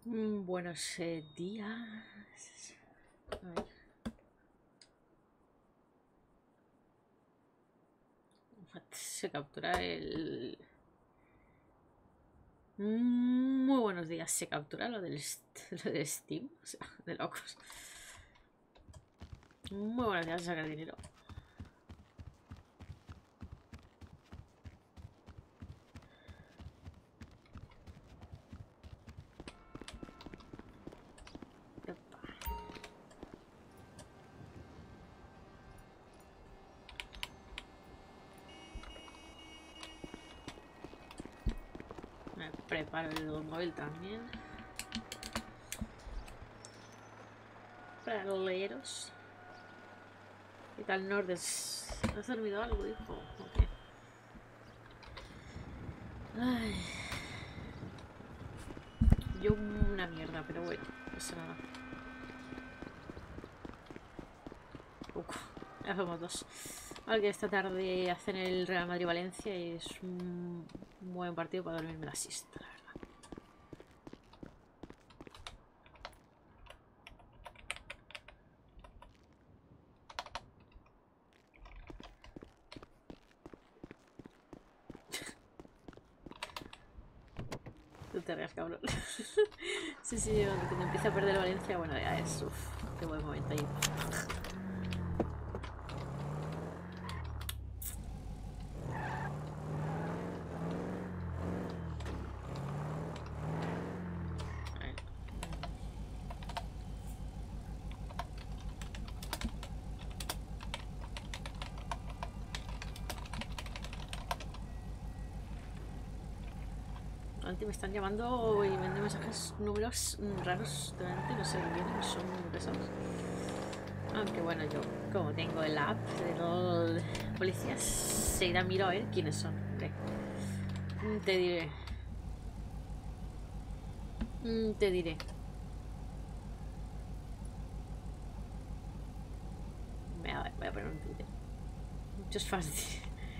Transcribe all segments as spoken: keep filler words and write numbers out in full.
Mm, buenos eh, días. A ver. Se captura el... Muy buenos días. Se captura lo del, lo del Steam. O sea, de locos. Muy buenos días. Sacar dinero. Me preparo el móvil también. Para leeros. ¿Qué tal, Nordes? ¿Has dormido algo, hijo? ¿O qué? Ay. Yo una mierda, pero bueno, no pasa nada. Poco. Ya somos dos. Vale, que esta tarde hacen el Real Madrid-Valencia y es un buen partido para dormirme la siesta, la verdad. Tú te rías, cabrón. Sí, sí, cuando empieza a perder Valencia, bueno, ya es... Uff, qué buen momento ahí. Me están llamando y me mandan mensajes, números raros de repente, no sé qué vienen, son muy pesados. Aunque bueno, yo como tengo el app de los policías, se irá a mirar a ver quiénes son. Hombre. Te diré. Te diré. Voy a, voy a poner un Twitter. Muchos fans.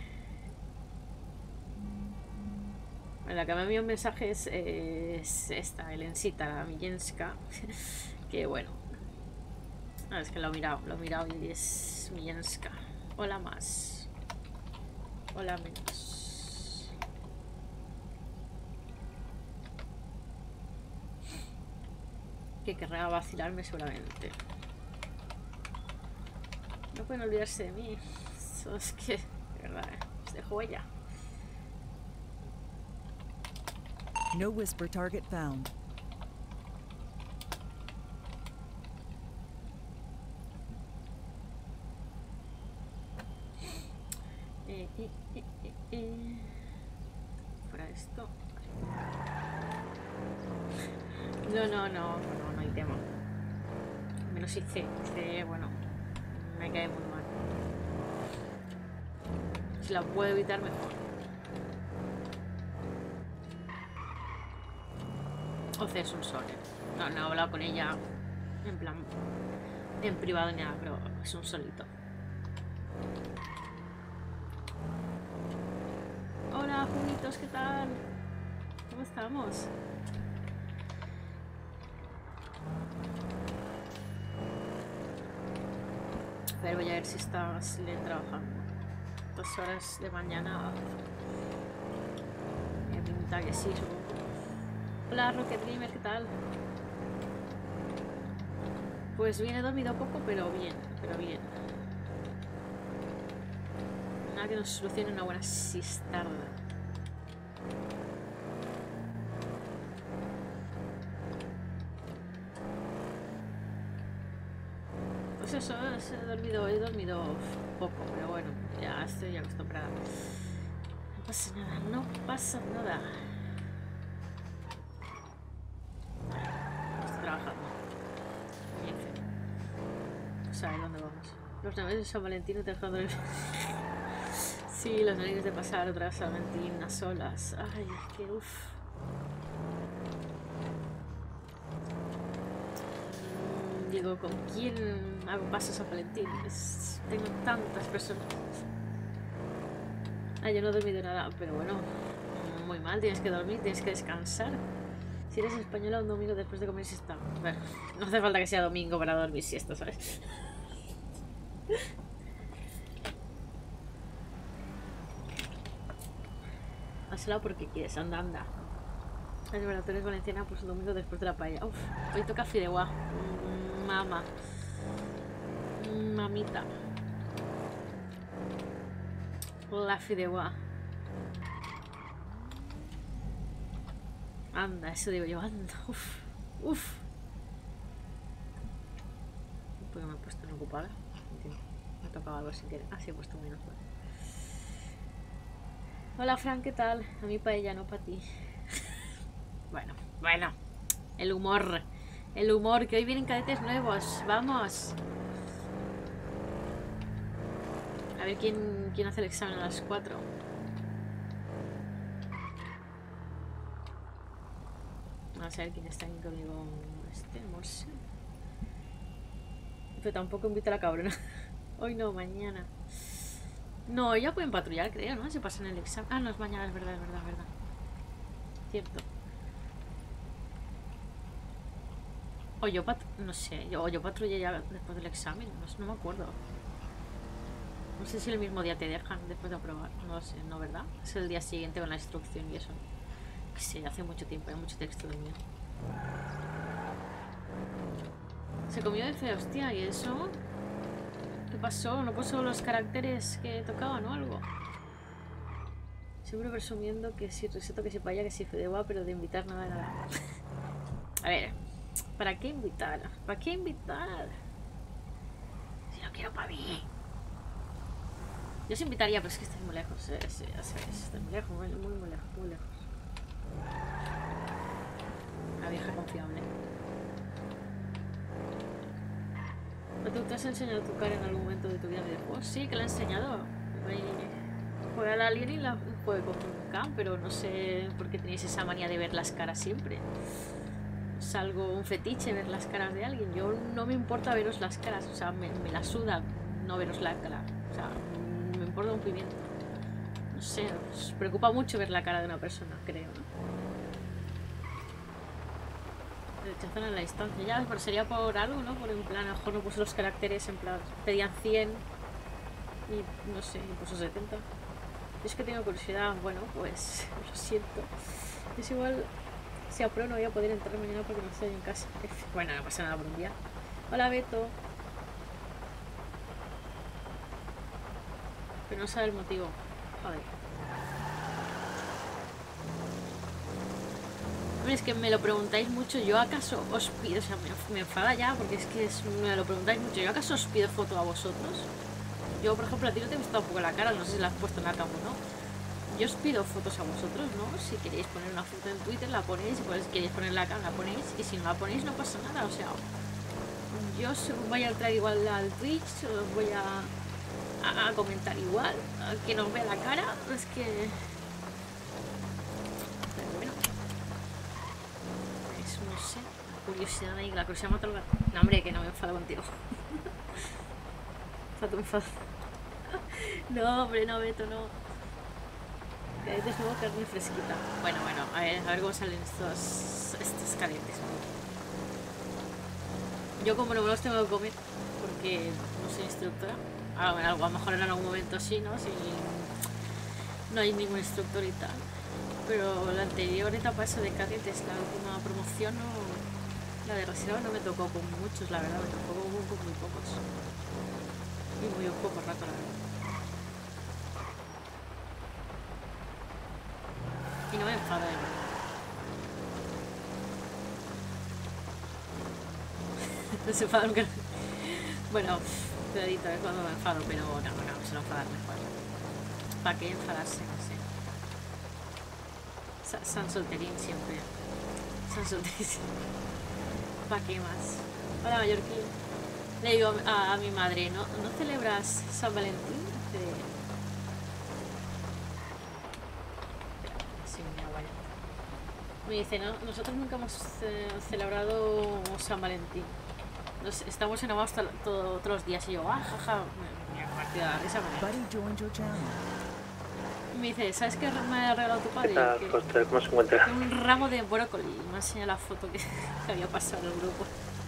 La que me envió un mensaje es, eh, es esta, Elencita, la Millenska. Que bueno. Ah, es que lo he mirado, lo he mirado y es Millenska. Hola más. Hola menos. Que querrá vacilarme seguramente. No pueden olvidarse de mí. Eso es que, de verdad, os dejo ella. No whisper target found. Eh, eh, eh, eh, eh. Fuera esto. No, no, no, no, no hay tema. Menos si C. C, bueno, me cae muy mal. Si la puedo evitar, mejor. O C es un sol. No, no he hablado con ella en plan en privado ni nada, pero es un solito. Hola, Junitos, ¿qué tal? ¿Cómo estamos? Pero voy a ver si está Sile trabajando. Dos horas de mañana. Me pinta que sí, supongo. Hola, Rocket Gamer, ¿qué tal? Pues bien, he dormido poco, pero bien, pero bien. Nada que nos solucione una buena siestarda. Pues eso, he dormido, he dormido poco, pero bueno, ya estoy acostumbrada. No pasa nada, no pasa nada. Estoy trabajando. Bien. No sabe dónde vamos. Los naves de San Valentín no te dejan dormir. Sí, los nervios de pasar otra San Valentín a solas. Ay, es que uff. Digo, ¿con quién hago pasos a Valentín? Es... Tengo tantas personas. Ah, yo no he dormido nada, pero bueno, muy mal, tienes que dormir, tienes que descansar. Si eres española, un domingo después de comer siesta. Bueno, no hace falta que sea domingo para dormir siesta, ¿sabes? Hazlo porque quieres, anda, anda. Es verdad, tú eres valenciana, pues un domingo después de la paella. Uf, hoy toca fideuá. Mm, Mama. Mm, Mamita. La fideuá. Anda, eso digo yo, anda. Uf, uf. ¿Por qué me he puesto en ocupada? Me ha tocado algo sin querer. Ah, sí, he puesto menos. Vale. Hola, Fran, ¿qué tal? A mí paella, no para ti. Bueno, bueno. El humor. El humor, que hoy vienen cadetes nuevos. Vamos. A ver quién, quién hace el examen a las cuatro. Vamos a ver quién está aquí conmigo. Este, Morse. Pero tampoco invito a la cabrona. Hoy no, mañana. No, ya pueden patrullar, creo, ¿no? Se pasan el examen. Ah, no, es mañana, es verdad, es verdad, es verdad. Cierto. O yo pat... no sé, yo, o yo patrullé ya después del examen, no, no me acuerdo. No sé si el mismo día te dejan después de aprobar, no lo sé, ¿no, verdad? Es el día siguiente con la instrucción y eso. Que sé, hace mucho tiempo, hay mucho texto de mí. Se comió de fe, hostia, ¿y eso? ¿Qué pasó? ¿No puso los caracteres que tocaban o algo? Siempre presumiendo que si reseto, que si paella, que si fideuá, pero de invitar nada de nada. A ver, ¿para qué invitar? ¿Para qué invitar? Si lo quiero para mí. Yo os invitaría, pero es que estoy muy lejos. Eh, sí, ya sabéis, estoy muy lejos, muy, muy, muy lejos, muy lejos. La vieja confiable. ¿Tú te has enseñado tu cara en algún momento de tu vida de videojuegos? Sí, que la he enseñado. Jugué al Alien y la jugué con un Cam, pero no sé por qué tenéis esa manía de ver las caras siempre. Es algo, un fetiche ver las caras de alguien. Yo no me importa veros las caras, o sea, me, me la suda no veros la cara. O sea, me importa un pimiento. No sé, os preocupa mucho ver la cara de una persona, creo, ¿no? Rechazan a la distancia. Ya, pero sería por algo, ¿no? Por en plan, a lo mejor no puso los caracteres, en plan, pedían cien y no sé, y puso setenta. Es que tengo curiosidad, bueno, pues lo siento. Es igual, si apruebo no voy a poder entrar mañana porque no estoy en casa. Bueno, no pasa nada por un día. Hola, Beto. Pero no sabe el motivo. Joder. Es que me lo preguntáis mucho. ¿Yo acaso os pido? O sea, me, me enfada ya porque es que es, me lo preguntáis mucho. ¿Yo acaso os pido foto a vosotros? Yo, por ejemplo, a ti no te he visto un poco la cara. No sé si la has puesto en la cama o no. Yo os pido fotos a vosotros, ¿no? Si queréis poner una foto en Twitter, la ponéis. Si queréis poner la cara, la ponéis. Y si no la ponéis, no pasa nada. O sea, yo os voy a entrar igual al Twitch. Os voy a, a, a comentar igual. A que nos vea la cara. Es que... no sé, la curiosidad ahí, la curiosidad mata al gato. No, hombre, que no me enfado contigo. Fato, me enfado. No, hombre, no, Beto, no. Cadetes nuevo, carne fresquita. Bueno, bueno, a ver, a ver cómo salen estos, estos cadetes. Yo como no me los tengo que comer, porque no soy instructora. A lo, a lo mejor en algún momento sí, ¿no? Si no hay ningún instructor y tal. Pero la anterior etapa esa de cadetes, la última promoción, no, la de reserva no me tocó con muchos, la verdad, me tocó con muy, muy pocos. Y muy un poco rato, la verdad. Y no me enfado, de verdad. No se enfada nunca. Bueno, cuidadito, es cuando me enfado, pero no, no, no, se lo enfadar mejor. ¿Para qué enfadarse? No sé. San Solterín siempre. San Solterín. ¿Para qué más? Hola, Mallorquín. Le digo a, a mi madre, ¿no, ¿no celebras San Valentín? De... Sí, mi abuela. Me dice, no, nosotros nunca hemos eh, celebrado San Valentín. Nos, estamos enamorados todos los días. Y yo, ah, jaja, me, me ha partido la risa. Buddy joined your channel. Me dice, ¿sabes qué me ha regalado tu ¿Qué padre? tal, Que- Foster? ¿Cómo se encuentra? que un ramo de brócoli. Me ha enseñado la foto que, que había pasado en el grupo.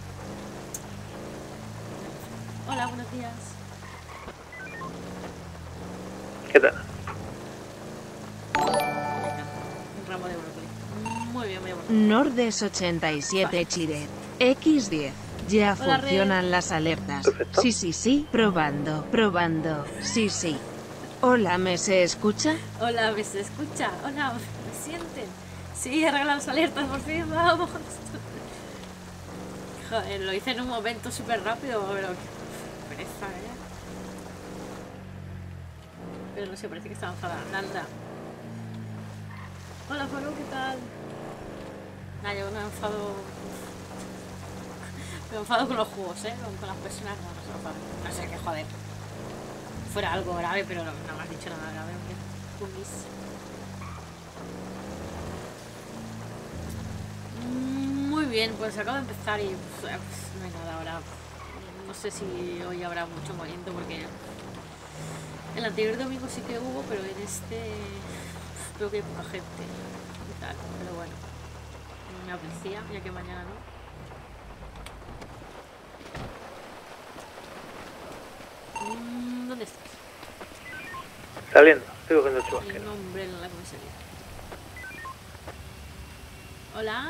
Hola, buenos días. ¿Qué tal? Un ramo de brócoli. Muy bien, muy bien. Nordes ochenta y siete Chiret. equis diez. Ya Hola, funcionan Red. las alertas. Perfecto. Sí, sí, sí. Probando, probando. Sí, sí. Hola, ¿me se escucha? Hola, ¿me se escucha? Hola, ¿me sienten? Sí, arreglan las alertas, por fin, vamos. Joder, lo hice en un momento súper rápido, pero qué pereza, ¿eh? Pero no sé, parece que estaba enfadada. Nanda. Hola, Faru, ¿qué tal? Nah, yo me enfado... Me enfado con los juegos, ¿eh? Con, con las personas, no, no se enfado. No sé qué joder. Fuera algo grave, pero no, no me has dicho nada grave, hombre. Cookies. Muy bien, pues acabo de empezar y pues, no hay nada ahora. No sé si hoy habrá mucho movimiento porque el anterior domingo sí que hubo, pero en este creo que hay poca gente y tal. Pero bueno, me apetecía, ya que mañana no. Mm, ¿Dónde estás? Saliendo, estoy cogiendo el El chubasquero. nombre en la comisaría. Hola.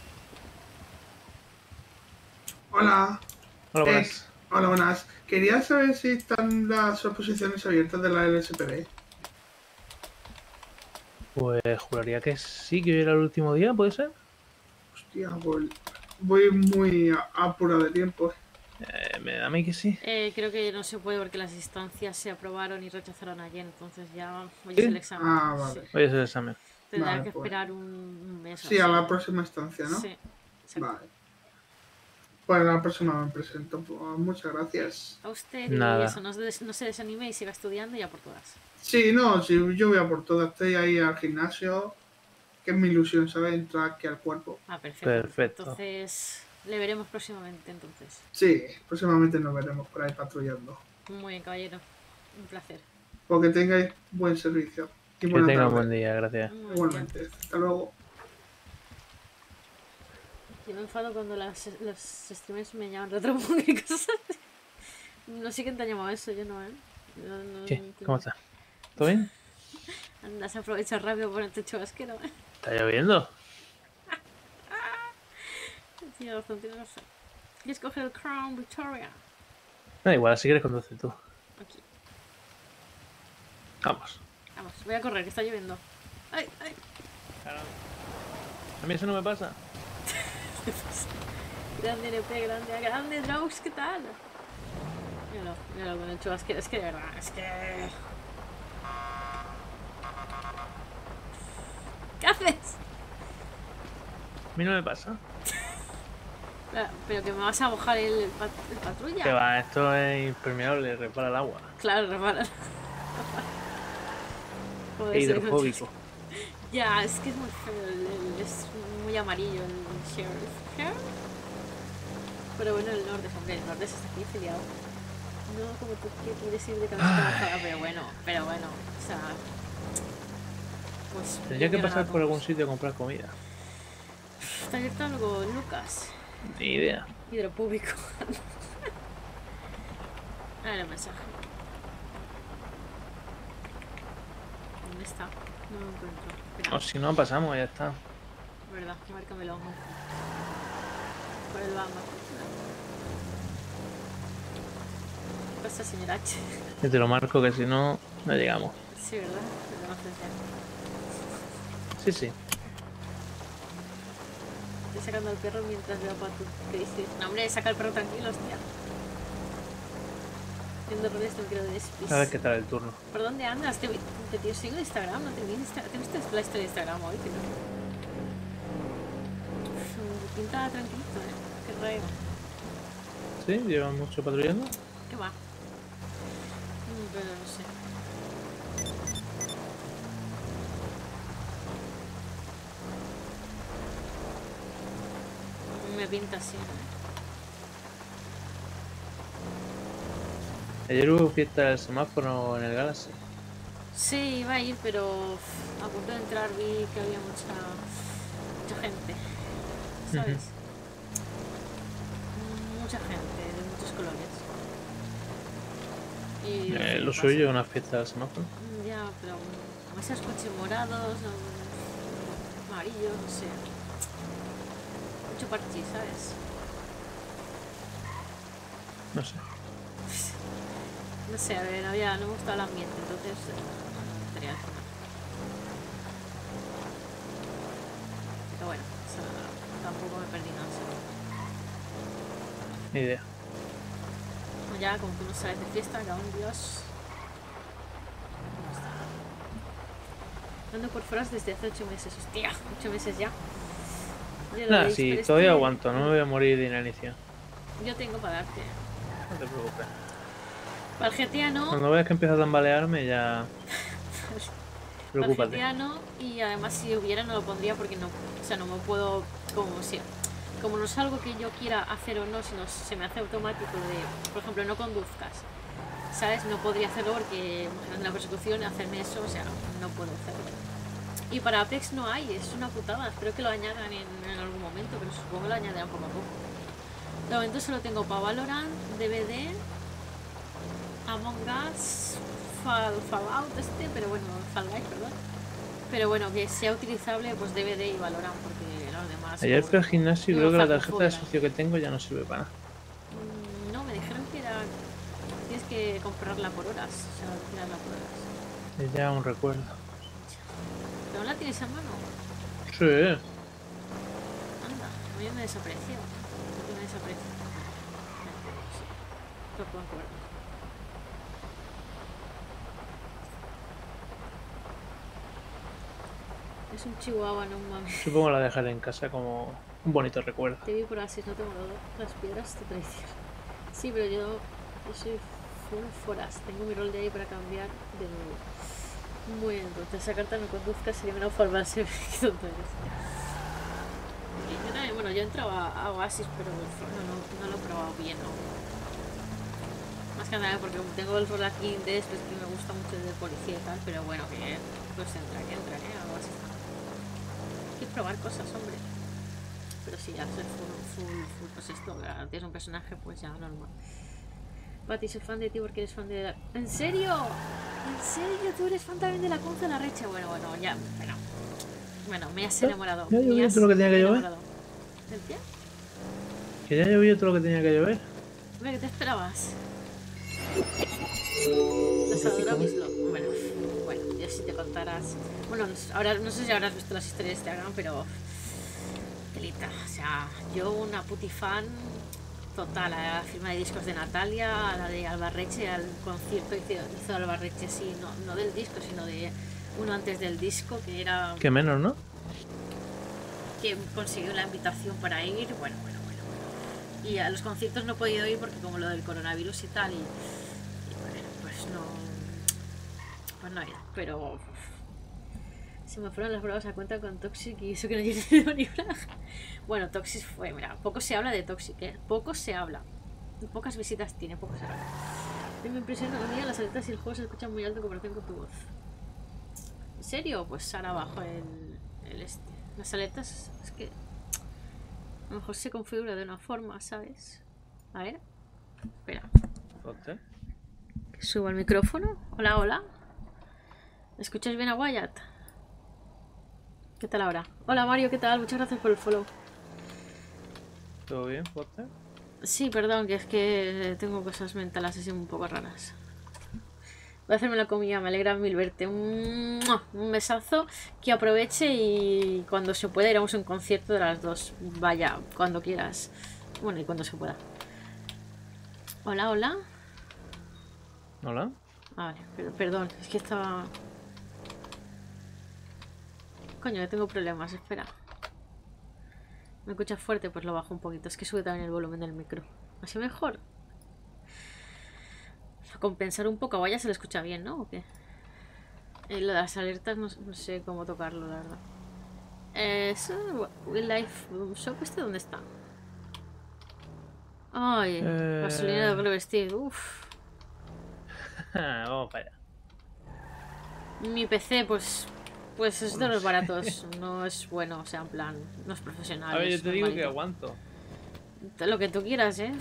Hola. Hola, Eh, buenas. hola, buenas. Quería saber si están las oposiciones abiertas de la L S P D. Pues juraría que sí, que hoy era el último día, ¿puede ser? Hostia, voy, voy muy a- apurado de tiempo. Eh, me da a mí que sí. Eh, creo que no se puede porque las instancias se aprobaron y rechazaron ayer, entonces ya hoy ¿Sí? es el examen. Ah, vale. Sí. Hoy es el examen. Tendrá Vale, que pues. esperar un, un mes o Sí, a así. la próxima instancia, ¿no? Sí, exacto. Vale. Pues a la próxima me presento. Pues, muchas gracias. A usted Nada. y eso, no, se des- no se desanime y siga estudiando ya por todas. Sí, no, sí, yo voy a por todo. Estoy ahí al gimnasio, que es mi ilusión, ¿sabes? Entrar aquí al cuerpo. Ah, perfecto. Perfecto. Entonces, le veremos próximamente entonces. Sí, próximamente nos veremos por ahí patrullando. Muy bien, caballero. Un placer. Porque tengáis buen servicio. Y Que buena tenga un tarde. buen día, gracias. Muy bien. Igualmente. Hasta luego. Yo me enfado cuando las, los streamers me llaman retrobug y cosas así. No sé quién te ha llamado eso, yo no, ¿eh? No, no, ¿Qué? no- ¿Cómo estás? ¿Todo bien? Andas a aprovechar rápido por ponerte chubasquero, ¿eh? ¿Está lloviendo? Tiene razón, tiene razón. ¿Quieres coger el Crown Victoria? Da igual, si quieres conduce tú. Aquí. Vamos. Vamos, voy a correr, que está lloviendo. ¡Ay, ay! A mí eso no me pasa. Grande N P, grande, grande Draux, ¿qué tal? Míralo, míralo con el chubasquero. Es que de verdad, es que... ¿Qué haces? A mí no me pasa. Claro, pero que me vas a mojar el, el pat- el patrulla. Que va, esto es impermeable, repara el agua. Claro, repara. Joder, Es soy hidrofóbico. mucho- Ya, es que es muy feo, el- el- es muy amarillo el sheriff. ¿Sheriff? Pero bueno, el norte, hombre, el norte está aquí filiado. No como tú que quieres ir de camiseta bajada, pero bueno, pero bueno, o sea... Pues... Tendría que bien pasar ganado por algún todos. sitio a comprar comida. Está abierto algo, Lucas. Ni idea. Hidropúblico. A ver el mensaje. ¿Dónde está? No lo encuentro. Espera, O si no, pasamos, ya está. verdad, márcamelo. Por el Bamba. ¿Qué pasa, señor H? Yo te lo marco que si no, no llegamos. Sí, ¿verdad? Me conoces ya. Sí, sí. Estoy sacando al perro mientras veo a Patu. ¿Qué dices? No, hombre, saca al perro tranquilo, hostia. Viendo roles no quiero despis. A ver qué tal el turno. ¿Por dónde andas? Te, te tío, sigo en Instagram, no te vi en Instagram. ¿Te viste la historia de Instagram hoy? Que no. Uf, pinta tranquilito, ¿eh? Qué raro. ¿Sí? ¿Llevan mucho patrullando? ¿Qué va? Mm, Pero no sé. Me pinta así, ¿no? Ayer hubo fiesta del semáforo en el Galaxy. Sí, iba a ir, pero uf, a punto de entrar vi que había mucha, mucha gente, ¿sabes? Mucha gente de muchos colores. Y Eh, ¿qué lo pasa? suyo es una fiesta de semáforo. Mm, Ya, pero mm, esos coches morados, mm, amarillos, no sé. Mucho parchís, ¿sabes? No sé. No sé, a ver, había, no me gustaba el ambiente, entonces eh, no tenía que comer. Pero bueno, o sea, tampoco me perdí nada, seguro. Ni idea. Bueno, ya, como tú no sabes de fiesta, cabrón, Dios. ¿Cómo está? Ando por foras desde hace ocho meses, hostia, ocho meses ya. Oye, lo Nada, de sí, Discord todavía este, aguanto, no me voy a morir de inanición. yo tengo para darte. No te preocupes. Para el G T A no, Cuando veas que empieza a tambalearme, ya. para el G Preocúpate. T A no, y además si hubiera no lo pondría porque no, o sea, no me puedo, como si, como no es algo que yo quiera hacer o no, sino se me hace automático de, por ejemplo, no conduzcas, ¿sabes? No podría hacerlo porque, imagínate la persecución, hacerme eso, o sea, no puedo hacerlo. Y para Apex no hay, es una putada, espero que lo añadan en, en algún momento, pero supongo que lo añadirán poco a poco. De momento solo tengo para Valorant, D V D, Among Us, Fall, Fallout este, pero bueno, Fall Guys, perdón. Pero bueno, que sea utilizable, pues D V D y Valorant, porque los demás... Ayer fui al pobre. gimnasio y Digo, creo que la Far- tarjeta de Fallout. socio que tengo ya no sirve para nada. Mm, No, me dijeron que era... Tienes que comprarla por horas, o sea, alquilarla por horas. Es ya un recuerdo. ¿Pero no la tienes a mano? Sí. Anda, a mí me desapareció. ¿Por qué me desapareció? Sí, lo puedo cobrar. Es un chihuahua, no mames. Supongo que la dejaré en casa como un bonito recuerdo. Te vi por así, no tengo dolor. Las piedras te traicionan. Sí, pero yo, yo soy full foras. Tengo mi rol de ahí para cambiar de nuevo. Muy bien, entonces esa carta me conduzca sería una forma de ser. Qué tonto eres. Y yo también, bueno, yo entraba a Oasis, pero no, no, no lo he probado bien, ¿no? Más que nada porque tengo el rol aquí de después que me gusta mucho el de policía y tal, pero bueno, que pues entraré, entraré a Oasis. Hay que probar cosas, hombre. Pero si ya soy full, full, full, pues esto, ya tienes un personaje, pues ya normal. Pati, soy fan de ti porque eres fan de la... ¿En serio? ¿En serio? ¿Tú eres fan también de la Conza de la Recha? Bueno, bueno, ya, bueno. Bueno, me has enamorado. Ya llovió Me has todo lo que tenía que llover. enamorado. ¿El qué? Que ya llovió todo lo que tenía que llover. Hombre, ¿qué te esperabas? Los adoro mis lo... Bueno, bueno, yo si te contaras... Bueno, ahora no sé si habrás visto las historias de Instagram, pero... Telita, o sea, yo una puti fan total a la firma de discos de Natalia, a la de Albarreche, al concierto hizo, hizo Albarreche, sí, no, no del disco, sino de uno antes del disco, que era... Que menos, ¿no? Que consiguió la invitación para ir, bueno, bueno, bueno, bueno. Y a los conciertos no he podido ir porque como lo del coronavirus y tal, y, y bueno, pues no... Pues no he ido, pero... Se me fueron las pruebas a cuenta con Toxic y eso que no tiene ni una. Bueno, Toxic fue, mira, poco se habla de Toxic, ¿eh? Poco se habla. Pocas visitas tiene, poco se habla. Me impresiona a mí las alertas y el juego se escucha muy alto en comparación con tu voz. ¿En serio? Pues ahora abajo el, el este. Las alertas es que a lo mejor se configura de una forma, ¿sabes? A ver. Espera. ¿Usted? Que subo el micrófono. Hola, hola. ¿Me escuchas bien a Wyatt? ¿Qué tal ahora? Hola Mario, ¿qué tal? Muchas gracias por el follow. ¿Todo bien, Foster? Sí, perdón, que es que tengo cosas mentales así un poco raras. Voy a hacerme la comida, me alegra mil verte. Un, un besazo, que aproveche y cuando se pueda iremos a un concierto de las dos. Vaya, cuando quieras. Bueno, y cuando se pueda. Hola, hola. ¿Hola? A ver, per- perdón, es que estaba... Coño, que tengo problemas, espera. ¿Me escuchas fuerte? Pues lo bajo un poquito. Es que sube también el volumen del micro. ¿Así mejor? A compensar un poco. Vaya, se lo escucha bien, ¿no? ¿O qué? Eh, lo de las alertas no, no sé cómo tocarlo, la verdad. Eh, eso... Wildlife Shop, ¿este dónde está? Ay, Eh... gasolina de doble vestir. Uff. Vamos para allá. Mi P C, pues... Pues es de los baratos. No es bueno, o sea, en plan... No es profesional. A ver, yo es te digo que normalito. aguanto. Lo que tú quieras, ¿eh?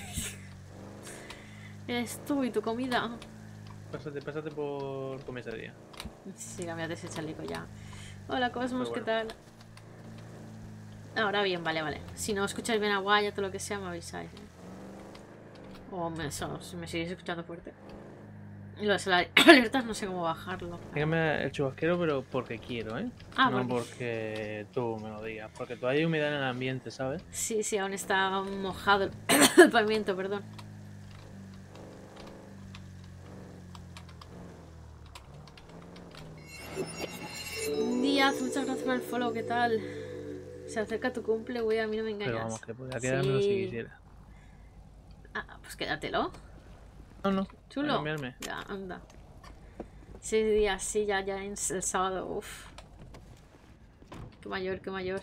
Eres tú y tu comida. Pásate, pásate por comisaría. Sí, cámbiate ese chaleco ya. Hola, Cosmos, Pero ¿qué bueno. tal? Ahora bien, vale, vale. Si no escucháis bien a Guaya, todo lo que sea, me avisáis, ¿eh? O me, so- si me seguís escuchando fuerte. Y lo de las alertas no sé cómo bajarlo. Dígame el chubasquero, pero porque quiero, ¿eh? Ah, no porque... porque tú me lo digas. Porque todavía hay humedad en el ambiente, ¿sabes? Sí, sí, aún está mojado el, el pavimento, perdón. Díaz, muchas gracias por el follow, ¿qué tal? Se acerca tu cumple, güey, a mí no me engañas. Pero vamos, que podría quedármelo si quisiera. Ah, pues quédatelo. No, no. Chulo. A cambiarme. Ya, anda. Seis días, sí, ya, ya en el sábado, uff. Qué mayor, qué mayor.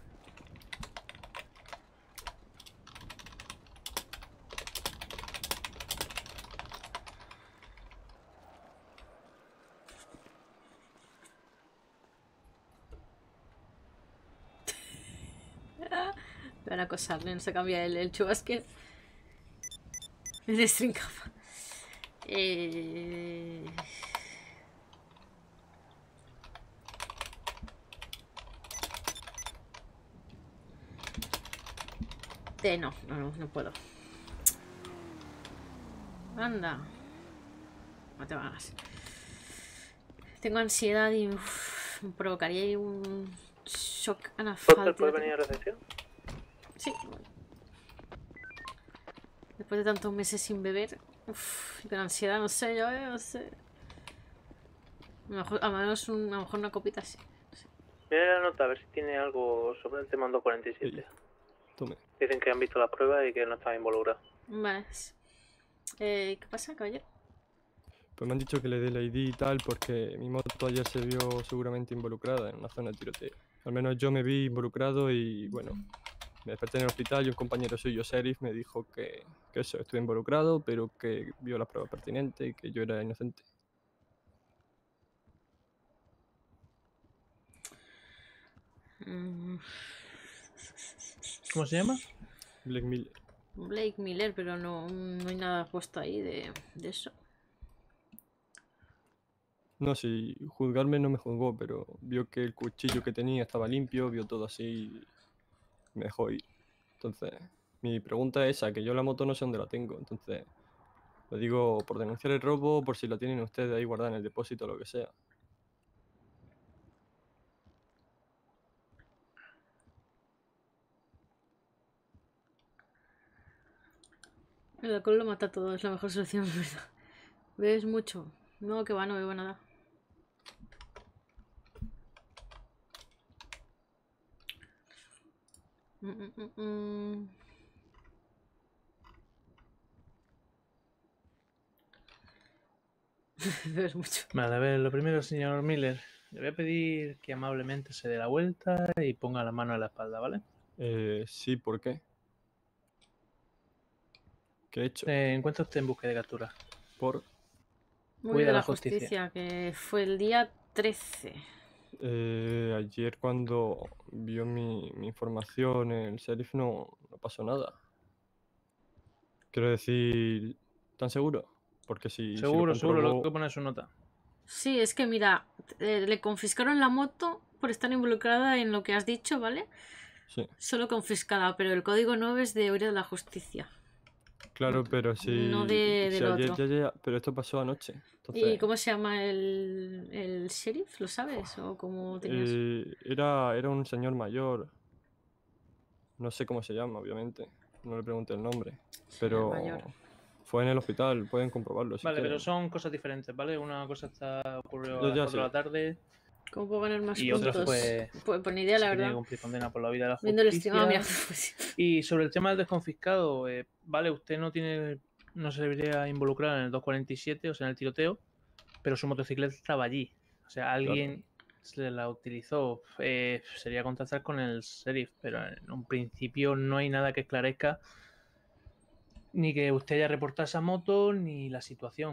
Me van a acosarle, no se cambia el, el chubasquero. El destrincaba. Eh... Eh, no, no, no, no puedo. Anda. No te hagas. Tengo ansiedad y uf, me provocaría ahí un shock anafáltico. ¿Puedes venir a recepción? Sí. Después de tantos meses sin beber. Uf, con ansiedad, no sé, yo, eh, no sé. A lo mejor, a lo menos un- a lo mejor una copita así. No sé. Mira la nota, a ver si tiene algo sobre el tema dos cuarenta y siete. Sí. Tome. Dicen que han visto las pruebas y que no están involucrados. Vale. Eh, ¿qué pasa, caballero? Pues me han dicho que le dé la I D y tal porque mi moto ayer se vio seguramente involucrada en una zona de tiroteo. Al menos yo me vi involucrado y bueno, me desperté en el hospital y un compañero suyo, Sheriff, me dijo que, que eso, estuve involucrado, pero que vio las pruebas pertinentes y que yo era inocente. Mm, ¿Cómo se llama? Blake Miller. Blake Miller, pero no, no hay nada puesto ahí de, de eso. No, si juzgarme no me juzgó, pero vio que el cuchillo que tenía estaba limpio, vio todo así y me dejó ir. Entonces, mi pregunta es esa, que yo la moto no sé dónde la tengo, entonces lo digo por denunciar el robo, por si la tienen ustedes ahí guardada en el depósito o lo que sea. El alcohol lo mata todo, es la mejor solución, ¿verdad? ¿Bebes mucho? No, que va, no bebo nada. Mm, mm, mm, mm. Bebes mucho. Vale, a ver, lo primero, señor Miller. Le voy a pedir que amablemente se dé la vuelta y ponga la mano en la espalda, ¿vale? Eh, sí, ¿por qué? ¿Qué he hecho? Eh, encuentra usted en búsqueda de captura. Por... Muy Huida de a la la justicia, justicia. que fue el día trece. Eh, ayer cuando vio mi, mi información el sheriff no, no pasó nada. Quiero decir, ¿tan seguro? Porque si, si lo Seguro, seguro, lo comprobó... tengo que poner su nota. Sí, es que mira, eh, le confiscaron la moto por estar involucrada en lo que has dicho, ¿vale? Sí, Solo confiscada, pero el código nueve es de huida de la justicia. claro, pero si, No de- si del ayer otro. ya, ya- pero esto pasó anoche. ¿Y Entonces, cómo se llama el, el sheriff? ¿Lo sabes? ¿O cómo tenías? eh, era, era un señor mayor. No sé cómo se llama, obviamente. No le pregunté el nombre. Señor Pero mayor. fue en el hospital, pueden comprobarlo si Vale, pero quieren. son cosas diferentes, ¿vale? Una cosa está ocurrió Ya, a las ya cuatro de la sé. tarde ¿Cómo puedo ganar más y otra puntos? fue Pues, pues ni idea, la se tiene que verdad. cumplir condena por la vida de la Viendo el stream, ah, justicia. mira. pues, Y sobre el tema del desconfiscado, eh, vale, usted no tiene, no se debería involucrar en el dos cuarenta y siete, o sea, en el tiroteo, pero su motocicleta estaba allí. O sea, alguien se la utilizó. Eh, sería contactar con el sheriff, pero en un principio no hay nada que esclarezca ni que usted haya reportado esa moto ni la situación.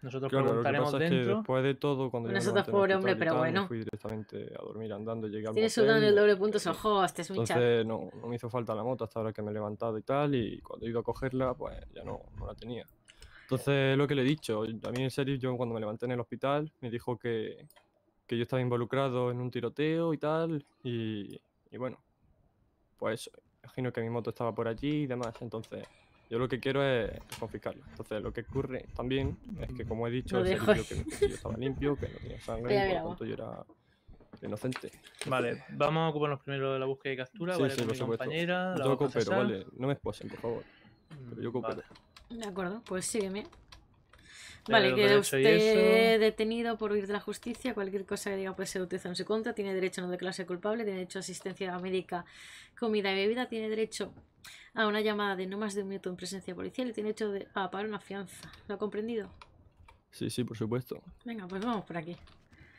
Nosotros Claro, lo que preguntaremos pasa es que dentro. después de todo, cuando ya me Nosotros, levanté en el pobre hombre, hospital y pero tal, bueno. me fui directamente a dormir andando, llegué al Tienes motel, sudando el me doble dormí puntos, ahí. ojo, este es muy chat. Entonces no, no me hizo falta la moto hasta ahora que me he levantado y tal, y cuando he ido a cogerla, pues ya no, no la tenía. Entonces, lo que le he dicho, a mí en serio, yo cuando me levanté en el hospital, me dijo que, que yo estaba involucrado en un tiroteo y tal, y, y bueno, pues eso, imagino que mi moto estaba por allí y demás, entonces yo lo que quiero es confiscarla. Entonces, lo que ocurre también es que, como he dicho, Lo el dejo sheriff vio ahí. que mi cuchillo estaba limpio, que no tenía sangre, Voy a y por ver lo agua. tanto yo era inocente. Vale, vamos a ocuparnos primero de la búsqueda y captura. Sí, Vale, sí, con por mi supuesto. compañera. La Yo vamos a coopero, procesar. ¿vale? No me esposen, por favor. Pero yo Mm, coopero. Vale. De acuerdo, pues sígueme. Eh, Vale, lo que queda he hecho y usted eso. detenido por huir de la justicia. Cualquier cosa que diga puede ser utilizada en su contra. Tiene derecho a no declararse culpable. Tiene derecho a asistencia médica, comida y bebida. Tiene derecho a una llamada de no más de un minuto en presencia policial. Y tiene derecho de- a pagar una fianza. ¿Lo ha comprendido? Sí, sí, por supuesto. Venga, pues vamos por aquí.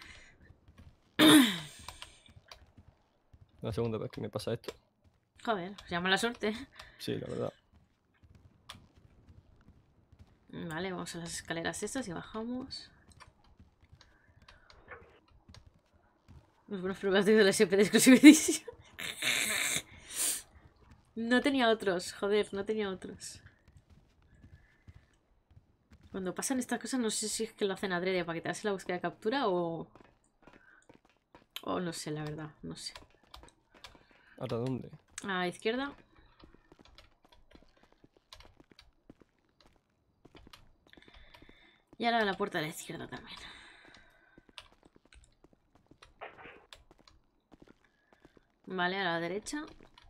La segunda vez que me pasa esto. Joder, llama la suerte. Sí, la verdad. Vale, vamos a las escaleras estas y bajamos. Los buenos pruebas de la S P de exclusiva edición. No tenía otros, joder, no tenía otros. Cuando pasan estas cosas no sé si es que lo hacen adrede para quitarse la búsqueda de captura o... O no sé, la verdad, no sé. ¿Hasta dónde? A la izquierda. Y ahora a la puerta de la izquierda también. Vale, a la derecha.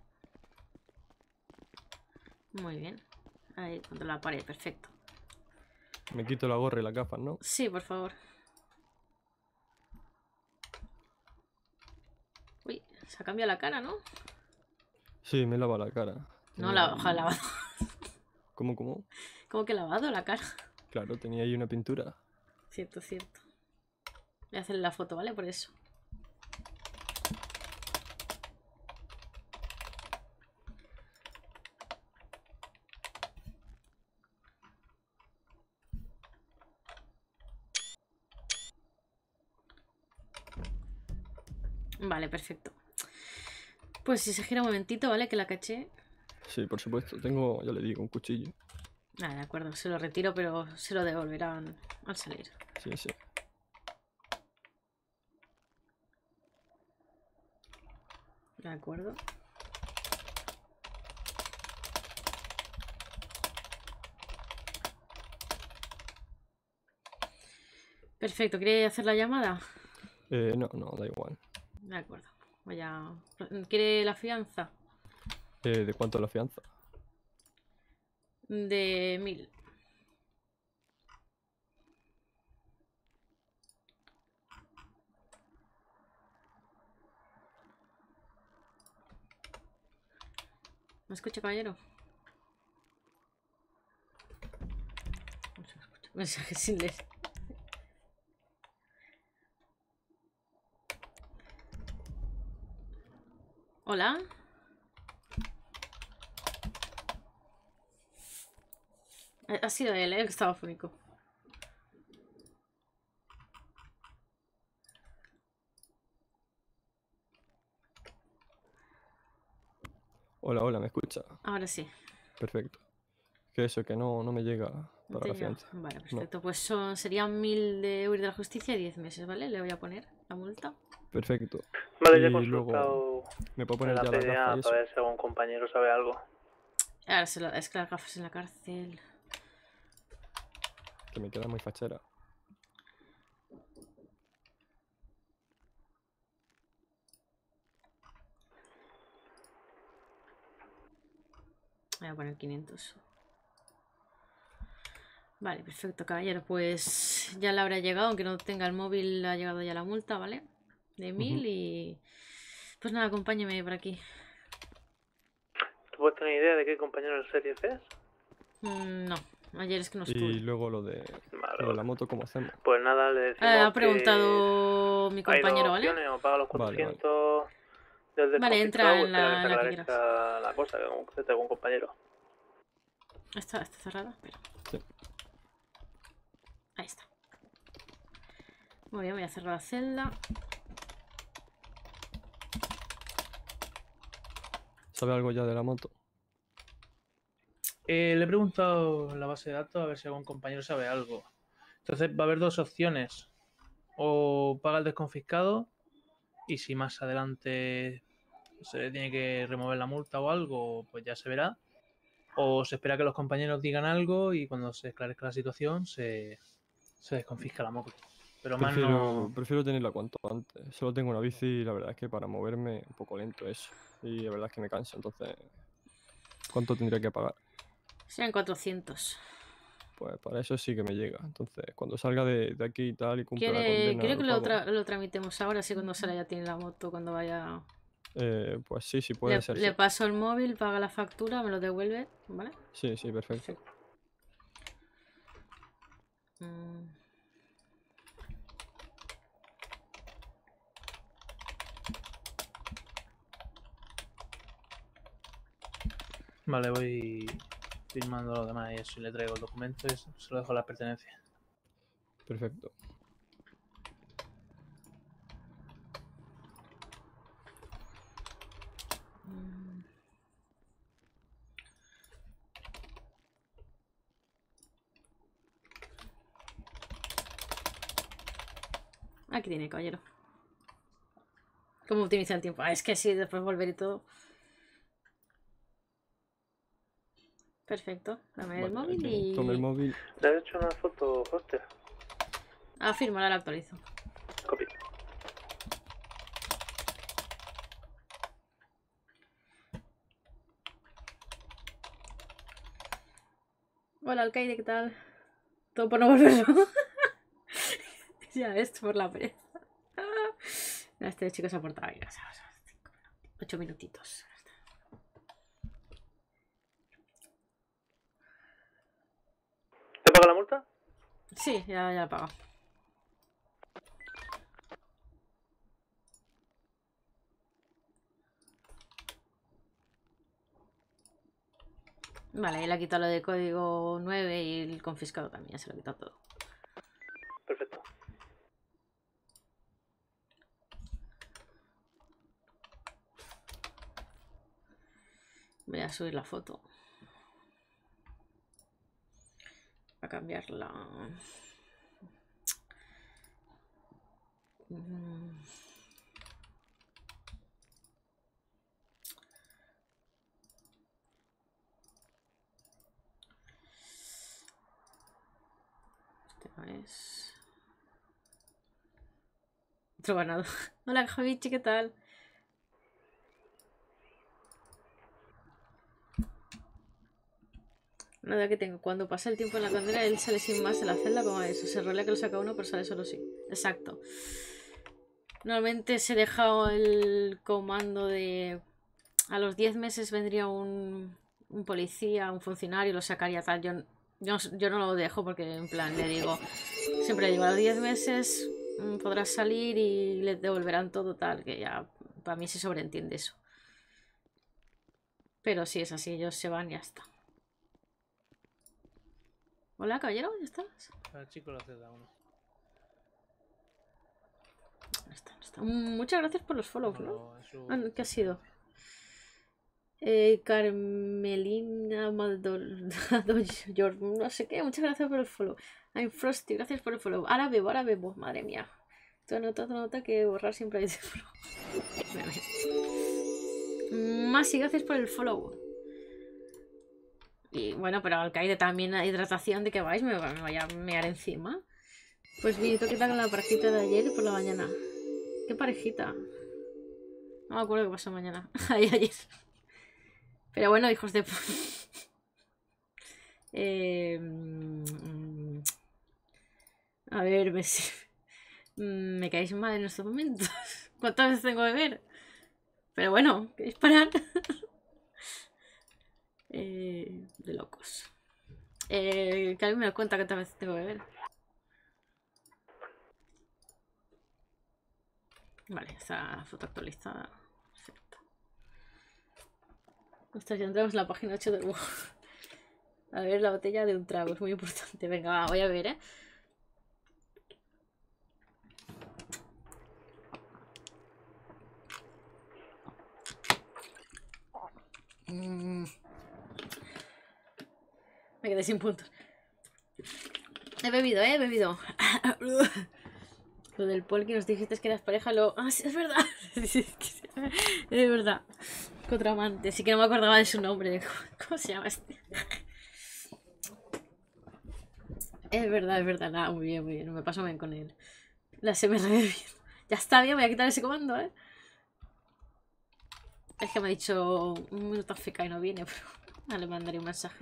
Muy bien. Ahí, contra la pared, perfecto. Me quito la gorra y las gafas, ¿no? Sí, por favor. Uy, se ha cambiado la cara, ¿no? Sí, me lava la cara. No, Tenía la ahí- hoja lavado. ¿Cómo, cómo? ¿Cómo que lavado la cara? Claro, tenía ahí una pintura. Cierto, cierto. Voy a hacerle la foto, ¿vale? Por eso. Vale, perfecto. Pues si se gira un momentito, ¿vale? Que la caché. Sí, por supuesto. Tengo, ya le digo, un cuchillo. Ah, de acuerdo, se lo retiro, pero se lo devolverán al salir. Sí, sí. De acuerdo. Perfecto, ¿quiere hacer la llamada? Eh, no, no, da igual. De acuerdo. Voy a... ¿Quiere la fianza? Eh, ¿de cuánto es la fianza? De mil. ¿Me escucha, caballero? No se me escucha. Mensaje sin leer. Hola. Ha ha sido él, ¿eh? El que estaba fónico. Hola, hola, ¿me escucha? Ahora sí. Perfecto. Que eso, que no, no me llega No para la tenía- fianza. Vale, perfecto. Pues son, serían mil de huir de la justicia y diez meses, ¿vale? Le voy a poner la multa. Perfecto. Vale, ya he Y luego, consultado ¿me puedo en poner la ya las P D A gafas y eso? para ver si algún compañero sabe algo. Ahora se lo, es que las gafas en la cárcel. Que me queda muy fachera. Voy a poner quinientos. Vale, perfecto, caballero. Pues ya le habrá llegado, aunque no tenga el móvil, le ha llegado ya la multa, ¿vale? De mil Ujú. y... Pues nada, acompáñeme por aquí. ¿Tú puedes tener idea de qué compañero del serie es? Mm, no, ayer es que no Y estuve. luego lo de, Vale, lo de vale. la moto, ¿cómo hacemos? Pues nada, le decimos Ah, ha que preguntado mi hay compañero, dos ¿vale? opciones, o paga los Vale, vale. cuatrocientos del Vale, entra desconfiscado o en la- espera que en se la que quieras. aclarezca la cosa, que esté algún compañero. Está, está cerrada, espera. Sí. Ahí está. Muy bien, voy a cerrar la celda. ¿Sabe algo ya de la moto? Eh, le he preguntado en la base de datos a ver si algún compañero sabe algo. Entonces va a haber dos opciones. O paga el desconfiscado y si más adelante se le tiene que remover la multa o algo, pues ya se verá. O se espera que los compañeros digan algo y cuando se esclarezca la situación se, se desconfisca la moto. Pero más Prefiero, no... prefiero tenerla cuanto antes. Solo tengo una bici y la verdad es que para moverme un poco lento eso. Y la verdad es que me cansa, entonces... ¿Cuánto tendría que pagar? Serían cuatrocientos. Pues para eso sí que me llega. Entonces, cuando salga de, de aquí y tal y cumpla la ¿Quiere, condena, ¿quiere que lo lo, pago. tra lo tramitemos ahora? Así cuando sale ya tiene la moto, cuando vaya... Eh, pues sí, sí puede Le, ser, le sí. paso el móvil, paga la factura, me lo devuelve, ¿vale? Sí, sí, perfecto. Perfecto. Mm. Vale, voy firmando lo demás y eso, y le traigo el documento y se lo dejo a las pertenencias. Perfecto. Mm. Aquí tiene, caballero. ¿Cómo optimizar el tiempo? Ah, es que sí, después volver y todo. Perfecto. Dame el Vale, móvil aquí tome el y... móvil. ¿Le has hecho una foto, Foster? Ah, firma, ahora la actualizo. Copy. Hola, alcaide, ¿qué tal? Todo por no volverlo. Ya ves, por la pereza. No, este chico se ha portado bien. Ocho minutitos. ¿Te paga la multa? Sí, ya, ya he pagado. Vale, y le ha quitado lo de código nueve y el confiscado también, ya se lo ha quitado todo. Perfecto. Voy a subir la foto. A cambiarla. Mm. Este no es. Otro ganado. Hola, Javichi, ¿qué tal? Nada que tengo. Cuando pasa el tiempo en la condena, él sale sin más de la celda como eso. Se rolea que lo saca uno, pero sale solo sí. Exacto. Normalmente se deja el comando de... A los diez meses vendría un, un policía, un funcionario, lo sacaría tal. Yo, yo, yo no lo dejo porque en plan le digo... Siempre le digo, a los diez meses mm, podrás salir y le devolverán todo tal. Que ya para mí se sobreentiende eso. Pero sí es así, ellos se van y ya está. Hola, caballero, ¿ya estás? Al chico lo hace da uno. No está, no está. Muchas gracias por los follows, ¿no? No, es su- Ah, no, ¿qué ha sido? Eh, Carmelina Maldonado, no sé qué, muchas gracias por el follow. I'm Frosty, gracias por el follow. Ahora bebo, ahora bebo, madre mía. Todo nota, todo nota que borrar siempre dice follow. Masi, gracias por el follow. Y bueno, pero Alcaide también la hidratación de que vais, me, me vaya a mear encima. Pues Vinito, ¿qué tal con la parejita de ayer por la mañana? ¿Qué parejita? No me acuerdo qué pasó mañana. Ay, ayer. Pero bueno, hijos de... eh, mm, a ver, me, me caéis mal en estos momentos. ¿Cuántas veces tengo que ver? Pero bueno, ¿queréis parar? eh, de locos. Eh, que alguien me da cuenta cuántas veces tengo que ver. Vale, esta foto actualizada. Perfecto. Ostras, ya entramos en la página ocho del Word. A ver, la botella de un trago, es muy importante. Venga, va, voy a ver, ¿eh? Me quedé sin puntos. He bebido, ¿eh? He bebido. Lo del Paul que nos dijiste que eras pareja, lo... Ah, sí, es verdad. Es verdad. Otro amante. Sí que no me acordaba de su nombre. ¿Cómo se llama este? Es verdad, es verdad. Nada, muy bien, muy bien. Me paso bien con él. La se me revive bien. Ya está bien, voy a quitar ese comando, ¿eh? Es que me ha dicho un minuto feca y no viene, pero... Ah, le mandaré un mensaje.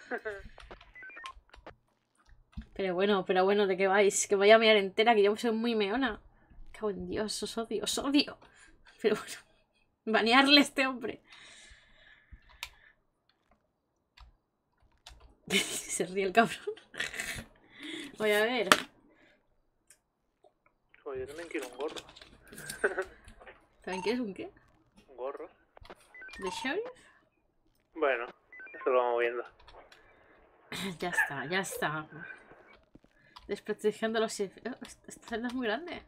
Pero bueno, pero bueno, ¿de qué vais? Que voy a mear entera, que yo soy muy meona. Cago en Dios, os odio, os odio. Pero bueno, banearle a este hombre. Se ríe el cabrón. Voy a ver. Oye, yo también quiero un gorro. ¿También quieres un qué? ¿Un gorro? ¿De sheriff? Bueno, eso lo vamos viendo. Ya está, ya está. Desprestigiando los... Oh, esta celda es muy grande.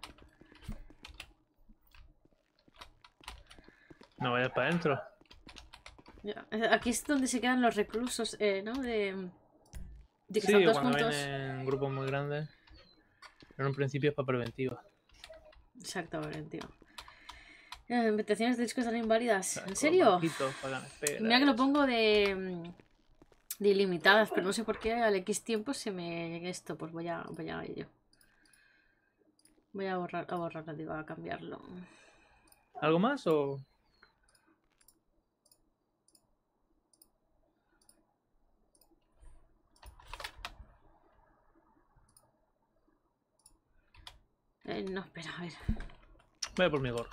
No vayas para adentro. Ya. Aquí es donde se quedan los reclusos, eh, ¿no? De, de que Sí, están todos cuando juntos. vienen grupos muy grandes. Pero en un principio es para preventiva. Exactamente, tío. Eh, invitaciones de discos están inválidas. Claro, ¿En con serio? banquitos, pagan espera, Mira que lo eso. pongo de, de ilimitadas, pero no sé por qué al X tiempo se me... Esto, pues voy a, voy a ello. Voy a borrar, a borrarlo, digo, a cambiarlo. ¿Algo más o...? Eh, no, espera, a ver. Voy a por mi gorro.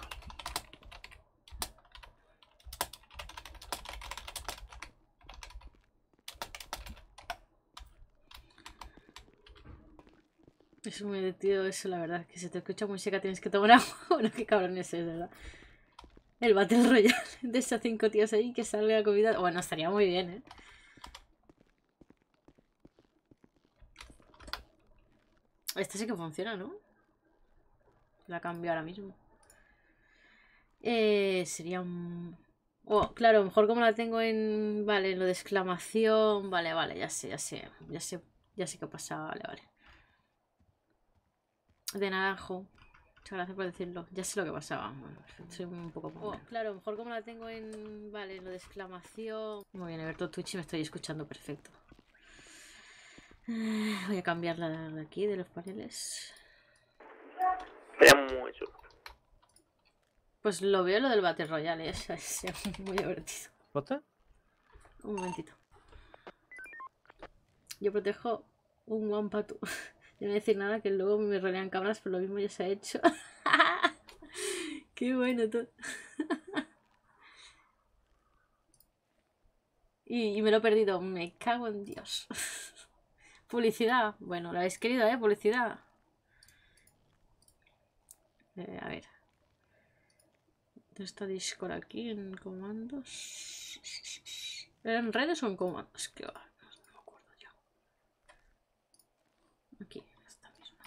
Es muy divertido eso, la verdad. Que se te escucha música, tienes que tomar agua. Bueno, qué cabrón es ese, ¿verdad? El Battle Royale de esos cinco tíos ahí que salga comida. Bueno, estaría muy bien, ¿eh? Esta sí que funciona, ¿no? La cambio ahora mismo. Eh, sería un... Oh, claro, mejor como la tengo en... Vale, en lo de exclamación. Vale, vale, ya sé, ya sé. Ya sé, ya sé qué pasa. Vale, vale. De naranjo. Muchas gracias por decirlo. Ya sé lo que pasaba. Bueno, soy un poco... Oh, claro, mejor como la tengo en... Vale, en lo de exclamación. Muy bien, he abierto Twitch y me estoy escuchando perfecto. Voy a cambiarla de aquí, de los paneles. Sería muy chulo. Pues lo veo lo del Battle Royale, es, es muy divertido. ¿Posta? Un momentito. Yo protejo un Wampatu. Yo no voy a decir nada que luego me rolean cámaras, pero lo mismo ya se ha hecho. Qué bueno todo. y, y me lo he perdido. Me cago en Dios. Publicidad. Bueno, lo habéis querido, ¿eh? Publicidad. Eh, a ver. ¿Dónde está Discord aquí en comandos? ¿En redes o en comandos? Que va, no me acuerdo ya. Aquí, esta misma.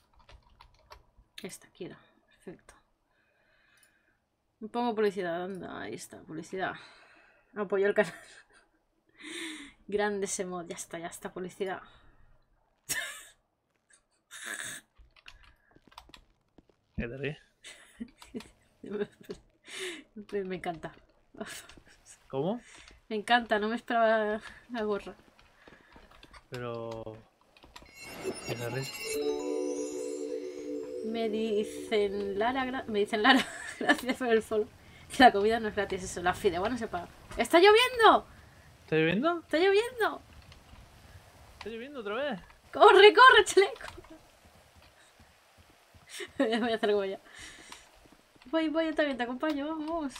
Esta aquí era, perfecto. Me pongo publicidad, anda, ahí está, publicidad. Apoyo el canal. Grande ese mod, ya está, ya está, publicidad. ¿Qué te ríes? Me, me encanta. ¿Cómo? Me encanta, no me esperaba la gorra. Pero... ¿Qué te ríes? Me dicen Lara, gra- me dicen Lara, gracias por el follow. Que la comida no es gratis, eso, la fideuá no se paga. ¡Está lloviendo! ¿Está lloviendo? ¡Está lloviendo! ¿Está lloviendo otra vez? ¡Corre, corre, chaleco! Voy a hacer goya. Voy, voy, yo también te acompaño, vamos.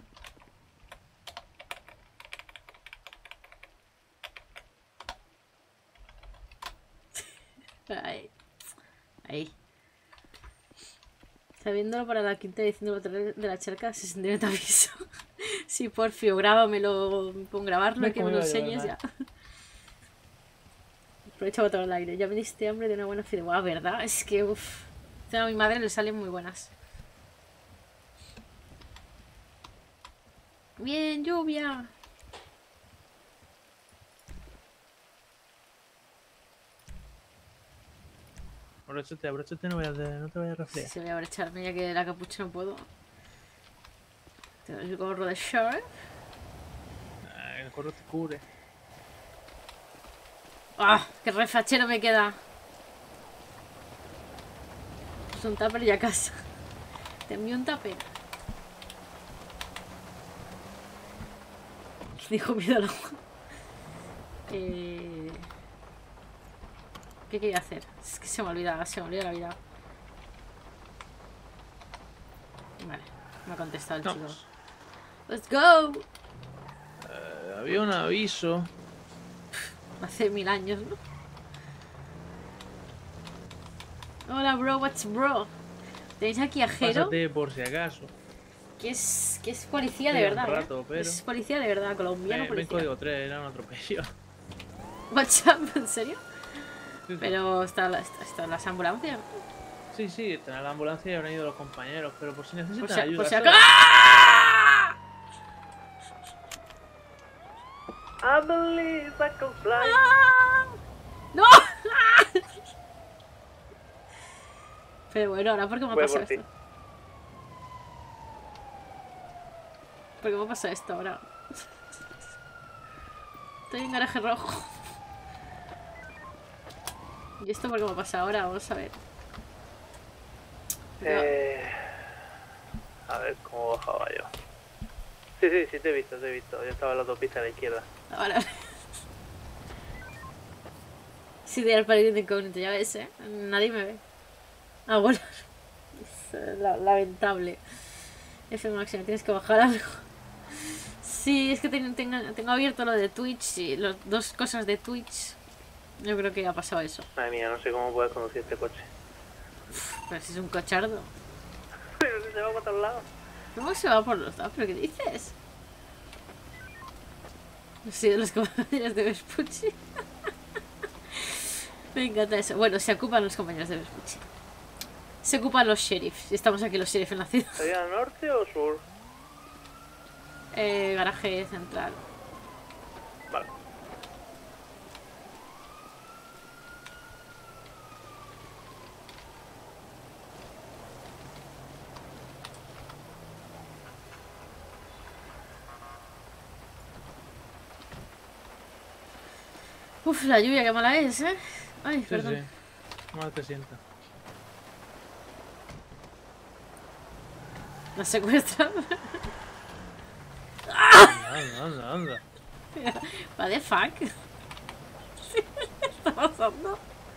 Ahí. Ahí. Sabiéndolo para la quinta edición de la charca, se sentirá te aviso. Sí, porfio, grábamelo, pon grabarlo y que me lo enseñes ya. Aprovecha para tomar el aire. Ya me diste hambre de una buena fideuá, ¿verdad? Es que, uff. A mi madre le salen muy buenas. Bien, lluvia. Abróchate, abróchate, no, vayas de- no te vayas a resfriar. Si voy a abrecharme ya que la capucha no puedo. Tengo el gorro de short. Ah, el gorro te cubre. ¡Ah! ¡Qué refachero me queda! Es un tupper y a casa. Te envío un tupper. Dijo miedo al agua. Eh... ¿Qué quería hacer? Es que se me olvida, se me olvida la vida. Vale, me ha contestado el No. chico. ¡Let's go! Eh, había un aviso. Hace mil años, ¿no? Hola, bro, what's bro? Tenéis aquí a Jero, Pásate por si acaso. que es, que es policía de Queda un verdad. ¿eh? rato, pero- Es policía de verdad, colombiano Eh, ven policía. código tres, era un atropello. What's up, ¿en serio? Sí, sí. Pero está, la- está, está las ambulancias. Sí, sí, está en la ambulancia y habrán ido los compañeros, pero por si necesitan Por si, ayuda. por si ¿sabes? acá. ¡Ah! I believe I can fly. ¡Ah! ¡No! Pero bueno, ahora ¿por qué me ha Voy a pasado por ti. esto? ¿Por qué me ha pasado esto ahora? Estoy en garaje rojo. ¿Y esto por qué me ha pasado ahora? Vamos a ver. Eh... A ver cómo bajaba yo. Sí, sí, sí, te he visto, te he visto. Yo estaba en la autopista a la izquierda. Ahora. Sí, de ir para ir de incógnito, ya ves, ¿eh? Nadie me ve. Ah, bueno. Es eh, la- lamentable. F máximo, tienes que bajar algo. Sí, es que ten- tengo, tengo abierto lo de Twitch y las dos cosas de Twitch. Yo creo que ha pasado eso. Madre mía, no sé cómo puedes conducir este coche. Pero si es un cochardo. Pero si se va para todos lados. ¿Cómo se va por los lados? ¿Pero qué dices? No sé, de los compañeros de Vespucci. Me encanta eso. Bueno, se ocupan los compañeros de Vespucci. Se ocupan los sheriffs. Estamos aquí los sheriffs en la ciudad. ¿Sería norte o sur? Eh, garaje central. Vale. Uf, la lluvia, qué mala es, ¿eh? Ay, Sí, perdón. sí. Mal te sienta. Nos secuestran. Anda, anda, anda. What the fuck? ¿Qué está pasando?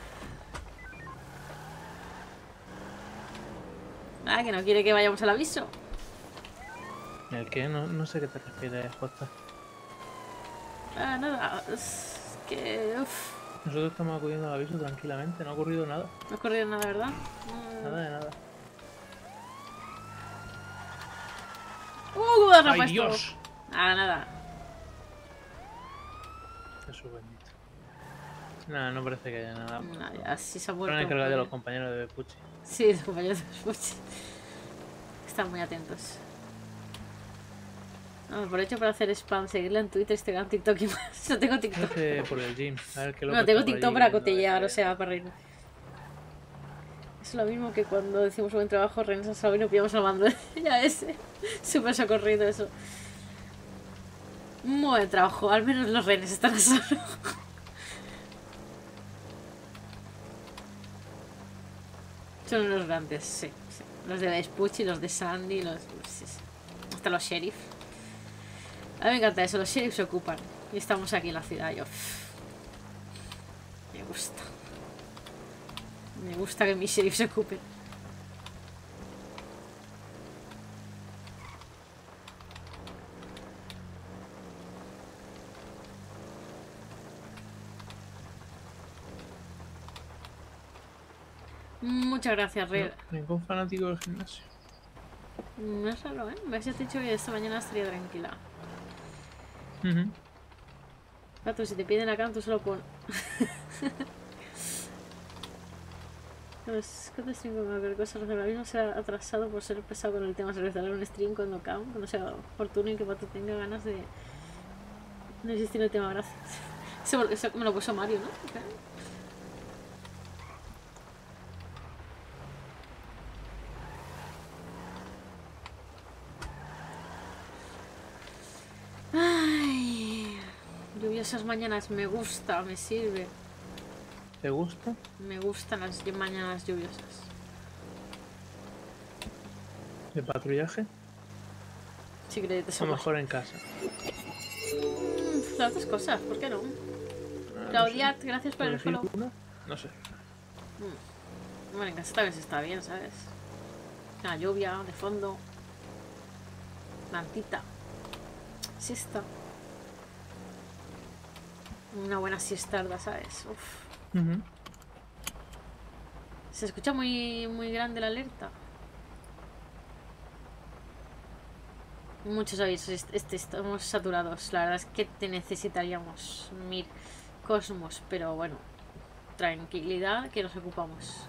Ah, que no quiere que vayamos al aviso. ¿El qué? No, no sé a qué te refieres, Costa. Ah, nada, es que... Uf, Nosotros estamos acudiendo al aviso tranquilamente, no ha ocurrido nada. no ha ocurrido nada, ¿verdad? Mm. Nada de nada. ¡Uh, cómo da ¡Ay, rapa esto! Dios! Ah, nada. Jesús bendito. Nada, no parece que haya nada. Nada, ya sí se ha Van vuelto. a encargar de un los compañeros de Vespucci. Sí, los compañeros de Vespucci. Están muy atentos. No, aprovecho para hacer spam, seguirla en Twitter, Instagram, TikTok y más. No tengo TikTok. Hace por el gym. A ver qué lo No, tengo TikTok para cotellar, o sea, para reírme. Es lo mismo que cuando decimos buen trabajo, reines a salvo y no pillamos al mando. Ya ese. Súper socorrido eso. Muy buen trabajo, al menos los reines están a salvo. Son unos grandes, sí, sí. Los de Vespucci, los de Sandy, los... sí, sí. Hasta los sheriff. A mí me encanta eso, los sheriffs se ocupan. Y estamos aquí en la ciudad, yo... Me gusta. Me gusta que mis sheriffs se ocupen. Muchas gracias, Red. No, ningún fanático del gimnasio. No es raro, ¿eh? Me has dicho que esta mañana estaría tranquila. Ujú. Pato, si te piden acá, tú solo pon. Los cuatro stream con cualquier cosa, los ahora mismo se ha atrasado por ser pesado con el tema. Se realizará un stream cuando Cam, cuando sea oportuno y que Pato tenga ganas de. No existir el tema, gracias. Eso, eso me lo puso Mario, ¿no? Okay. Lluviosas mañanas me gusta, me sirve. ¿Te gusta? Me gustan las mañanas lluviosas. ¿De patrullaje? Sí, créditos O mejor en casa. Mm, las dos cosas, ¿por qué no? Ah, Claudiat, no sé. gracias por el ¿Elegir follow. una? No sé. Mm. Bueno, en casa también se está bien, ¿sabes? La lluvia de fondo. Mantita. Siesta. Una buena siestarda, ¿sabes? Uf. Ujú. Se escucha muy, muy grande la alerta. Muchos avisos, est- est- estamos saturados. La verdad es que te necesitaríamos, Mir Cosmos, pero bueno, tranquilidad que nos ocupamos.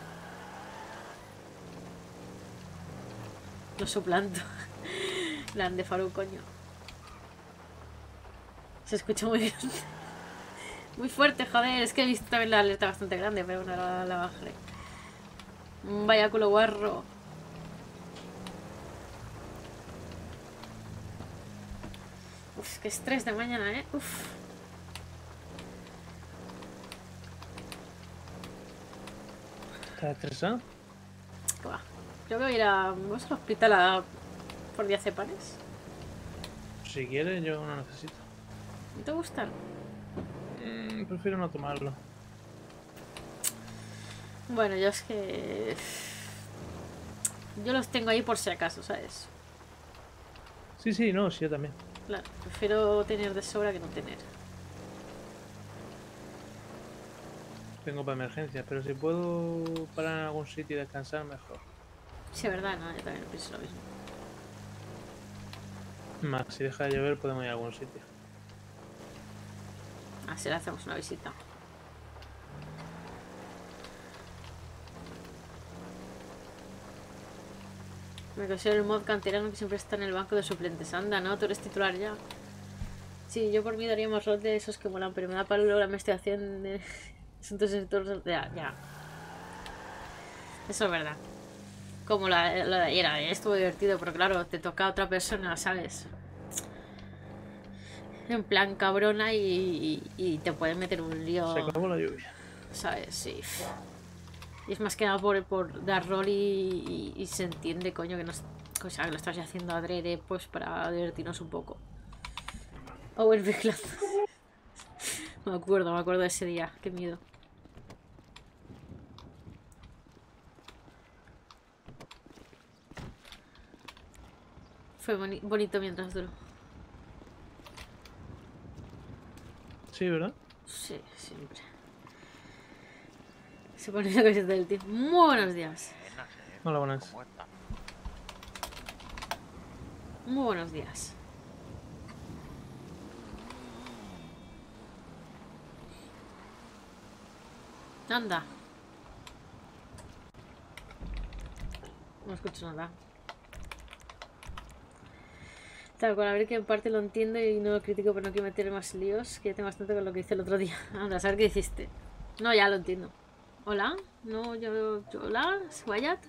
Lo suplanto. Grande Faru, coño. Se escucha muy grande. Muy fuerte, joder. Es que he visto también la alerta bastante grande, pero bueno, la, la bajaré. Vaya culo guarro. Uf, qué estrés de mañana, eh. Uf. ¿Estás estresado? ¿Qué va? Creo que voy a ir a, ¿vamos al hospital a, por diazepanes. Si quieres, yo no necesito. ¿No te gustan? Mm, prefiero no tomarlo. Bueno, yo es que... Yo los tengo ahí por si acaso, ¿sabes? Sí, sí, no, sí, yo también. Claro, prefiero tener de sobra que no tener. Tengo para emergencias, pero si puedo parar en algún sitio y descansar, mejor. Sí, es verdad, no, yo también pienso lo mismo. Más, si deja de llover, podemos ir a algún sitio. Así le hacemos una visita. Me considero el mod canterano que siempre está en el banco de suplentes. Anda, ¿no? Tú eres titular ya. Sí, yo por mí daría más rol de esos que molan, pero me da palo la investigación de asuntos entornos. Ya, ya. Eso es verdad. Como la, lo de ayer, ayer estuvo divertido, pero claro, te toca a otra persona, ¿sabes? En plan cabrona y, y, y te pueden meter un lío. Se acabó la lluvia. ¿Sabes? Sí. Y es más que nada por, por dar rol y, y, y se entiende, coño, que no es, o sea, que lo estás haciendo adrede, pues para divertirnos un poco. Owen Bigland. Me acuerdo, me acuerdo de ese día. Qué miedo. Fue boni- bonito mientras duró. Sí, ¿verdad? Sí, siempre. Se pone la camiseta del team. Muy buenos días. Hola, buenas. ¿Cómo está? Muy buenos días. Anda. No escucho nada. Tal cual, a ver que en parte lo entiendo y no lo critico, pero no quiero meter más líos, que ya tengo bastante con lo que hice el otro día. Anda, a saber qué hiciste. No, ya lo entiendo. ¿Hola? No, yo... yo ¿hola? ¿Wyatt?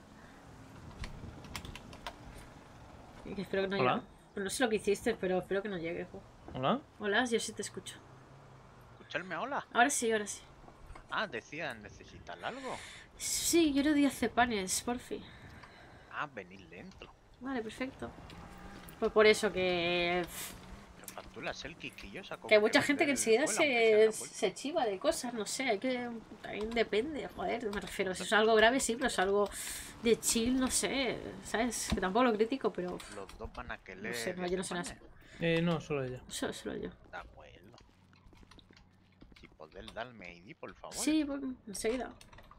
Que espero que no ¿Hola? llegue. Pues no sé lo que hiciste, pero espero que no llegue. jo. ¿Hola? Hola, yo sí te escucho. ¿Escucharme hola? Ahora sí, ahora sí. Ah, decía, ¿necesitas algo? Sí, quiero diazepanes, por fin. Ah, venir lento. Vale, perfecto. Pues por eso que... Pero facturas el quisquillosa con Que hay mucha que gente que vender enseguida escuela, aunque sea en se, la puerta. se chiva de cosas, no sé, hay que... También depende, joder, me refiero. Si es algo grave, sí, pero es algo de chill, no sé, ¿sabes? Que tampoco lo critico, pero... Los dos van a que No leer. sé, no, yo no sé nada. Eh, no, solo ella. Solo, solo yo. De acuerdo. Si podés darme I D, por favor. Sí, pues, enseguida.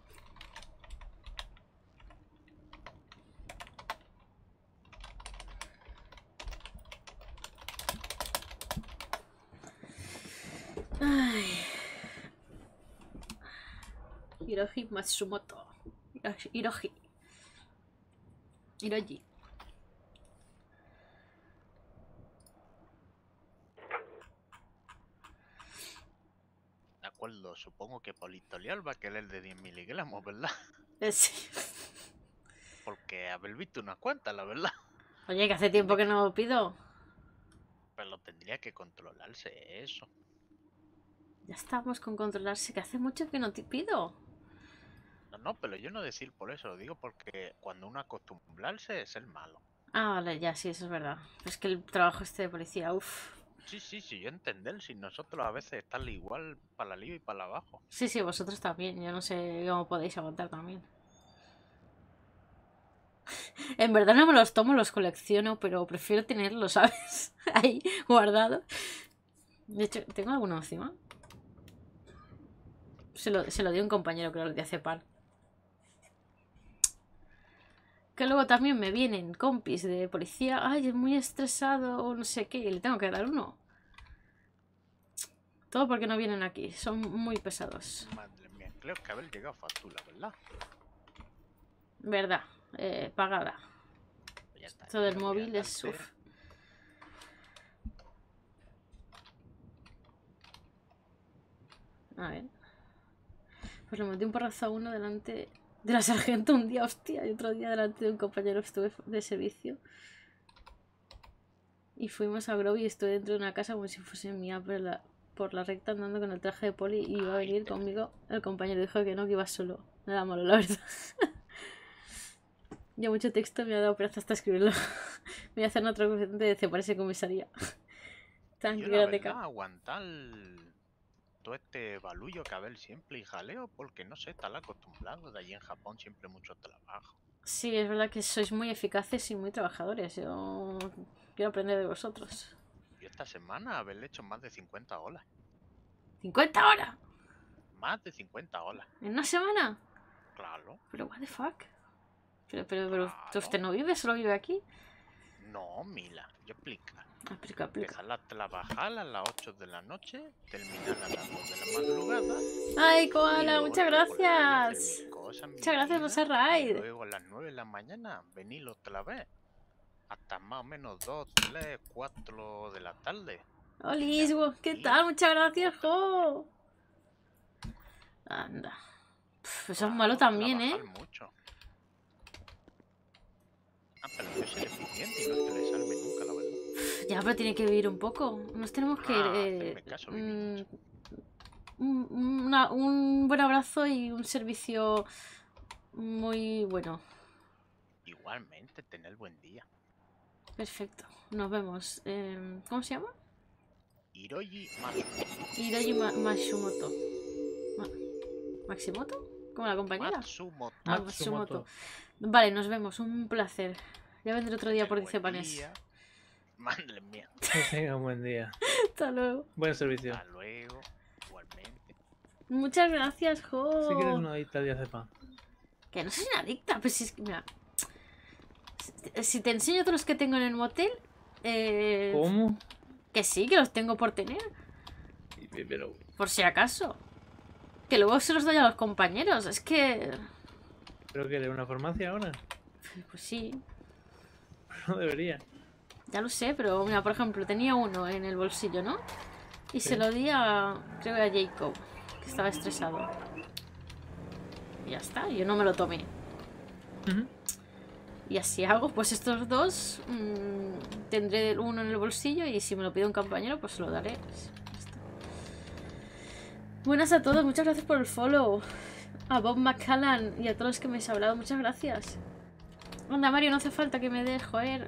Ay. Hiroji Matsumoto. Hiroshi. Hiroji. Hiroji. De acuerdo, supongo que Politolial va a querer de diez miligramos, ¿verdad? Eh, sí. Porque haber visto unas cuantas, la verdad. Oye, que hace tiempo que no pido. Pero tendría que controlarse eso. Ya estamos con controlarse, que hace mucho que no te pido. No, no, pero yo no decir por eso, lo digo porque cuando uno acostumbrarse es el malo. Ah, vale, ya, sí, eso es verdad. Es que el trabajo este de policía, uff. Sí, sí, sí, yo entender, si nosotros a veces están igual para arriba y para abajo. Sí, sí, vosotros también. Yo no sé cómo podéis aguantar también. En verdad no me los tomo, los colecciono, pero prefiero tenerlos, ¿sabes? Ahí, guardados. De hecho, ¿tengo alguno encima? Se lo, se lo dio un compañero, creo, el de hace pan. Que luego también me vienen compis de policía. Ay, es muy estresado o no sé qué. Y le tengo que dar uno. Todo porque no vienen aquí. Son muy pesados. Madre mía, creo que haber llegado factura, ¿verdad? Verdad. Eh, pagada. Pues ya está. Esto del yo voy a móvil es... darte- Uf. A ver. Pues le metí un porrazo a uno delante de la sargento un día, hostia, y otro día delante de un compañero que estuve de servicio. Y fuimos a Grove y estuve dentro de una casa como si fuese mía por la, por la recta andando con el traje de poli y iba a venir conmigo. El compañero dijo que no, que iba solo. Me da malo, la verdad. Ya mucho texto me ha dado pereza hasta escribirlo. Me voy a hacer otra cosa de se parece comisaría. Tan Yo la grande, verdad, ca- aguantar todo este balullo que haber siempre y jaleo, porque no sé, estar acostumbrado. De allí en Japón siempre mucho trabajo. Sí, es verdad que sois muy eficaces y muy trabajadores. Yo quiero aprender de vosotros. Yo esta semana haberle hecho más de cincuenta olas. ¡cincuenta horas! Más de cincuenta olas, ¿En una semana? claro. Pero, what the fuck? Pero, pero, pero, Claro. ¿usted no vive? ¿Solo vive aquí? No, Mila, yo explico. Aplica, aplica. Dejarla trabajar a las ocho de la noche, terminar a las dos de la madrugada. ¡Ay, y Koala! luego ¡Muchas ir por la calle a hacer gracias! mis cosas, mi Muchas gracias por vida, ese y raid. luego a las nueve de la mañana venir otra vez. Hasta más o menos dos, tres, cuatro de la tarde. ¡Olis! ¿Qué Sí. tal? Muchas gracias, jo. Anda. Pff, eso es malo Claro, también, ¿eh? trabajar mucho. Ah, pero yo soy eficiente y no es que le salve nunca, la verdad. Ya, pero tiene que vivir un poco. Nos tenemos que ir. Ah, eh, hacerme caso, vivir mm, mucho. un, una- un buen abrazo y un servicio muy bueno. Igualmente, tener buen día. Perfecto. Nos vemos. Eh, ¿Cómo se llama? Hiroji Matsumoto. Hiroji Ma- Matsumoto. Ma- ¿Maximoto? ¿Como la compañera? Matsumoto. Ah, Matsumoto. Vale, nos vemos. Un placer. Ya vendré otro día por Buen Dicepanes. día. Madre mía. Que tenga un buen día. Hasta luego. Buen servicio. Hasta luego. Igualmente. Muchas gracias, Jo. Si quieres una adicta de cepa. Que no soy una adicta, pues si es que, mira. Si- Si te enseño todos los que tengo en el motel. Eh, ¿Cómo? que sí, que los tengo por tener. Y- Pero. Por si acaso. Que luego se los doy a los compañeros. Es que. ¿Pero que eres una farmacia ahora? Pues sí. No debería. Ya lo sé, pero mira, por ejemplo, tenía uno en el bolsillo, ¿no? Y Sí. se lo di a. Creo que a Jacob, que estaba estresado. Y ya está, yo no me lo tomé. Ujú. Y así hago, pues estos dos mmm, tendré uno en el bolsillo y si me lo pide un compañero, pues se lo daré. Pues, ya está. Buenas a todos, muchas gracias por el follow. A Bob McCallan y a todos los que me habéis hablado, muchas gracias. Anda, Mario, no hace falta que me des, joder.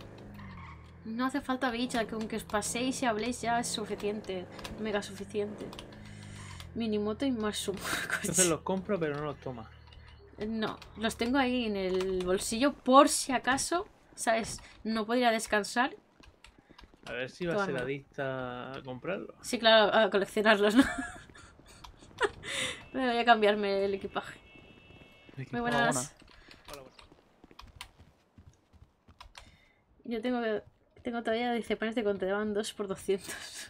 No hace falta bicha, que aunque os paséis y habléis ya es suficiente. Mega suficiente. Minimoto y Matsumoto. Entonces los compro, pero no los toma. No, los tengo ahí en el bolsillo por si acaso, ¿sabes? No podría descansar. A ver si va a ser Toma. adicta a comprarlo. Sí, claro, a coleccionarlos, ¿no? Me voy a cambiarme el equipaje. Muy buenas. Hola, buenas. Yo tengo tengo todavía diazepanes de contrabando dos por doscientos.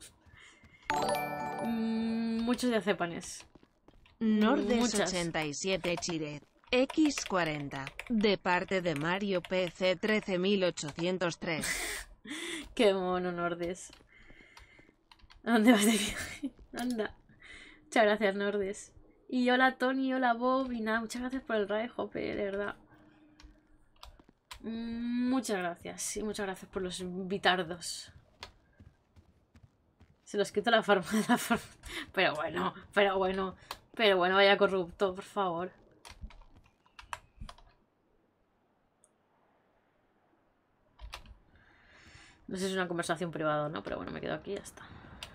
Mm, muchos diazepanes. Nordes Muchas. ochenta y siete Chiret. equis cuarenta. De parte de Mario P C trece mil ochocientos tres. Qué mono, Nordes. ¿A dónde vas de viaje? Anda. Muchas gracias, Nordes. Y hola, Tony, hola, Bob. Y nada, muchas gracias por el raid, Jope, de verdad. Mm, Muchas gracias. Y muchas gracias por los bitardos. Se los quito la forma de la forma. Pero bueno, pero bueno, pero bueno, vaya corrupto, por favor. No sé si es una conversación privada o no, pero bueno, me quedo aquí y ya está.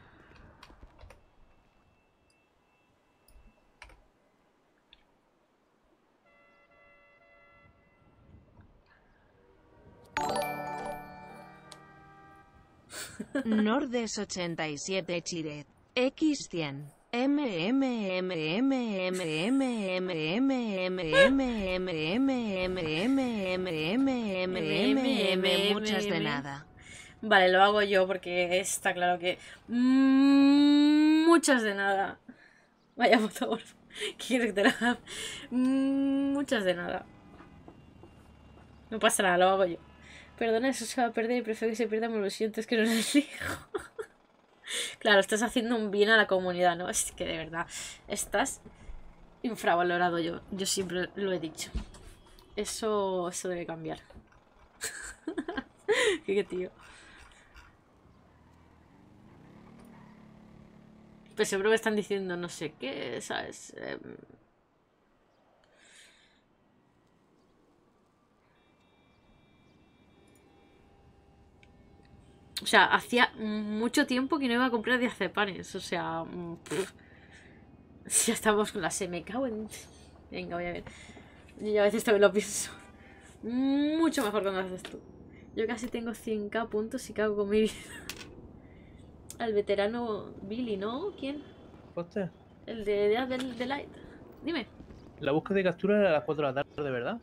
Nordes ochenta y siete Chiret. X cien. M M M M M M M M M M M M M M M M muchas de nada. Vale, lo hago yo porque está claro que... Muchas de nada. Vaya fotógrafo. ¿Quieres que te la haga? Muchas de nada. No pasa nada, lo hago yo. Perdona, eso se va a perder y prefiero que se pierda, me lo siento, es que no lo elijo. Claro, estás haciendo un bien a la comunidad, ¿no? Es que de verdad, estás infravalorado yo. Yo siempre lo he dicho. Eso, eso debe cambiar. Qué tío. Pues seguro que están diciendo no sé qué, ¿sabes? Eh... O sea, hacía mucho tiempo que no iba a comprar diazepanes. O sea, pff. Ya estamos con la se me cago en... Venga, voy a ver. Yo a veces también lo pienso. Mucho mejor cuando haces tú. Yo casi tengo cien k puntos y cago con mi vida. Al veterano Billy, ¿no? ¿Quién? ¿Poster? El de, de, de, de Light. Dime. La búsqueda de captura era a las cuatro de la tarde, ¿verdad?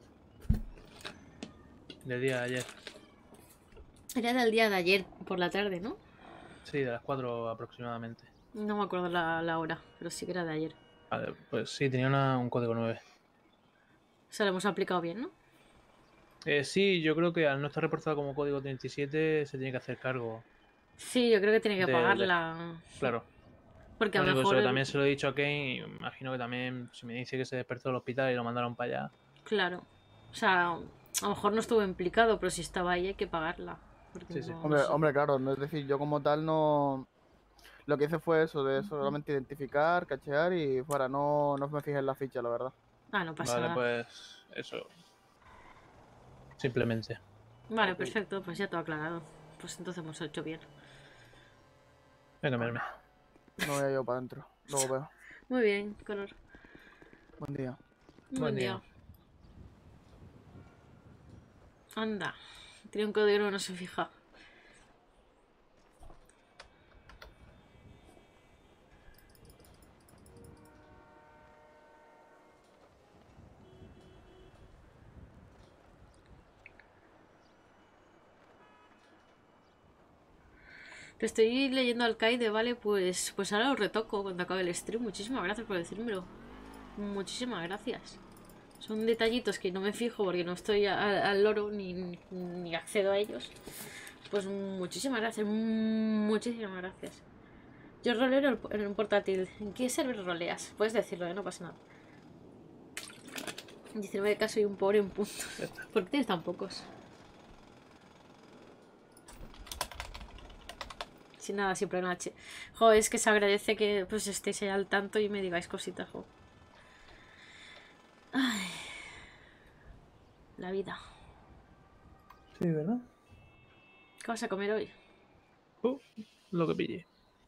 Del día de ayer. Era del día de ayer por la tarde, ¿no? Sí, de las cuatro aproximadamente. No me acuerdo la, la hora, pero sí que era de ayer. Vale, pues sí, tenía una, un código nueve. O sea, lo hemos aplicado bien, ¿no? Eh, sí, yo creo que al no estar reportado como código treinta y siete se tiene que hacer cargo. Sí, yo creo que tiene que de, pagarla. De... Claro. Porque a lo bueno, mejor... Eso, el... también se lo he dicho a Kane y imagino que también, si me dice que se despertó del hospital y lo mandaron para allá. Claro. O sea, a lo mejor no estuvo implicado, pero si estaba ahí hay que pagarla. Sí, sí. No... Hombre, hombre, claro, no es decir, yo como tal no... Lo que hice fue eso, de solamente identificar, cachear y fuera, no, no me fijé en la ficha, la verdad. Ah, no pasa vale, nada. Vale, pues eso. Simplemente. Vale, perfecto, pues ya todo aclarado. Pues entonces hemos hecho bien. Venga, verme. No voy a yo para adentro, luego veo. Muy bien, Connor. Buen día. Buen, Buen día. día. Anda. Tiene un código que no se fija. Te estoy leyendo al Kaide, ¿vale? Pues, pues ahora lo retoco cuando acabe el stream. Muchísimas gracias por decírmelo. Muchísimas gracias. Son detallitos que no me fijo porque no estoy al, al loro ni, ni accedo a ellos. Pues muchísimas gracias. Muchísimas gracias. Yo roleo en un portátil. ¿En qué server roleas? Puedes decirlo, ¿eh? No pasa nada. diecinueve K soy un pobre en punto. ¿Por qué tienes tan pocos? Sin nada, siempre en H. Jo, es que se agradece que pues estéis ahí al tanto y me digáis cositas, jo. Ay. La vida. Sí, ¿verdad? ¿Qué vas a comer hoy? Uh, lo que pille.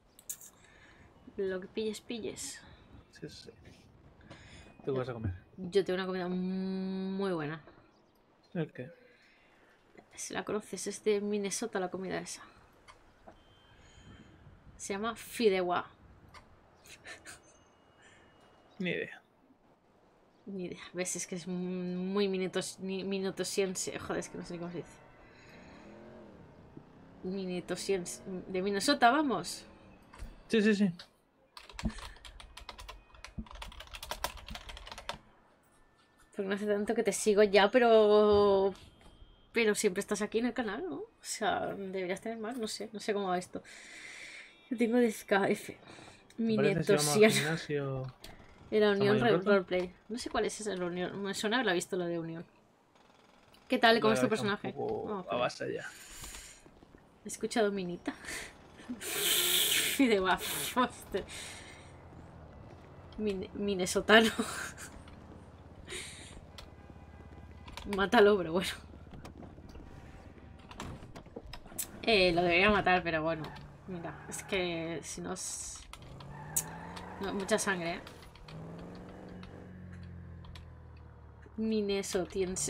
Lo que pilles, pilles. Sí, sí. ¿Tú qué vas a comer? Yo tengo una comida muy buena. ¿El qué? Si la conoces, es de Minnesota la comida esa. Se llama fideuá. Ni idea. Ni idea. ¿Ves? Es que es muy minutos, minutosiense. Joder, es que no sé ni cómo se dice. Minutosiense. De Minnesota, vamos. Sí, sí, sí. Porque no hace tanto que te sigo ya, pero... Pero siempre estás aquí en el canal, ¿no? O sea, deberías tener más, no sé. No sé cómo va esto. Yo tengo diez K F. Minetosiana. Era Unión Roleplay. No sé cuál es esa, la Unión. Me suena haberla visto, la de Unión. ¿Qué tal? ¿Cómo es tu personaje? Oh, a base ya. He escuchado Minita. Fideuá. Este. Min Minnesotano. Mátalo, pero bueno. Eh, lo debería matar, pero bueno. Mira, es que si no es... No, mucha sangre, ¿eh? Minnesotiense.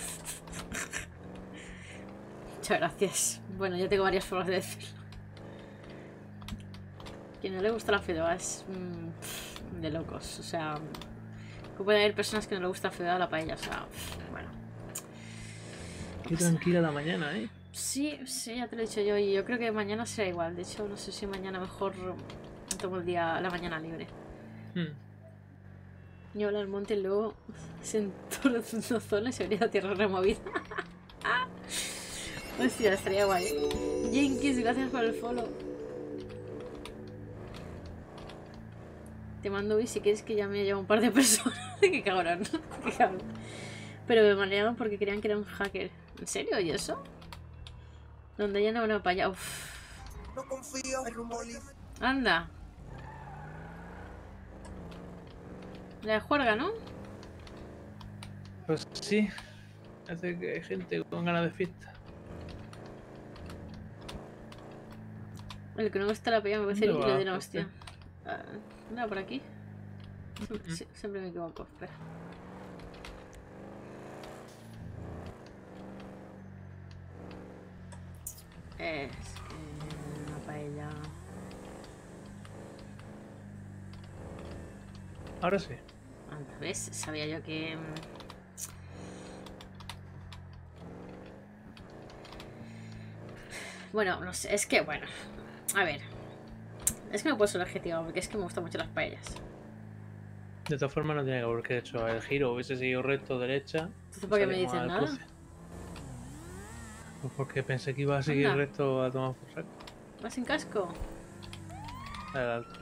Muchas gracias. Bueno, yo tengo varias formas de decirlo. Quien no le gusta la Fideuá es mmm, de locos. O sea, ¿cómo puede haber personas que no le gusta la Fideuá o la paella? O sea, bueno. Qué tranquila la mañana, ¿eh? Sí, sí, ya te lo he dicho yo. Y yo creo que mañana será igual. De hecho, no sé si mañana mejor tomo el día, la mañana libre. Hmm. Yo al monte y luego se entornó zona y se habría tierra removida. Hostia, estaría guay. Jenkins, gracias por el follow. Te mando hoy si quieres que ya me lleve un par de personas. Qué cabrón, qué cabrón. Pero me manearon porque creían que era un hacker. ¿En serio? ¿Y eso? Donde ya no van para allá. Uf. No confío en rumores. Anda. La de juerga, ¿no? Pues sí. Hace que hay gente con ganas de fiesta. El que no me gusta la pilla me parece ¿Dónde el va, de la este? hostia. Ah, no, por aquí. Siempre, sí, siempre me equivoco. Espera. Es que una paella. Ahora sí. Anda, ¿ves? Sabía yo que... Bueno, no sé, es que, bueno, a ver. Es que no puedo ser objetivo porque es que me gustan mucho las paellas. De todas formas no tiene que haber hecho el giro, hubiese seguido recto, derecha. Entonces, ¿por qué me salíamos dices al nada? cruce. Pues porque pensé que iba a seguir Anda. recto a tomar por saco. ¿Vas sin casco? Al alto.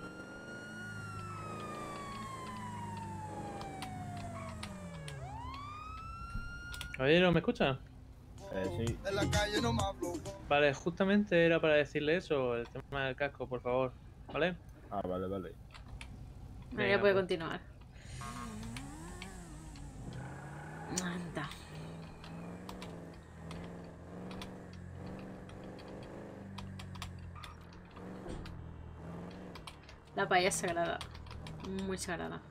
Caballero, ¿me escucha? Eh, sí. En la calle no me hablo. Vale, justamente era para decirle eso, el tema del casco, por favor. ¿Vale? Ah, vale, vale. Bueno, Venga, ya puede pues. continuar. Anda. La paella es sagrada. Muy sagrada.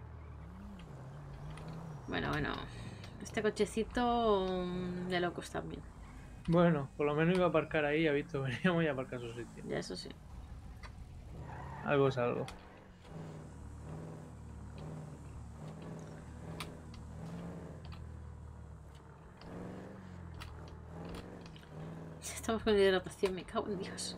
Bueno, bueno. Este cochecito mm, de locos también. Bueno, por lo menos iba a aparcar ahí, ha visto, veníamos y a aparcar su sitio. Ya, eso sí. Algo es algo. Estamos con hidratación, me cago en Dios.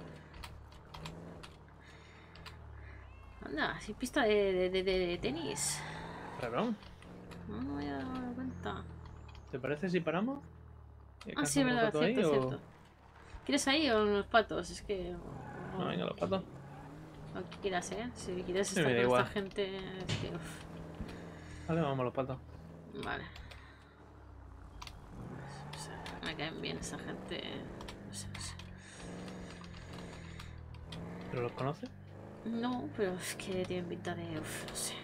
Anda, sin pista de, de, de, de tenis. Claro. No, no me había dado cuenta. ¿Te parece si paramos? ¿Y Ah, sí, alcanzamos verdad, rato ahí, cierto, o- cierto. ¿Quieres ahí o en los patos? Es que... No, venga, los patos. Lo que quieras, ¿eh? Si quieres Sí, estar me da con igual. esta gente... Es que, uf. Vale, vamos a los patos. Vale. No sé, me caen bien esa gente... No sé, no sé. ¿Pero los conoces? No, pero es que tienen pinta de... Uf, no sé.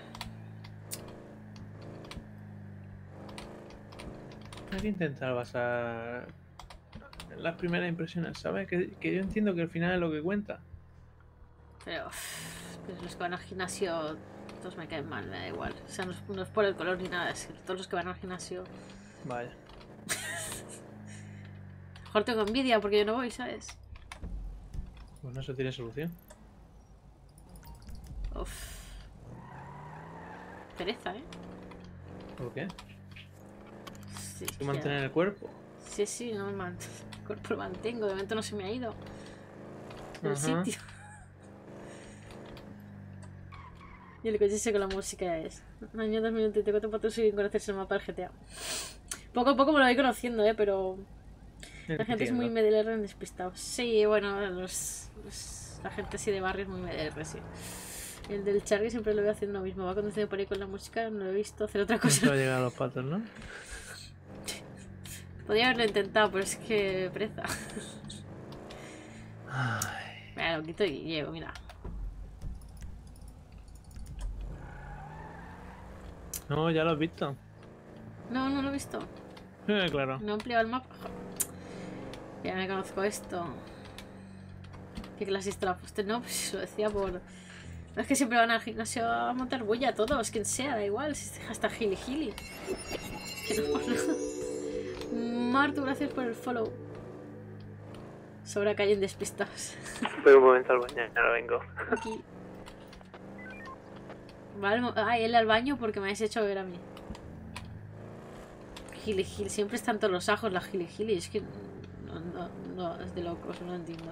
Hay que intentar basar las primeras impresiones, ¿sabes? Que, que yo entiendo que al final es lo que cuenta. Pero, uf, pues los que van al gimnasio, todos me caen mal, me da igual. O sea, no es, no es por el color ni nada, es que todos los que van al gimnasio... Vaya. Mejor tengo envidia porque yo no voy, ¿sabes? Pues no se tiene solución. Uf. Pereza, ¿eh? ¿Por qué? Sí, Hay que ya. mantener el cuerpo. Sí, sí, no, el, man- el cuerpo lo mantengo, de momento no se me ha ido del Ajá. sitio. Y el coche ese con la música ya es. Año dos mil veinticuatro para tú sin conocerse el mapa del G T A. Poco a poco me lo voy conociendo, ¿eh? Pero la gente es muy Entiendo. M D R despistado. Sí, bueno, los, los- la gente así de barrio es muy M D R, sí. El del Charlie siempre lo veo haciendo lo mismo. Va conduciendo por ahí con la música, no lo he visto hacer otra No se va cosa. a llegar a los patos, ¿no? Podría haberlo intentado, pero es que pereza. Ay, Mira, lo quito y llego, mira. No, ya lo has visto. No, no lo he visto. Eh, claro. No he ampliado el mapa. Ya me conozco esto. ¿Qué clasista la puesto? No, pues lo decía por... No, es que siempre van al gimnasio a montar bulla todos, quien sea, da igual. Si hasta Gili Gili. Que no por nada. Martu, gracias por el follow. Sobra callen despistados. Voy un momento al baño, ahora vengo. Aquí. Vale, ah, él al baño porque me habéis hecho ver a mí. Gili Gili, siempre están todos los ajos la Gili Gili. Es que no, no, no, es de locos, no lo entiendo.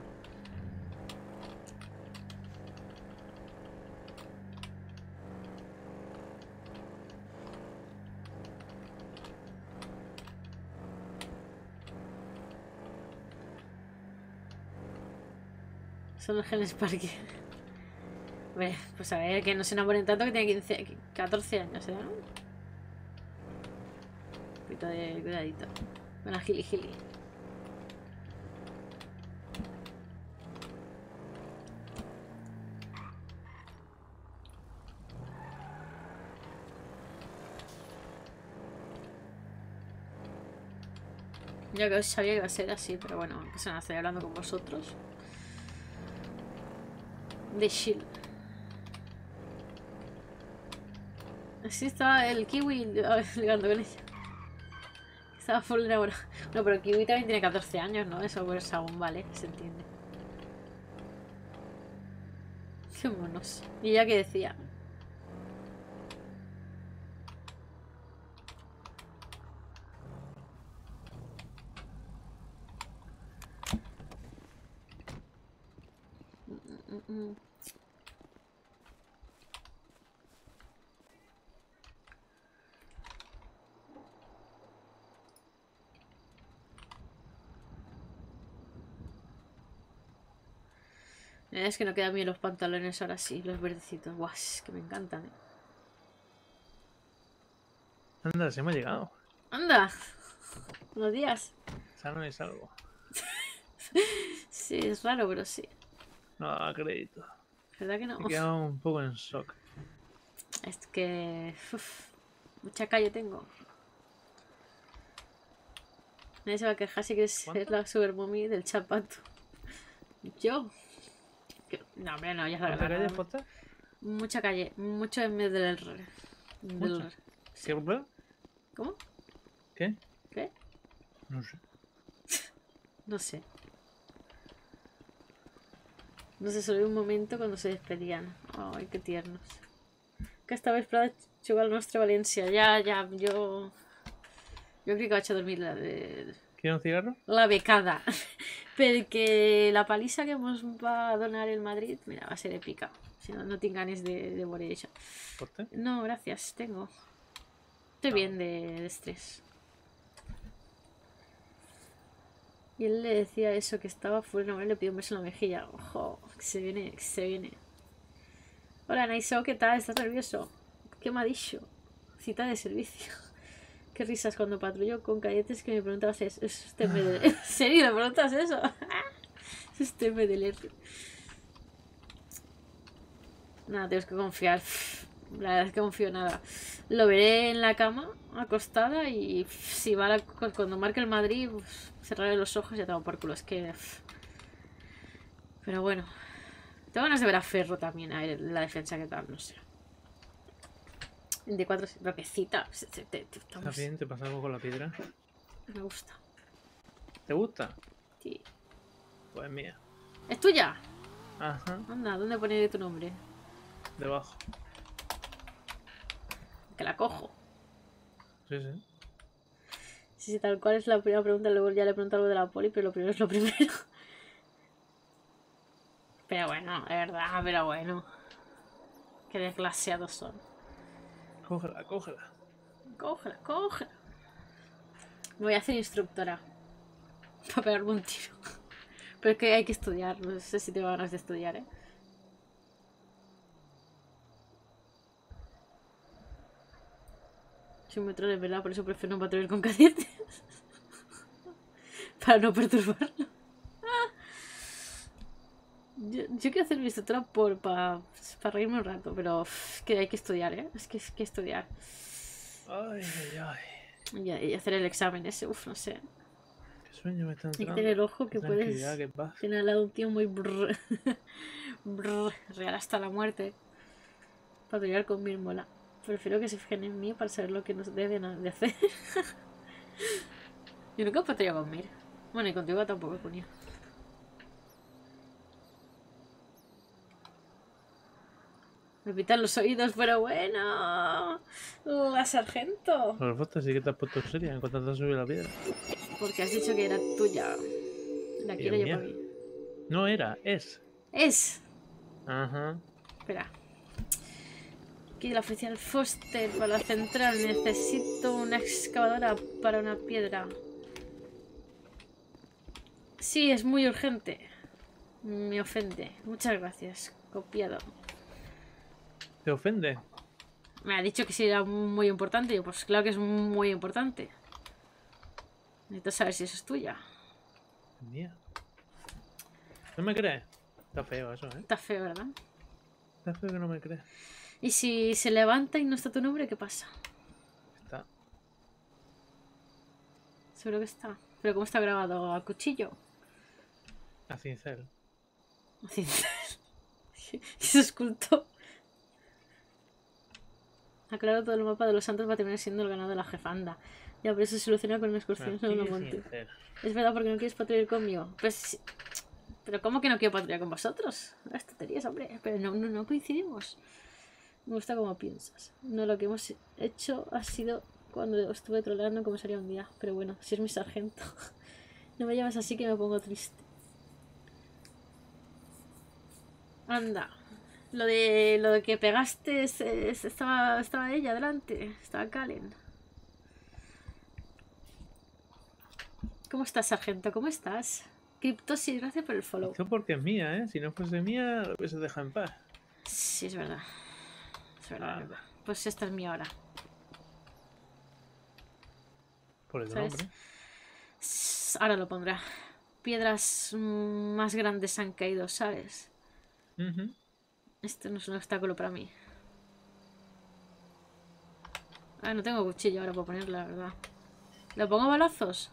Son los genes parque. Bueno, pues a ver, que no se enamoren tanto que tiene quince, catorce años, ¿eh? Un poquito de cuidadito. Bueno, Gili Gili. Yo que sabía que iba a ser así, pero bueno, que se me estoy hablando con vosotros. De chill. Así estaba el kiwi ligando con ella. Estaba full enamorado. No, pero el kiwi también tiene catorce años, ¿no? Eso pues aún vale, se entiende. Qué monos. ¿Y ella qué decía? Mm, mm, mm. Es que no quedan bien los pantalones ahora sí, los verdecitos. Guau, es que me encantan, ¿eh? Anda, se me ha llegado. ¡Anda! Buenos días. Sano y salvo. Sí, es raro, pero sí. No, crédito. ¿Verdad que no? Me he quedado un poco en shock. Es que... Uf, mucha calle tengo. Nadie se va a quejar si quieres ser la super mommy del chapato. ¿Yo? No, hombre, no, ya sabes. ¿Cuánta calle, Jota? Mucha calle, mucho en medio del... del... ¿Mucha? ¿Qué? ¿Cómo? ¿Qué? ¿Qué? No sé. No sé. No sé, solo un momento cuando se despedían. Ay, qué tiernos. Que esta vez Prada jugar al nostre València. Ja, ja, jo... Jo crec que vaig a dormir la de... ¿Quieres un cigarro? La becada. Perquè la palissa que ens va donar el Madrid, mira, va ser épica. Si no, no tinc ganes de, de veure això. ¿Por qué? No, gracias, tengo. Estoy bien de, de estrés. Y él le decía eso, que estaba full enamorado y le pidió un beso en la mejilla. Ojo, que se viene, que se viene. Hola, Naiso, ¿qué tal? ¿Estás nervioso? ¿Qué me ha dicho? Cita de servicio. Qué risas cuando patrullo con cadetes que me preguntabas, ¿es, es usted me de... ¿En serio le preguntas eso? ¿Es usted me de leer? Nada, tienes que confiar. La verdad es que confío nada. Lo veré en la cama, acostada, y si va la... cuando marque el Madrid, cerraré los ojos y ya tengo por culo. Es que... Pero bueno. Tengo ganas de ver a Ferro también, a ver la defensa que tal, no sé. veinticuatro, roquecita. ¿Está bien? ¿Te pasa algo con la piedra? Me gusta. ¿Te gusta? Sí. Pues mía. ¿Es tuya? Ajá. Anda, ¿dónde pone tu nombre? Debajo. Que la cojo. Sí, sí. Sí, sí, tal cual es la primera pregunta. Luego ya le pregunto algo de la poli, pero lo primero es lo primero. Pero bueno, de verdad, pero bueno. Qué desgraciados son. Cógela, cógela. Cógela, cógela. Me voy a hacer instructora. Para pegarme un tiro. Pero es que hay que estudiar. No sé si tengo ganas de estudiar, ¿eh? Soy un metro de verdad, por eso prefiero no patrullar con cadetes. Para no perturbarlo. Yo, yo quiero hacer mi instructora por para pa reírme un rato, pero uf, que hay que estudiar, ¿eh? Es que hay que estudiar. Ay, ay, ay. Y, y hacer el examen ese, uff, no sé. Qué sueño me está Hay que entrando. tener ojo Qué que puedes tranquilidad, qué paz. tener al lado un tío muy brrr, brrr, real hasta la muerte. Patrullar con mi mola. Prefiero que se fijen en mí para saber lo que nos deben de hacer. Yo nunca he patrullado con Mir. Bueno, y contigo tampoco, Cunia. Me pitan los oídos, pero bueno. La sargento. Los fotos sí que te has puesto seria en cuanto te has subido la piedra. Porque has dicho que era tuya. La Y quiero es yo mía. para mí. No era, es. Es. Ajá. Espera. Aquí el oficial Foster para la central. Necesito una excavadora para una piedra. Sí, es muy urgente. Me ofende. Muchas gracias. Copiado. ¿Te ofende? Me ha dicho que sí era muy importante. Yo, pues claro que es muy importante. Necesito saber si eso es tuya. Es mía. ¿No me crees? Está feo eso, ¿eh? Está feo, ¿verdad? Está feo que no me crees. Y si se levanta y no está tu nombre, ¿qué pasa? Está. Seguro que está. Pero ¿cómo está grabado? ¿A cuchillo? A cincel. A cincel. ¿Y se escultó? Aclaro, todo el mapa de los santos va a terminar siendo el ganado de la jefanda. Ya, pero eso se soluciona con una excursión en el monte. Es verdad, porque no quieres patrullar conmigo. Pues sí. Pero ¿cómo que no quiero patrullar con vosotros? Las tonterías, hombre. Pero no, no, no coincidimos. Me gusta cómo piensas. No, lo que hemos hecho ha sido cuando estuve troleando como sería un día. Pero bueno, si es mi sargento. No me llamas así que me pongo triste. Anda. Lo de lo de que pegaste es- es- estaba, estaba ella delante. Estaba Kalen. ¿Cómo estás, sargento? ¿Cómo estás? Criptosis, gracias por el follow. Esto porque es mía, ¿eh? Si no fuese mía, lo hubiese dejado en paz. Sí, es verdad. Es verdad, Ah. es verdad. Pues esta es mía ahora. Por el ¿Sabes? nombre. S- Ahora lo pondrá. Piedras mm, más grandes han caído, ¿sabes? Ujú. Esto no es un obstáculo para mí. Ah, no tengo cuchillo ahora para ponerle, la verdad. ¿Le pongo balazos?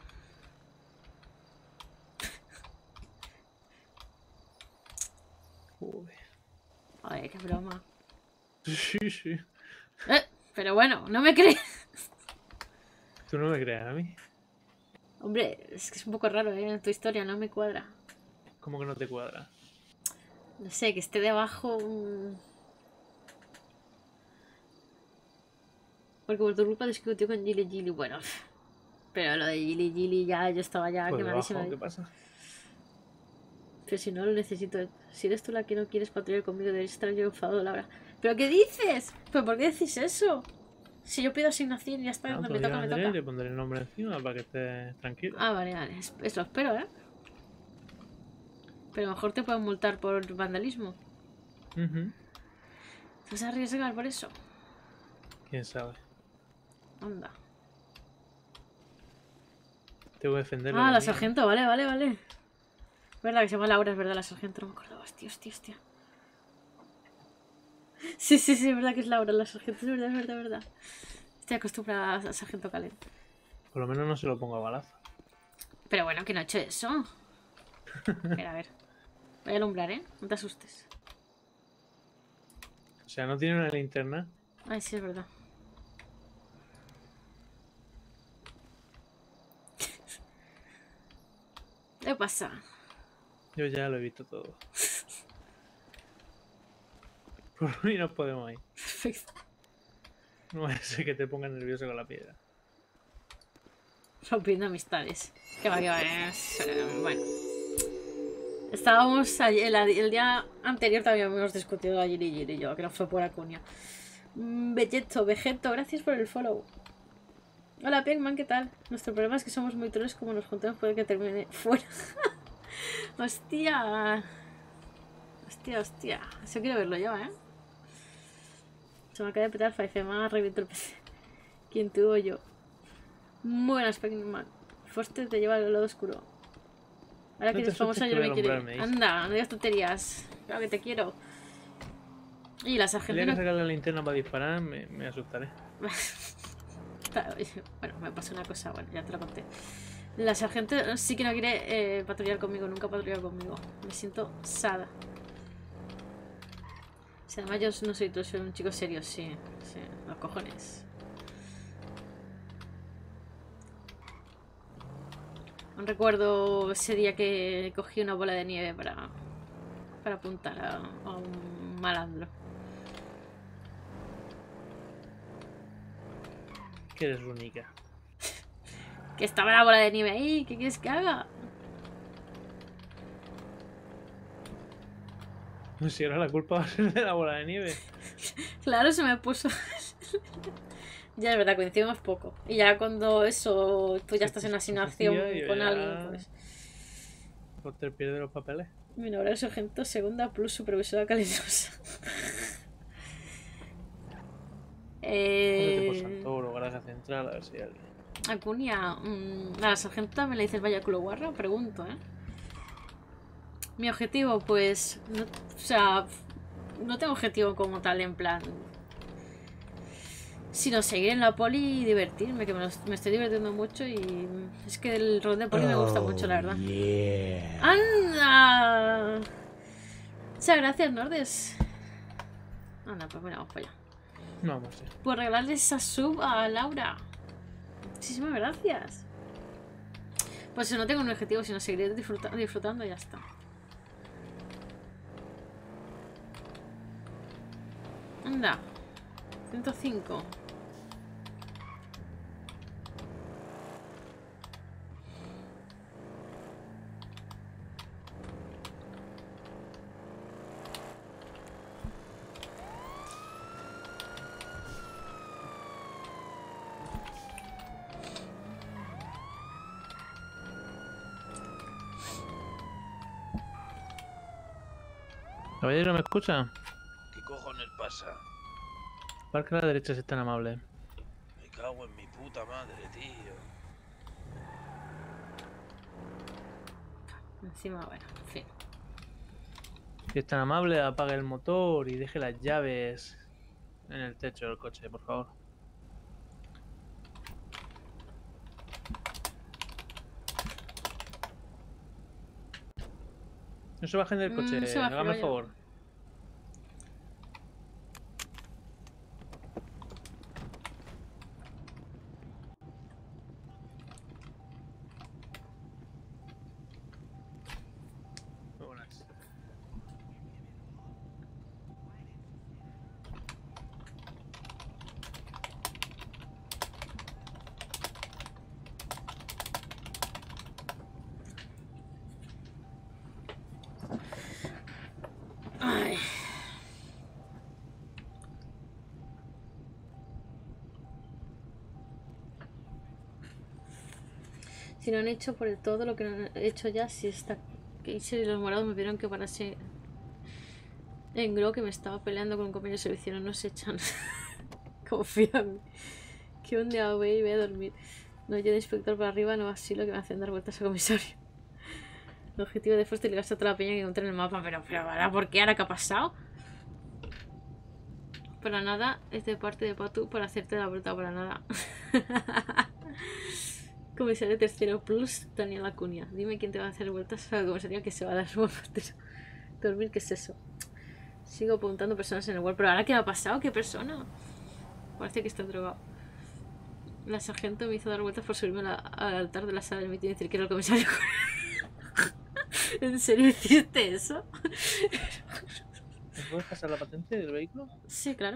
Joder. Ay, qué broma. Sí, sí. Eh, pero bueno, no me crees. Tú no me creas a mí. Hombre, es que es un poco raro, ¿eh? Tu historia no me cuadra. ¿Cómo que no te cuadra? No sé, que esté debajo... mm. Porque por tu culpa discutió con Gilly Gilly. Bueno, pero lo de Gilly Gilly ya yo estaba ya Pues quemadísima. debajo, ¿qué pasa? Pero si no lo necesito. Si eres tú la que no quieres patrullar conmigo, deberías estar yo enfadado, Laura. ¿Pero qué dices? ¿Pero por qué decís eso? Si yo pido asignación y ya está, No, cuando te me lo toca, me digo, toca. le pondré el nombre encima para que estés tranquilo. Ah, vale, vale. Es- Eso espero, ¿eh? Pero a lo mejor te pueden multar por vandalismo. Ujú. ¿Te vas a arriesgar por eso? ¿Quién sabe? Anda. Tengo que defenderlo. Ah, de la mí. sargento, vale, vale, vale. Verdad que se llama Laura, es verdad, la sargento, no me acordaba. Hostia, hostia, hostia. Sí, sí, sí, es verdad que es Laura, la sargento, es verdad, es verdad, es verdad. Estoy acostumbrada a sargento Calen. Por lo menos no se lo pongo a balazo. Pero bueno, que no he hecho eso. Espera, a ver. Voy a alumbrar, ¿eh? No te asustes. O sea, no tiene una linterna. Ay, sí, es verdad. ¿Qué pasa? Yo ya lo he visto todo. Por mí nos podemos ir. Perfecto. No vaya a ser que te pongas nervioso con la piedra. Rompiendo amistades. Que va, que va. Es, eh, bueno. Estábamos ayer, el, el día anterior también habíamos discutido ayer y ayer y yo, que no fue por Acuña. Mm, Vegeto, Vegeto, gracias por el follow. Hola Pegman, ¿qué tal? Nuestro problema es que somos muy troles, como nos juntamos puede que termine fuera. Hostia. Hostia, hostia. Eso quiero verlo yo, ¿eh? Se me acaba de petar Five, me ha reviento el P C. ¿Quién tuvo yo? Buenas, Pegman. Foster te lleva al lado oscuro. Ahora No que te eres famosa asustes yo que no voy me a quiero. nombrarme, Is. Anda, no digas tonterías. Claro que te quiero. Y la El día que sargentina. sacar la linterna para disparar, me, me asustaré. Bueno, me pasó una cosa, bueno, ya te lo conté. La sargento sí que no quiere eh, patrullar conmigo, nunca ha patrullado conmigo. Me siento sada. Si además yo no soy, yo soy un chico serio, sí, sí, los cojones. Aún recuerdo ese día que cogí una bola de nieve para, para apuntar a, a un malandro. Que eres única. Que estaba la bola de nieve ahí, ¿qué quieres que haga? Si ahora la culpa va a ser de la bola de nieve. Claro, se me puso. Ya es verdad, coincidimos poco. Y ya cuando eso, tú ya estás en asignación con ya... alguien, pues. Por te pierde los papeles. Mi nombre es sargento segunda plus supervisora calidosa. Eh... Por eh... Santoro, garaje central, a ver si hay alguien. Acuña, mmm, a la sargenta me le dices vaya culo guarra, pregunto, ¿eh? Mi objetivo, pues, no, o sea, no tengo objetivo como tal, en plan, sino seguir en la poli y divertirme, que me, lo, me estoy divirtiendo mucho y es que el rol de poli oh, me gusta mucho, la verdad. Yeah. ¡Anda! Muchas gracias, Nordes. Anda, pues bueno, vamos para allá. No, no sé. Por regalarle esa sub a Laura. Muchísimas gracias. Pues no tengo un objetivo, sino seguiré disfruta disfrutando y ya está. Anda. ciento cinco. Caballero, ¿me escucha? ¿Qué cojones pasa? Parque a la derecha si es tan amable. Me cago en mi puta madre, tío. Encima, bueno, en fin. Si es tan amable, apague el motor y deje las llaves en el techo del coche, por favor. No se bajen del coche, mm, hágame el favor. Ay. Si no han hecho por todo lo que no han hecho ya, si está que hice los morados me pidieron que parase en Gro, que me estaba peleando con un compañero de servicio, no nos echan. Confía en mí. Que un día voy y voy a dormir. No yo de inspector para arriba, no así lo que me hacen dar vueltas a comisario. El objetivo de fuerza es ligarse a toda la peña que encontré en el mapa, pero, pero, ¿ahora por qué? ¿Ahora qué ha pasado? Para nada, es de parte de Patu para hacerte la vuelta para nada. Comisario tercero plus, Daniel Acuña. Dime quién te va a hacer vueltas a la comisaría que se va a dar su portero. Dormir, ¿qué es eso? Sigo apuntando personas en el web, pero ¿ahora qué ha pasado? ¿Qué persona? Parece que está drogado. La sargento me hizo dar vueltas por subirme la, al altar de la sala del mitin y decir que era el comisario. ¿En serio hiciste eso? ¿Me puedes pasar la patente del vehículo? Sí, claro.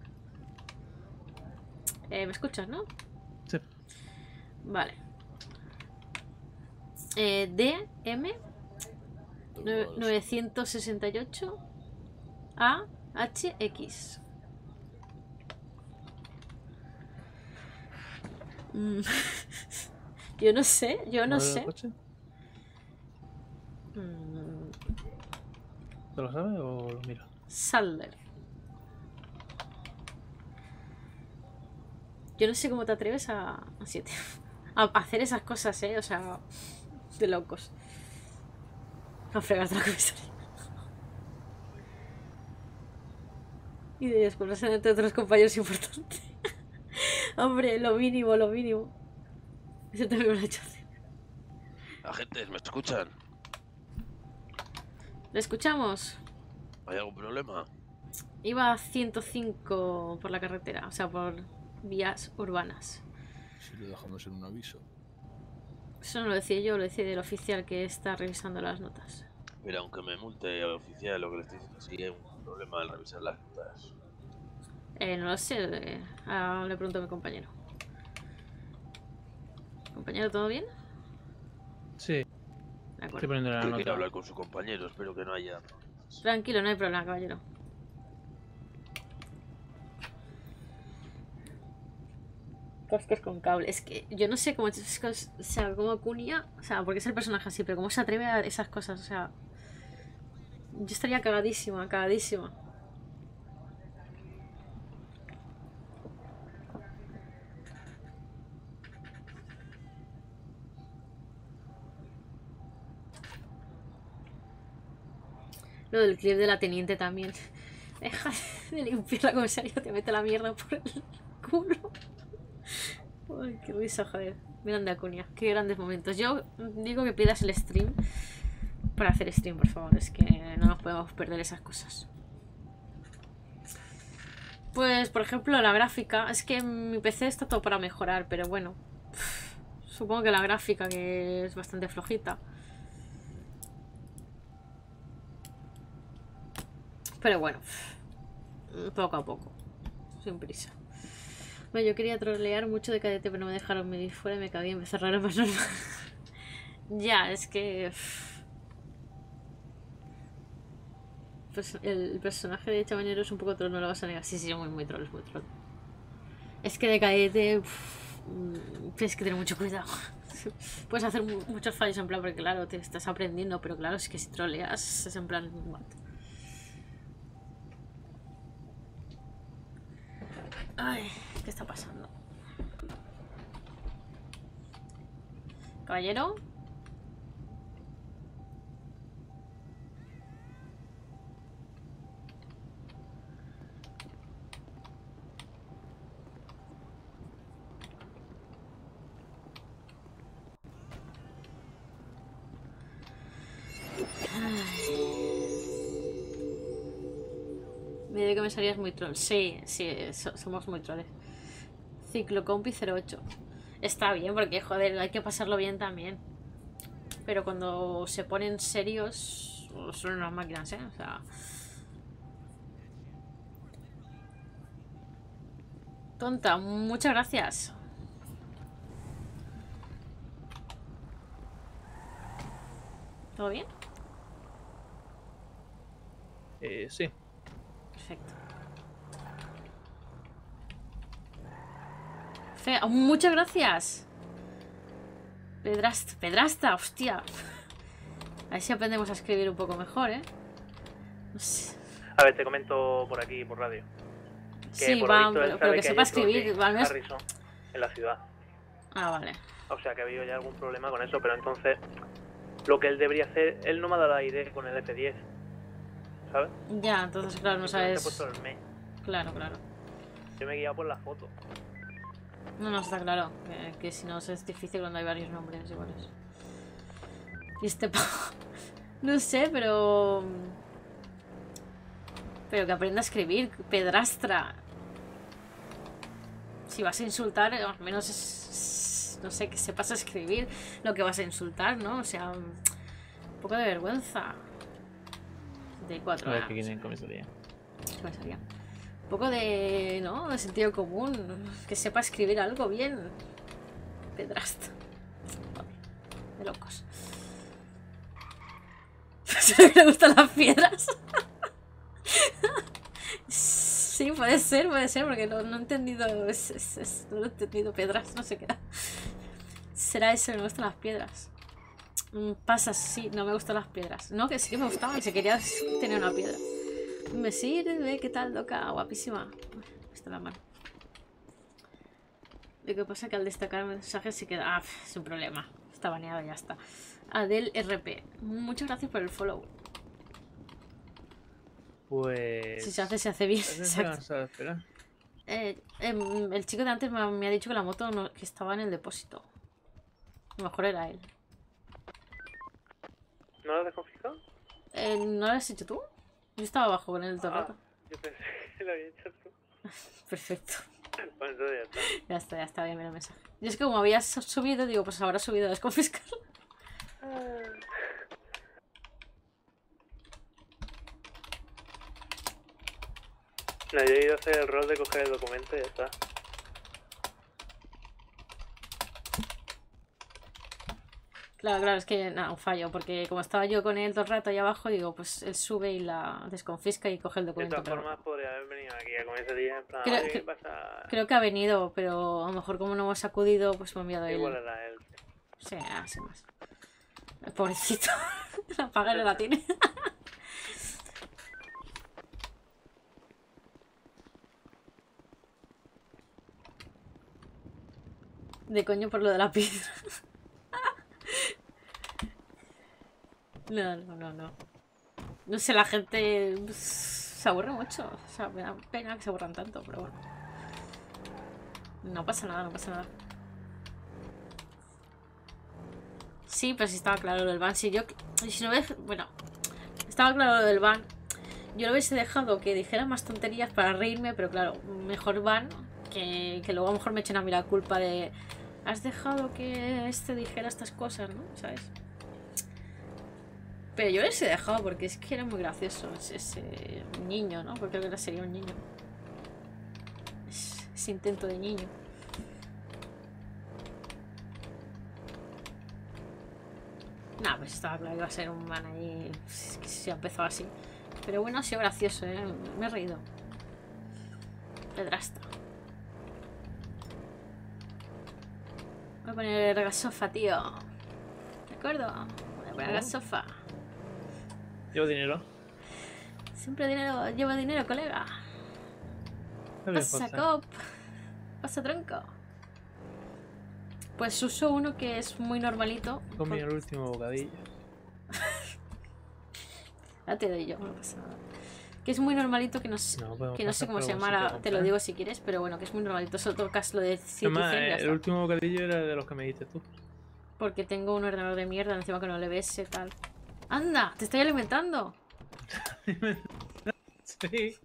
Eh, ¿Me escuchas, no? Sí. Vale. Eh, D M novecientos sesenta y ocho A H X. Mm. Yo no sé, yo no sé. Mm. ¿Te lo sabes o lo miro? Sadler. Yo no sé cómo te atreves a, así, a hacer esas cosas, eh, o sea, de locos. A fregarte la comisaría. Y de descubrirse entre otros compañeros importantes. Hombre, lo mínimo, lo mínimo. Eso también lo he hecho. Agentes, ¿me escuchan? ¿Le escuchamos? ¿Hay algún problema? Iba a ciento cinco por la carretera, o sea, por vías urbanas. Si lo dejamos en un aviso. Eso no lo decía yo, lo decía el oficial que está revisando las notas. Mira, aunque me multe el oficial, lo que le estoy diciendo, sí hay un problema al revisar las notas. Eh, no lo sé, eh, ahora le pregunto a mi compañero. ¿Compañero, todo bien? Sí. De acuerdo. Estoy poniendo la Creo que quiere nota. hablar con su compañero, espero que no haya... Tranquilo, no hay problema, caballero. Cascos con cable. Es que yo no sé cómo, es que, o sea, cómo Cunha, o sea, porque es el personaje así, pero cómo se atreve a esas cosas, o sea, yo estaría cagadísima, cagadísima. Lo del clip de la teniente también. Deja de limpiar la comisaría, te mete la mierda por el culo. Ay, qué risa, joder. Grande Acuña, qué grandes momentos. Yo digo que pidas el stream para hacer stream, por favor. Es que no nos podemos perder esas cosas. Pues, por ejemplo, la gráfica. Es que mi P C está todo para mejorar, pero bueno. Supongo que la gráfica, que es bastante flojita. Pero bueno, poco a poco, sin prisa. Bueno, yo quería trolear mucho de cadete, pero no me dejaron venir fuera y me cagué y me cerraron más normal. Ya, es que... Pues el, el personaje de Chabañero es un poco troll, no lo vas a negar. Sí, sí, muy, muy troll, muy troll. Es que de cadete... Uf, tienes que tener mucho cuidado. Puedes hacer muchos fallos en plan, porque claro, te estás aprendiendo, pero claro, es que si troleas es en plan... Ay, ¿qué está pasando? Caballero. Medio que me salías muy troll. Sí, sí, so somos muy trolles. Ciclocompi cero ocho. Está bien, porque joder, hay que pasarlo bien también. Pero cuando se ponen serios, son unas máquinas, ¿eh? O sea... Tonta, muchas gracias. ¿Todo bien? Eh, sí. Perfecto. Fe, muchas gracias. Pedrasta, pedrasta, hostia. A ver si aprendemos a escribir un poco mejor, ¿eh? No sé. A ver, te comento por aquí, por radio. Que Sí, por va, lo visto él pero, sabe pero que hay sepa otro escribir, James va, al menos- Harrison en la ciudad. Ah, vale. O sea que ha habido ya algún problema con eso, pero entonces lo que él debería hacer, él no me ha dado la I D con el F diez, ¿sabes? Ya, entonces, claro, no Simplemente sabes... he puesto el M E. Claro, claro. Yo me he guiado por la foto. No, no, está claro. Que, que si no es difícil cuando hay varios nombres iguales. Y este pavo... No sé, pero... Pero que aprenda a escribir. Pedrastra. Si vas a insultar, al menos es... No sé, que sepas escribir lo que vas a insultar, ¿no? O sea... Un poco de vergüenza. De cuatro A ver años. qué quieren en comisaría. Comisaría. Un poco de, ¿no? De sentido común. Que sepa escribir algo bien. Pedrasta. De locos. ¿Sabes que le gustan las piedras? Sí, puede ser, puede ser, porque no, no he entendido. Es, es, es- no lo he entendido. Piedras, no sé qué era. Será eso, que me gustan las piedras. Mm, Pasa, sí, no me gustan las piedras. No, que sí que me gustaban, si quería tener una piedra. Me sirve, ¿qué tal, loca? Guapísima. Uy, está la mano. Lo que pasa es que al destacar mensajes se queda... Ah, es un problema. Está baneado, ya está. Adel R P. Muchas gracias por el follow. Pues... Si se hace, se hace bien. ¿Has Exacto. descansado? Espera. Eh, em, el chico de antes me, me ha dicho que la moto no, que estaba en el depósito. A lo mejor era él. ¿No lo has desconfiscado? Eh, ¿No lo has hecho tú? Yo estaba abajo con él todo el Ah, rato. yo pensé que lo había hecho tú. Perfecto. Pues entonces ya está. Ya está, ya está, voy a mirar el mensaje. Y es que como habías subido, digo, pues habrá subido a desconfiscar. No, yo he ido a hacer el rol de coger el documento y ya está. Claro, claro, es que nada, un fallo, porque como estaba yo con él todo el rato ahí abajo, digo, pues él sube y la desconfisca y coge el De documento. todas pero- formas, podría haber venido aquí a comer ese día en plan, Creo, oye, ¿qué cre- pasa? creo que ha venido, pero a lo mejor como no hemos acudido, pues me ha enviado él. Igual era él. Sí, así más. El pobrecito. La paga no la tiene. De coño por lo de la piedra. No, no, no, no. No sé, la gente pues, se aburre mucho. O sea, me da pena que se aburran tanto, pero bueno. No pasa nada, no pasa nada. Sí, pero sí estaba claro lo del ban. Si yo, si no ves, bueno, estaba claro lo del ban. Yo lo hubiese dejado que dijera más tonterías para reírme, pero claro, mejor ban que, que luego a lo mejor me echen a mí la culpa de has dejado que este dijera estas cosas, ¿no? ¿Sabes? Pero yo les he dejado porque es que era muy gracioso ese, ese niño, ¿no? Porque creo que sería un niño. Es- ese intento de niño. Nah, pues estaba claro que iba a ser un man ahí. Es que se empezó así. Pero bueno, ha sido gracioso, ¿eh? Me he reído. Pedrasta. Voy a poner gasofa, tío. ¿De acuerdo? Voy a poner Oh. gasofa. Llevo dinero. Siempre dinero, llevo dinero, colega. Está bien, Pasa, José. cop. Pasa, tronco. Pues uso uno que es muy normalito. Comí el último bocadillo. Ya te doy yo, no pasa nada. Que es muy normalito, que no sé, No, podemos que no sé pasar cómo por se algún llama, sitio a te lo comprar. digo si quieres, pero bueno, que es muy normalito. Solo tocas lo de Citizen Además, y ya eh, el está. último bocadillo era de los que me diste tú. Porque tengo un ordenador de mierda, encima que no le ves y tal. ¡Anda! ¡Te estoy alimentando! Sí.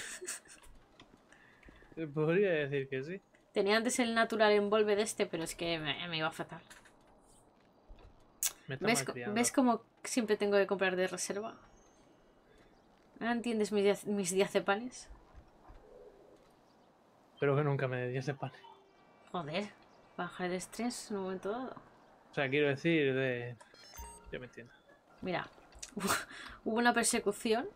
Podría decir que sí. Tenía antes el Natural Envolve de este, pero es que me, me iba fatal. Me está ¿Ves, co- malcriando. ¿Ves cómo siempre tengo que comprar de reserva? ¿Ahora entiendes mis, dia- mis diazepanes? Pero que nunca me diese pan. Joder, bajar el estrés en un momento dado. O sea, quiero decir de... Yo me entiendo. Mira, hubo una persecución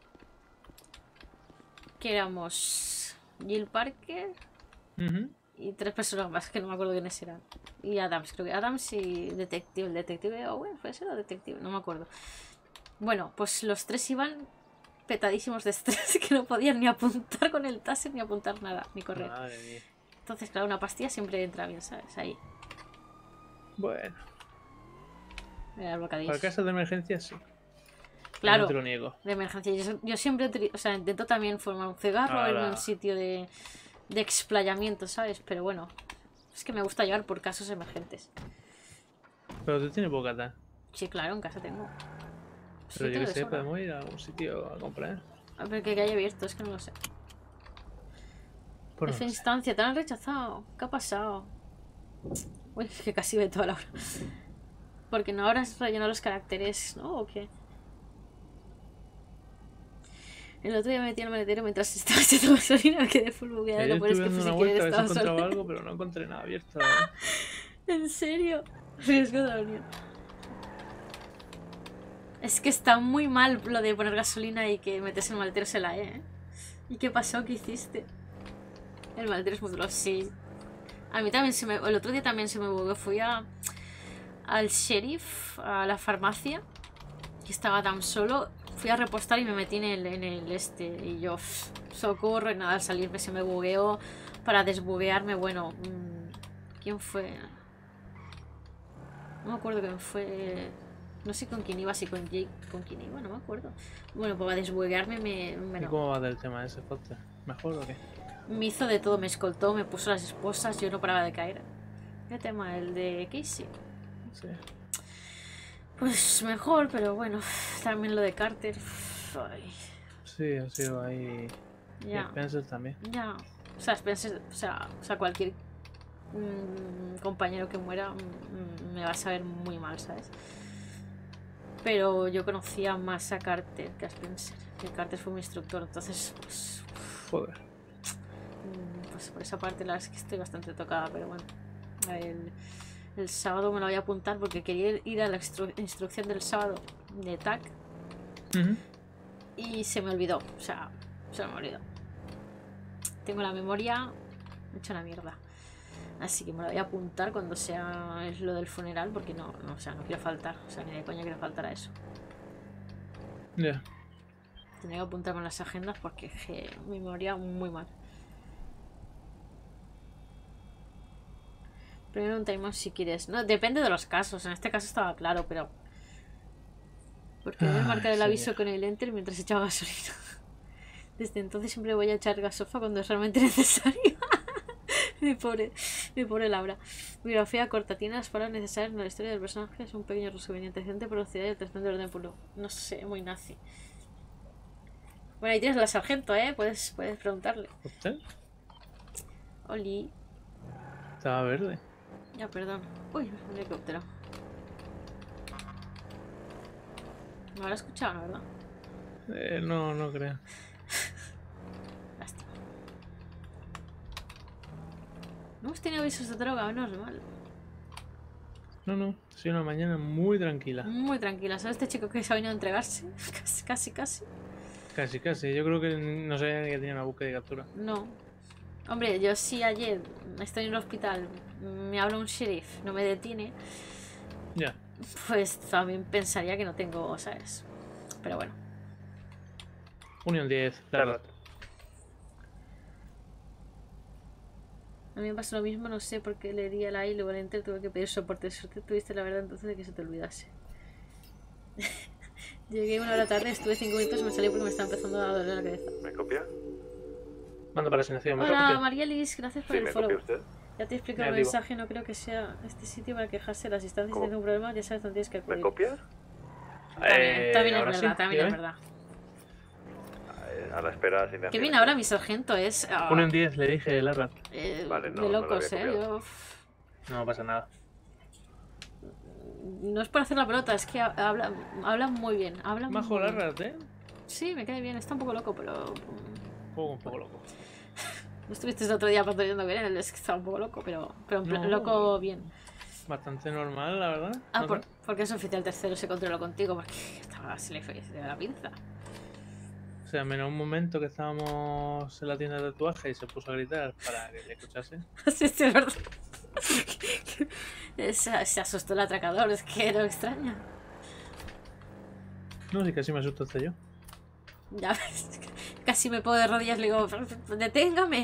que éramos Jill Parker Ujú. y tres personas más que no me acuerdo quiénes eran. Y Adams, creo que Adams y Detective, el Detective Owen, ¿fue ese o Detective? No me acuerdo. Bueno, pues los tres iban petadísimos de estrés que no podían ni apuntar con el taser ni apuntar nada, ni correr. Madre mía. Entonces, claro, una pastilla siempre entra bien, ¿sabes? Ahí. Bueno, Mira, el bocadillo. para casos de emergencia sí. Claro, No te lo niego. de emergencia. Yo, yo siempre utili- o sea, intento también fumar un cigarro o irme a Ala. un sitio de, de explayamiento, ¿sabes? Pero bueno, es que me gusta llevar por casos emergentes. Pero tú tienes bocata. Sí, claro, en casa tengo. Sí, Pero yo tengo que de sé, sobra. podemos ir a algún sitio a comprar. A ver, que haya abierto, es que no lo sé. Pues no F sé. instancia, te han rechazado. ¿Qué ha pasado? Uy, que casi ve toda la hora. Porque no habrás rellenado los caracteres, ¿no? ¿O qué? El otro día me metí en el maletero mientras estaba haciendo gasolina, me quedé full bugueada. Ayer Lo peor es estuve que dando fui una sin querer, vuelta a ver si estaba encontraba sola. algo, pero no encontré nada abierto. la verdad. ¿En serio? Riesgo de la unión. Es que está muy mal lo de poner gasolina y que metes en el maletero se la E, ¿eh? ¿Y qué pasó? ¿Qué hiciste? El maletero es muy duro, sí. A mí también se me... El otro día también se me bugueó. Fui a... al sheriff, a la farmacia, que estaba tan solo. Fui a repostar y me metí en el, en el este. Y yo, pff, socorro, y nada, al salirme se me bugueó. Para desbuguearme, bueno... mmm, ¿quién fue? No me acuerdo quién fue... No sé con quién iba, si con Jake, con quién iba, no me acuerdo. Bueno, pues para desbuguearme me... me ¿Y no. cómo va del tema ese, Foster? ¿Mejor o qué? Me hizo de todo, me escoltó, me puso las esposas, yo no paraba de caer. ¿Qué tema? El de Casey. Sí. Pues mejor, pero bueno, también lo de Carter. Ay, Sí, ha sido ahí. Y ya, Spencer también. ya. O sea, Spencer, o sea, o sea cualquier mm, compañero que muera mm, me va a saber muy mal, ¿sabes? Pero yo conocía más a Carter que a Spencer. Que Carter fue mi instructor, entonces, pues, Joder. mm, pues por esa parte la verdad es que estoy bastante tocada, pero bueno. El, el sábado me lo voy a apuntar porque quería ir a la instru- instrucción del sábado de T A C Ujú. y se me olvidó, o sea, se me olvidó. Tengo la memoria hecha una mierda. Así que me lo voy a apuntar cuando sea es lo del funeral porque no, no, o sea, no quiero faltar. O sea, ni de coña quiero faltar a eso. Ya. Tenía que apuntarme en las agendas porque es que mi memoria muy mal. Primero un timeout si quieres. No, depende de los casos. En este caso estaba claro, pero... Porque debes Ay, marcar el aviso señor. con el enter mientras echaba gasolina. Desde entonces siempre voy a echar gasofa cuando es realmente necesario. Mi pobre, mi pobre Laura. Biografía corta. Tiene las palabras necesarias en la historia del personaje. Es un pequeño resumen. Antecedente, velocidad y el tratamiento de orden puro. No sé, muy nazi. Bueno, ahí tienes la sargento, ¿eh? Puedes, puedes preguntarle. ¿Usted? Oli. Estaba verde. Ya, perdón. Uy, un helicóptero. No lo he escuchado, ¿no? ¿Verdad? Eh, no, no creo. Lástima. No hemos tenido avisos de droga, normal. No, no. Ha sido una mañana muy tranquila. Muy tranquila. ¿Sabes este chico que se ha venido a entregarse? Casi, casi, casi. Casi, casi. Yo creo que no sabía ni que tenía una búsqueda de captura. No. Hombre, yo sí ayer estoy en el hospital, me habla un sheriff, no me detiene, Ya. pues también pensaría que no tengo, ¿sabes? Pero bueno. Unión diez. Claro. A mí me pasó lo mismo, no sé por qué le di a la I y luego al enter tuve que pedir soporte. Suerte tuviste la verdad entonces de que se te olvidase. Llegué una hora tarde, estuve cinco minutos y me salí porque me estaba empezando a doler la cabeza. ¿Me copia? Manda para la asignación. ¿Me Hola, copia? Marielis, gracias por Sí, el me follow. copia usted. Ya te he explicado el Negativo. mensaje, no creo que sea este sitio para quejarse de las instancias. Si ¿Cómo? tienes un problema, ya sabes dónde tienes que acudir. ¿Me copias? También, Eh, también es ahora verdad, sí, también es dígame. verdad. Eh, A la espera de asignación. Qué bien ahora mi sargento es ah, Unión diez, le dije, Larra. eh, Vale, no, de no lo locos, había eh. copiado. Yo, No pasa nada. no es por hacer la pelota, es que ha- habla, habla muy bien. Habla Majo muy bien. Larra, ¿eh? Sí, me cae bien, está un poco loco, pero. Un poco, un poco loco. No estuviste el otro día patrullando con él, es que estaba un poco loco, pero, pero en plan, No. loco bien. Bastante normal, la verdad. Ah, No por, sé. porque es oficial tercero, se controló contigo, porque estaba, se le fue se le dio la pinza. O sea, menos un momento que estábamos en la tienda de tatuaje y se puso a gritar para que le escuchase. Sí, sí, es verdad. se, se asustó el atracador, es que no extraña. No, sí, casi me asusto hasta yo. Ya ves, casi me pongo de rodillas y le digo, deténgame.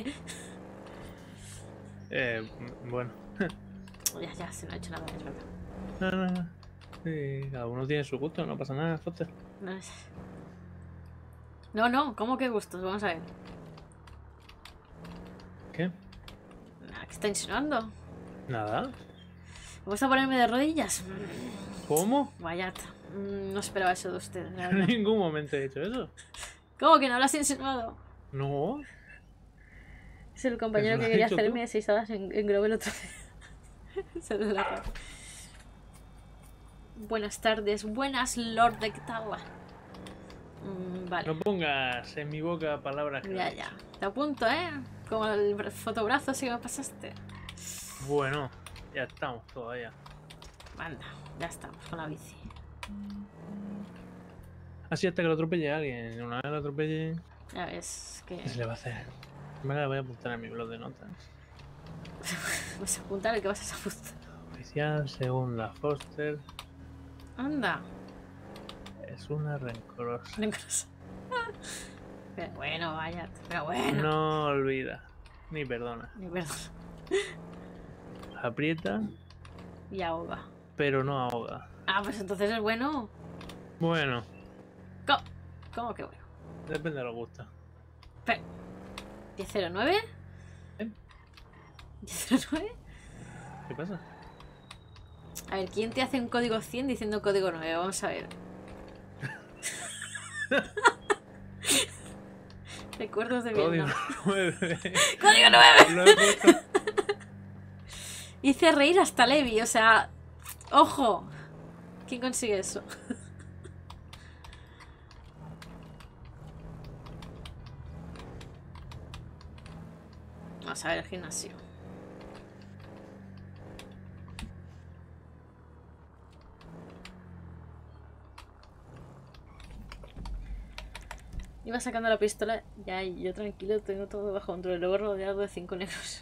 Eh, bueno. Ya, ya, se no ha hecho nada, es verdad. No, no, no. Sí, cada uno tiene su gusto, no pasa nada, Foster. No, es- no, no, ¿cómo que gustos? Vamos a ver. ¿Qué? ¿Qué está insinuando? Nada. ¿Vas a ponerme de rodillas? ¿Cómo? Vaya, mm, no esperaba eso de usted, la En verdad. ningún momento he hecho eso. ¿Cómo que no lo has insinuado? No. Es el compañero Eso lo que has quería dicho hacerme tú. de seis hadas en, en Grove el otro día. Se le da la cara. Buenas tardes, buenas Lord, ¿qué tal? Mm, vale, No pongas en mi boca palabras que no ya, he ya. dicho. Te apunto, ¿eh? Como el bra- fotobrazo ese que me pasaste. Bueno, ya estamos todavía. Anda, ya estamos con la bici. Así hasta que lo atropelle a alguien. Una vez lo atropelle, Ya ves que... ¿qué se le va a hacer? Me la voy a apuntar en mi blog de notas. Vas a apuntar el que vas a apuntar. Oficial, segunda, Foster. Anda. Es una rencorosa. Rencorosa. Pero bueno, vaya. Pero bueno. No olvida, ni perdona. Ni perdón. Aprieta, Y ahoga. pero no ahoga. Ah, pues entonces es bueno. Bueno, ¿Cómo, ¿Cómo que bueno? depende de lo que gusta. Pero... diez cero nueve. ¿Eh? diez cero nueve. ¿Qué pasa? A ver, ¿quién te hace un código cien diciendo código nueve? Vamos a ver. Recuerdos de Código Vietnam. nueve. ¡Código nueve! Hice reír hasta Levi, o sea... ¡Ojo! ¿Quién consigue eso? Vamos a ver el gimnasio. Iba sacando la pistola, ya, y yo tranquilo, tengo todo bajo control, luego rodeado de cinco negros.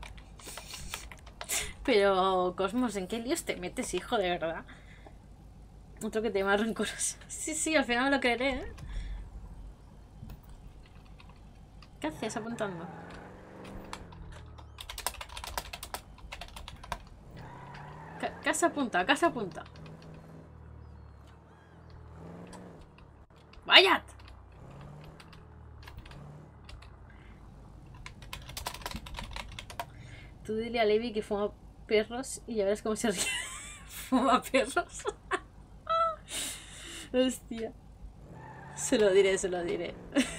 Pero, Cosmos, ¿en qué líos te metes, hijo, de verdad? Otro que te más rencoroso. Sí, sí, al final me lo creeré, ¿eh? ¿Qué haces apuntando? Ca- Casa apunta, casa apunta. ¡Vaya! Tú dile a Levi que fuma perros y ya verás cómo se ríe. Fuma perros. Hostia. Se lo diré, se lo diré.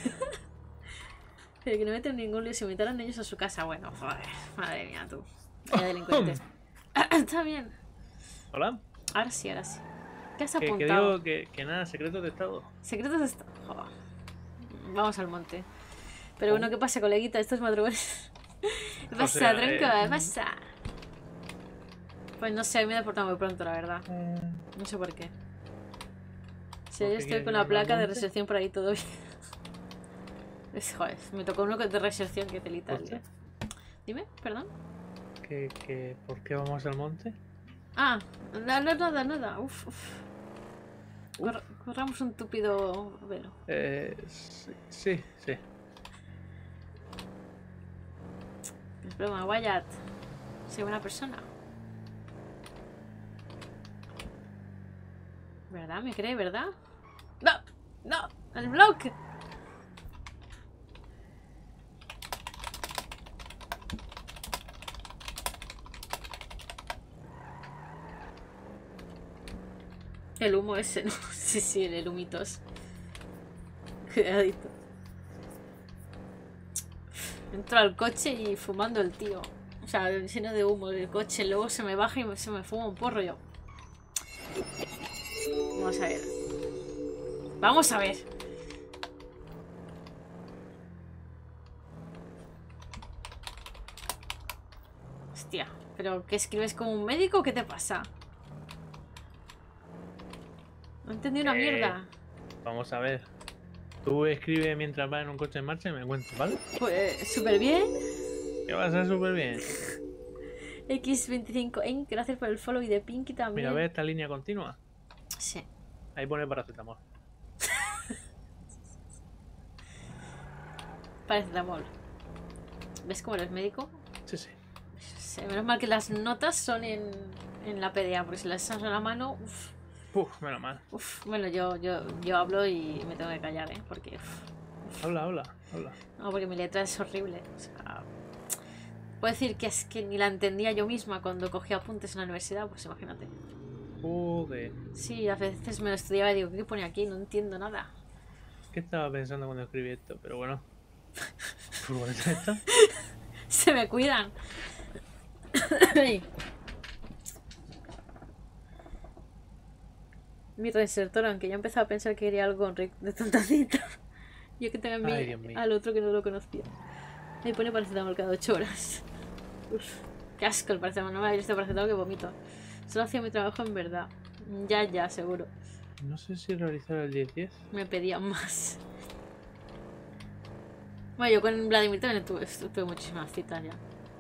Pero que no meten ningún lío. Si invitaran ellos a su casa, bueno, joder. Madre mía, tú. Vaya delincuente. Está bien. Hola. Ahora sí, ahora sí. ¿Qué has Que, que apuntado? digo que, que nada, secretos de estado. Secretos de estado. Joder. Vamos al monte. Pero bueno, ¿qué pasa, coleguita? Estos madrugones. ¿Qué pasa, O sea, tronco? eh, ¿Qué pasa? Pues no sé, me he deportado muy pronto, la verdad. No sé por qué. Si yo ¿Por qué estoy quieres con la llevarme al placa de monte? recepción por ahí todo bien. Es, joder, me tocó uno de recepción que telita. Hostia. Dime, perdón. ¿Que, que, ¿Por qué vamos al monte? Ah, no, no, nada, nada. Uf, uf. Corr- corramos un túpido velo. Eh, sí, sí, sí. Es broma, Wyatt. Soy buena persona. ¿Verdad? ¿Me cree, verdad? ¡No! ¡No! ¡El bloque! El humo ese, ¿no? Sí, sí, el humitos. Cuidadito. Entro al coche y fumando el tío. O sea, lleno de humo el coche. Luego se me baja y me- se me fuma un porro yo. Vamos a ver. Vamos a ver. Hostia, ¿pero qué escribes como un médico o qué te pasa? No entendí una Eh, mierda. Vamos a ver. Tú escribe mientras vas en un coche en marcha y me cuentas, ¿vale? Pues súper bien. Que va a ser súper bien. X veinticinco en, gracias por el follow y de Pinky también. Mira, ¿ves esta línea continua? Sí. Ahí pone paracetamol. Paracetamol. ¿Ves cómo eres médico? Sí, sí. Sí, menos mal que las notas son en, en la P D A, porque si las echas a la mano, uff, Uf, menos mal. uf. Bueno, yo, yo, yo hablo y me tengo que callar, ¿eh? Porque, uf, Habla, habla, habla. no, porque mi letra es horrible. O sea, puedo decir que es que ni la entendía yo misma cuando cogía apuntes en la universidad, pues imagínate. Joder. Sí, a veces me lo estudiaba y digo, ¿qué pone aquí? No entiendo nada. ¿Qué estaba pensando cuando escribí esto? Pero bueno. ¿Furgoneta esta? Se me cuidan. Mi receptor, aunque ya empezaba a pensar que quería algo con Rick de tontacita. Yo que tenga a mí Ay, Dios mío. al otro que no lo conocía. Me pone paracetamol cada ocho horas. Uf, qué asco el paracetamol. No me había visto paracetamol que vomito. Solo hacía mi trabajo en verdad. Ya, ya, seguro. No sé si realizar el diez diez. Me pedían más. Bueno, yo con Vladimir también tuve, tuve muchísimas citas ya.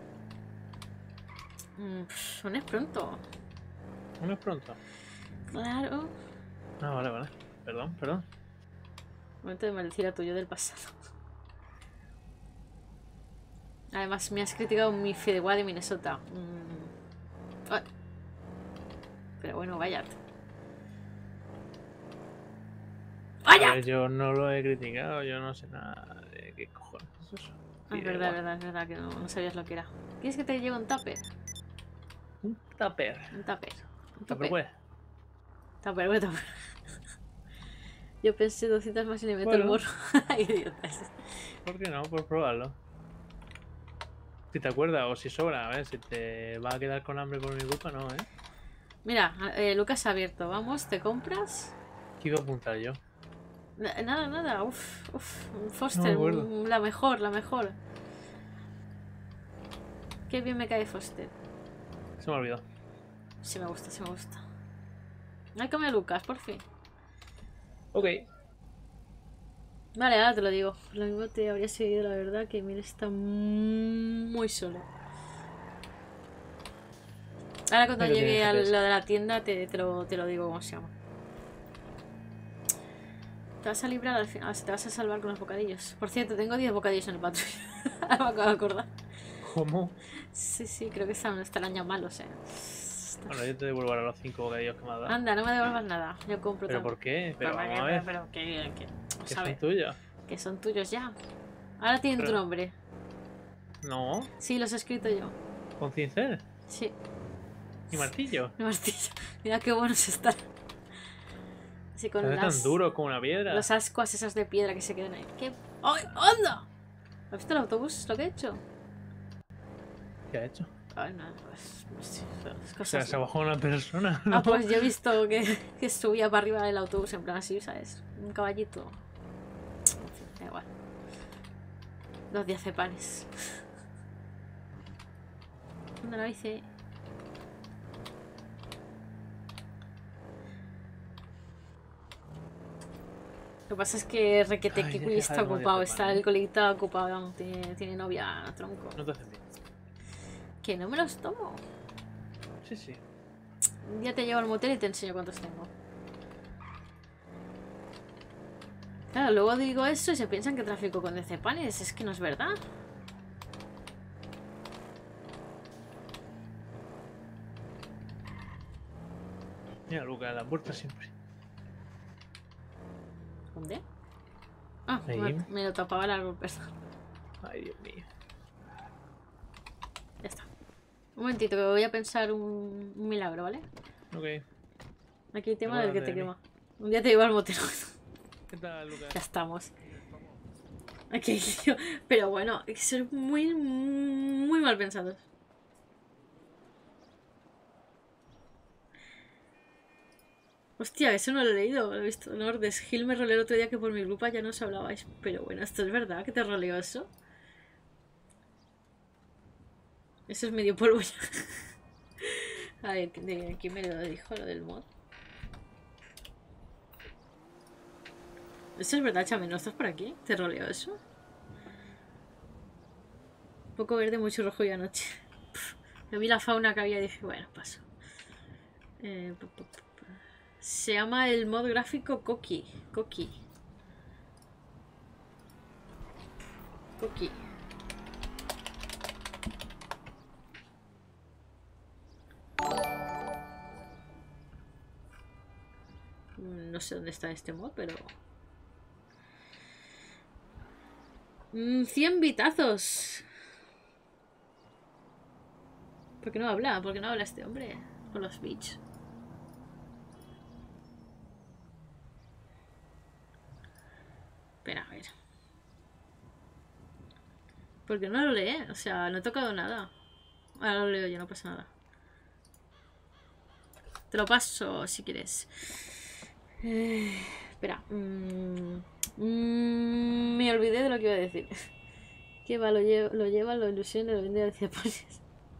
Mm, pff, aún es pronto. ¿No es pronto? Claro. Ah, vale, vale. Perdón, perdón. Momento de maldecir a tu yo del pasado. Además, me has criticado mi Fideuá de Minnesota. Mm. Ah. Pero bueno, vaya. A ver, yo no lo he criticado, yo no sé nada de qué cojones es eso. Ah, es verdad, es verdad, es verdad que no, no sabías lo que era. ¿Quieres que te lleve un tupper? Un tupper. Un tupper. Un Tupperware. Tupperware, tupper. Yo pensé doscientas más y le meto Bueno. el morro. Ay, idiotas. ¿Por qué no? Por probarlo. Si te acuerdas o si sobra, a ver, si te va a quedar con hambre por mi culpa, no, ¿eh? Mira, eh, Lucas ha abierto. Vamos, ¿te compras? ¿Qué iba a apuntar yo? Na- Nada, nada. Uf, uf. Un No me Foster, acuerdo. un- la mejor, la mejor. Qué bien me cae Foster. Se me olvidó. Sí me gusta, sí me gusta. Hay que comer Lucas, por fin. Ok. Vale, ahora te lo digo. Lo mismo te habría seguido, la verdad, que Emil está muy solo. Ahora cuando Ahí lo llegue tienes, a G P S. lo de la tienda te, te, lo, te lo digo cómo se llama. Te vas a librar al final, te vas a salvar con los bocadillos. Por cierto, tengo diez bocadillos en el patrulla. Ahora me acabo de acordar. ¿Cómo? Sí, sí, creo que están, estarán ya malos, eh. Bueno, yo te devuelvo ahora los cinco bocadillos que me has dado. Anda, no me devuelvas nada. Yo compro ¿Pero todo. por qué? Pero Pero, vamos a ver. pero, que, que, Que ¿sabes? son tuyos. Que son tuyos ya. Ahora tienen tu Pero- nombre. No, Sí, los he escrito yo. con cincel Sí. y martillo. El martillo. Mira qué buenos están. Así con Se ve las, tan duro como una piedra. los ascuas esas de piedra que se quedan ahí. ¿Qué? ¡Ay, anda! ¿Has visto el autobús? Lo que he hecho. ¿Qué ha hecho? Ay, no, pues, pues sí, son O sea, cosas. se bajó una persona. Ah, ¿no? pues yo he visto que, que subía para arriba del autobús en plan así, ¿sabes? Un caballito. En fin, da igual. Dos diazepanes. ¿Dónde la bici? Lo que pasa es que Requete Ay, Kikui deja está de no ocupado, diazepam, está ¿eh? el coleguita ocupado, tiene, tiene novia, tronco. No te haces bien. Que no me los tomo. Sí, sí. Un día te llevo al motel y te enseño cuántos tengo. Claro, luego digo eso y se piensan que trafico con diazepanes. Es que no es verdad. Mira, Lucas, la puerta siempre. ¿Dónde? Ah, Ahí. me, me lo tapaba el árbol, perdón. Ay, Dios mío. Ya está. Un momentito, que voy a pensar un, un milagro, ¿vale? Ok. Aquí el tema del que Acuérdate te de mí. quema. Un día te llevo al motel. ¿Qué tal, Lucas? Ya estamos. Aquí, tío. Pero bueno, hay que ser muy, muy mal pensados. Hostia, eso no lo he leído, lo he visto en Ordes. Gil me roleó el otro día que por mi grupo ya no os hablabais. Pero bueno, ¿esto es verdad que te roleó eso? Eso es medio polvo ya. A ver, ¿de quién me lo dijo lo del mod? Eso es verdad, Chame, ¿no estás por aquí? ¿Te roleó eso? Poco verde, mucho rojo y anoche. Yo vi la fauna que había y dije, bueno, paso. Eh, pu- pu- pu- pu- Se llama el mod gráfico Koki. Koki. Koki. No sé dónde está este mod, pero... Mm, cien bitazos. ¿Por qué no habla? ¿Por qué no habla este hombre? Con los bits. Espera, a ver. ¿Por qué no lo lee? O sea, no he tocado nada. Ahora lo leo yo, no pasa nada. Te lo paso si quieres. Eh, espera. Mm, mm, me olvidé de lo que iba a decir. Que va, lo, lle lo lleva, lo ilusiona y lo vende a diazepanes.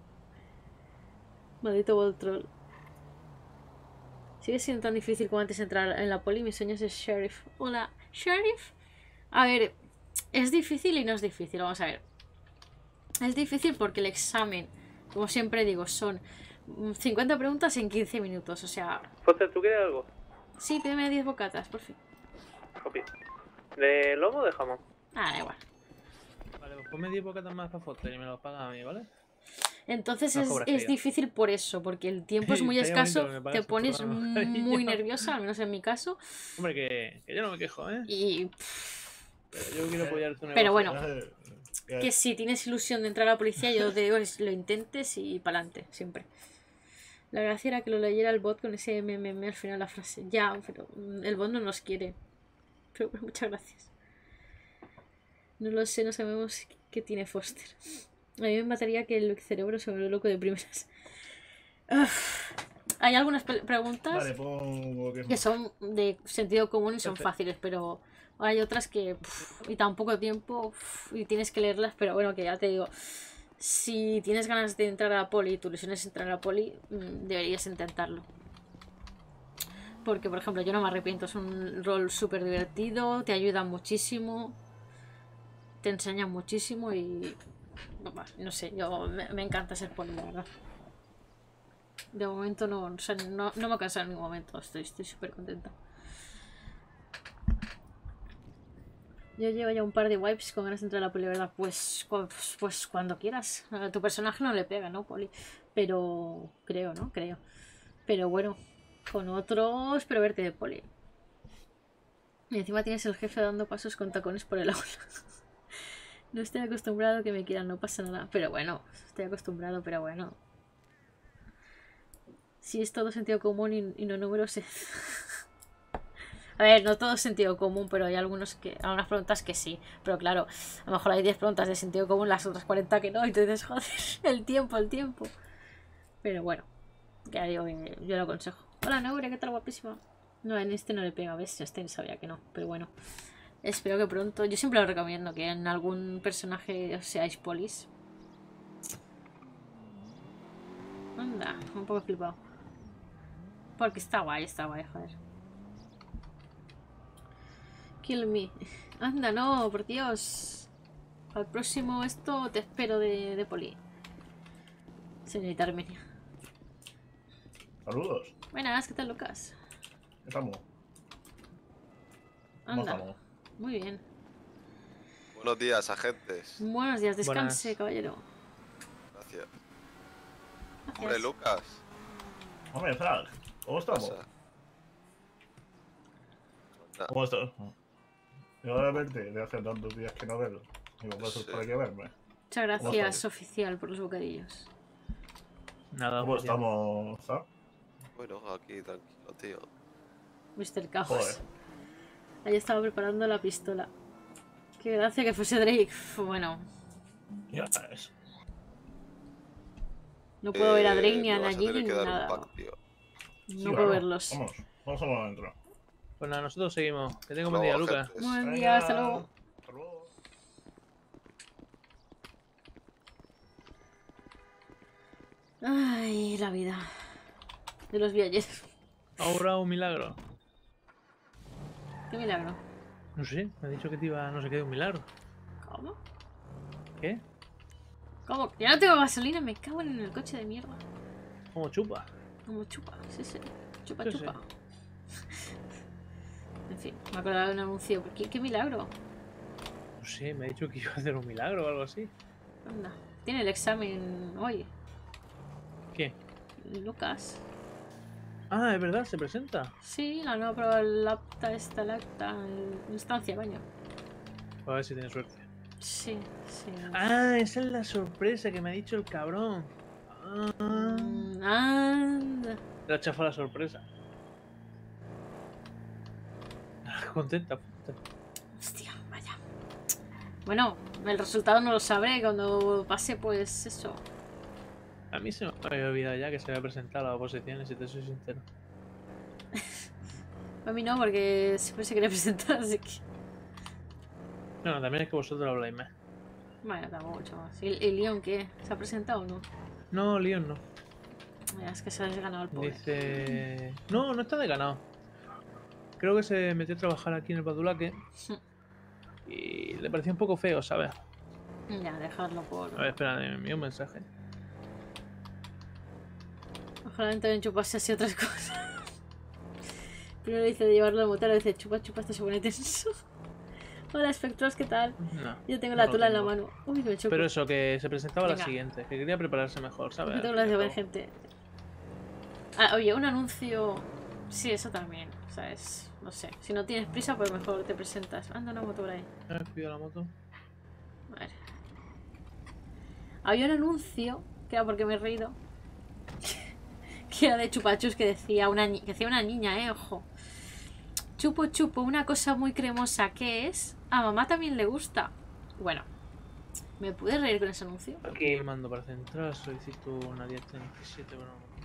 Maldito bot troll. Sigue siendo tan difícil como antes entrar en la poli. Mis sueños es sheriff. Hola, sheriff. A ver, es difícil y no es difícil. Vamos a ver. Es difícil porque el examen, como siempre digo, son cincuenta preguntas en quince minutos. O sea... Foster, ¿tú quieres algo? Sí, pídeme diez bocatas, por fin. Copy. ¿De lomo o de jamón? Ah, da igual. Vale, pues ponme diez bocatas más para Foster y me lo pagas a mí, ¿vale? Entonces No es, cobras es ella. difícil por eso, porque el tiempo es muy Estaría escaso, bonito que me te pagas pones un programa, muy cariño. nerviosa, al menos en mi caso. Hombre, que, que yo no me quejo, ¿eh? Y... Pero yo quiero apoyar tu negocio. Pero bueno, que si tienes ilusión de entrar a la policía, yo te digo que lo intentes y para adelante, siempre. La gracia era que lo leyera el bot con ese M M M al final de la frase. Ya, pero el bot no nos quiere. Pero, pero muchas gracias. No lo sé, no sabemos qué tiene Foster. A mí me mataría que el cerebro se vuelve loco de primeras. Uf. Hay algunas preguntas Vale, pongo que... que son de sentido común y son Perfecto. fáciles, pero hay otras que pff, y tan poco tiempo pff, y tienes que leerlas, pero bueno, que ya te digo, si tienes ganas de entrar a la poli y tu ilusión es entrar a la poli, mmm, deberías intentarlo. Porque, por ejemplo, yo no me arrepiento, es un rol súper divertido, te ayuda muchísimo, te enseña muchísimo y no sé, yo me, me encanta ser poli, la verdad. De momento no, o sea, no, no me he cansado en ningún momento, estoy estoy súper contenta. Yo llevo ya un par de wipes con ganas de entrar a la poli, ¿verdad? Pues, pues, pues cuando quieras. A tu personaje no le pega, ¿no, poli? Pero creo, ¿no? Creo. Pero bueno, con otros espero verte de poli. Y encima tienes el jefe dando pasos con tacones por el aula. No estoy acostumbrado a que me quieran, no pasa nada. Pero bueno, estoy acostumbrado, pero bueno. Si es todo sentido común y, y no números. A ver, no todo es sentido común, pero hay algunos que, algunas preguntas que sí. Pero claro, a lo mejor hay diez preguntas de sentido común, las otras cuarenta que no. Y tú dices, joder, el tiempo, el tiempo. Pero bueno, ya digo que yo lo aconsejo. Hola, Neure, ¿qué tal, guapísima? No, en este no le pega, ¿ves? Este sabía que no, pero bueno. Espero que pronto. Yo siempre lo recomiendo que en algún personaje seáis polis. Anda, un poco flipado. Porque está guay, está guay, joder. Kill me. Anda, no, por Dios. Al próximo esto te espero de, de poli. Señorita Armenia. Saludos. Buenas, ¿qué tal, Lucas? ¿Qué estamos? ¿Cómo Anda. estamos? Muy bien. Buenos días, agentes. Buenos días, descanse, Buenas. caballero. Gracias. Gracias. Hombre, Lucas. Hombre, Frank, ¿cómo estamos? Pasa. ¿Cómo estás? Yo de verte de hace tantos días que no veo. Digo, pues Sí. para qué verme. Muchas ¿Cómo gracias, estás? oficial, por los bocadillos. Nada, ¿Cómo oficial. estamos, Zap? Bueno, aquí tranquilo, tío. mister Cajos. Joder. Ahí estaba preparando la pistola. Qué gracia que fuese Drake. Bueno, Ya es. no puedo ver a Eh, Drake ni a me vas a Najee tener ni que dar un nada. pack, tío. No Sí, puedo bueno, verlos. Vamos, vamos a adentro. Pues nada, nosotros seguimos. Que tengo buen Luego, día, Lucas. agentes. Buen día, hasta luego. Hasta luego. Ay, la vida. De los viajes. Ahora un milagro. Qué milagro. No sé, me ha dicho que te iba no sé qué de un milagro. ¿Cómo? ¿Qué? ¿Cómo? Ya no tengo gasolina, me cago en el coche de mierda. ¿Cómo chupa? Como chupa, sí, sí. Chupa, Sí, sí. chupa. En fin, me acordaba de un anuncio. ¿Qué, qué milagro? No sé, me ha dicho que iba a hacer un milagro o algo así. Anda. Tiene el examen hoy. ¿Qué? Lucas. Ah, es verdad, se presenta. Sí, la nueva prueba, el apta, esta, el acta, el instancia, baño. A ver si tiene suerte. Sí, sí. Ah, esa es la sorpresa que me ha dicho el cabrón. Ah, Mm, anda. le ha chafado la sorpresa. Contenta, puta. Hostia, vaya. Bueno, el resultado no lo sabré. Cuando pase, pues eso. A mí se me había olvidado ya que se había presentado a las oposiciones, si te soy sincero. A mí no, porque siempre se quería presentar, así que. No, también es que vosotros habláis más. Bueno, tampoco mucho más. ¿Y el Leon qué? ¿Se ha presentado o no? No, Leon no. Ya, es que se ha ganado el pobre. Dice... No, no está de ganado. Creo que se metió a trabajar aquí en el Badulaque. Y le pareció un poco feo, ¿sabes? Ya, dejarlo por. A ver, espera, me envió un mensaje. Ojalá también chupase así otras cosas. Primero dice de llevarlo al motel, dice chupa, chupa, esto se pone tenso. Hola, espectros, ¿qué tal? No. Yo tengo no la lo tula en la tengo. mano. Uy, me choco. Pero eso, que se presentaba Venga. la siguiente. Que quería prepararse mejor, ¿sabes? Yo tengo las de ver gente. Ah, oye, un anuncio. Sí, eso también. ¿Sabes? No sé. Si no tienes prisa, pues mejor te presentas. Anda una moto por ahí. Eh, pido la moto. A ver. Había un anuncio, que era porque me he reído, que era de chupachus que decía una, que decía una niña, eh, ojo. Chupo chupo, una cosa muy cremosa, ¿qué es? A mamá también le gusta. Bueno, ¿me pude reír con ese anuncio? Aquí mando para central, solicito una diez treinta y siete, pero no.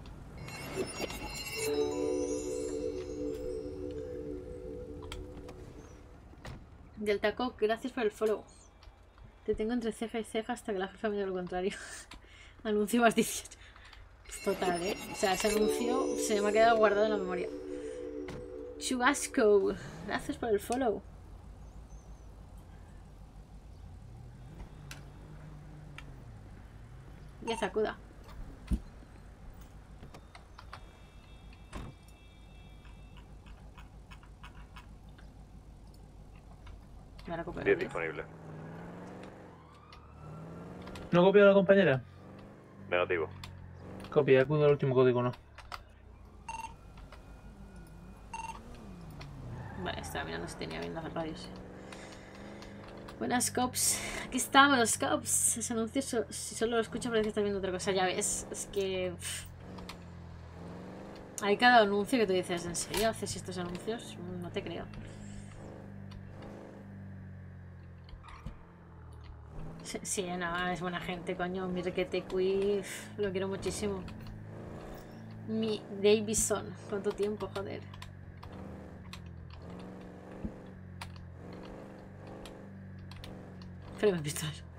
Del taco, gracias por el follow. Te tengo entre ceja y ceja hasta que la jefa me diga lo contrario. Anuncio más dieciocho. Total, ¿eh? O sea, ese anuncio se me ha quedado guardado en la memoria. Chubasco, gracias por el follow. Y a Sakuda. Me la recupero. diez disponible. ¿No copia a la compañera? Negativo. Copia, acudo al último código, no. Vale, estaba mirando si tenía bien las radios. Buenas, cops. Aquí estamos, los cops. Ese anuncio, so si solo lo escucho, parece que estás viendo otra cosa. Ya ves, es que... Pff. Hay cada anuncio que tú dices, ¿en serio haces estos anuncios? No te creo. Sí, sí, no, es buena gente, coño. Mi requete Cui, lo quiero muchísimo. Mi Davison. ¿Cuánto tiempo, joder? Pero me he visto eso.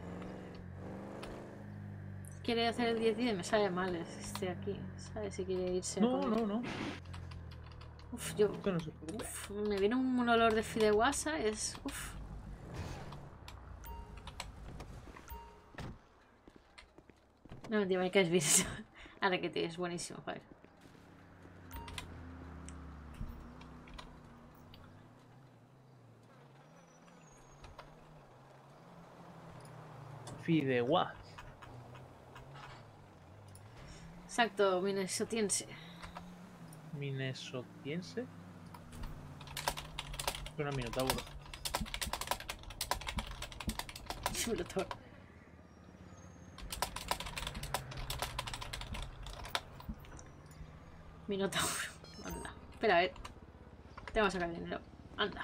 Quiere hacer el diez diez, me sale mal este aquí. ¿Sabes? Si quiere irse. No, con... no, no. Uf, yo. No se preocupe. Uf, me viene un olor de fideuasa. Es. Uf. No, mentira, me caes bien. Ahora que te es buenísimo, joder. Fideuá. Exacto, minnesotiense. Minnesotiense. Suena minotauro. Minotauro. Minotauro. Anda. Espera, a ver. Te vamos a sacar dinero. Anda.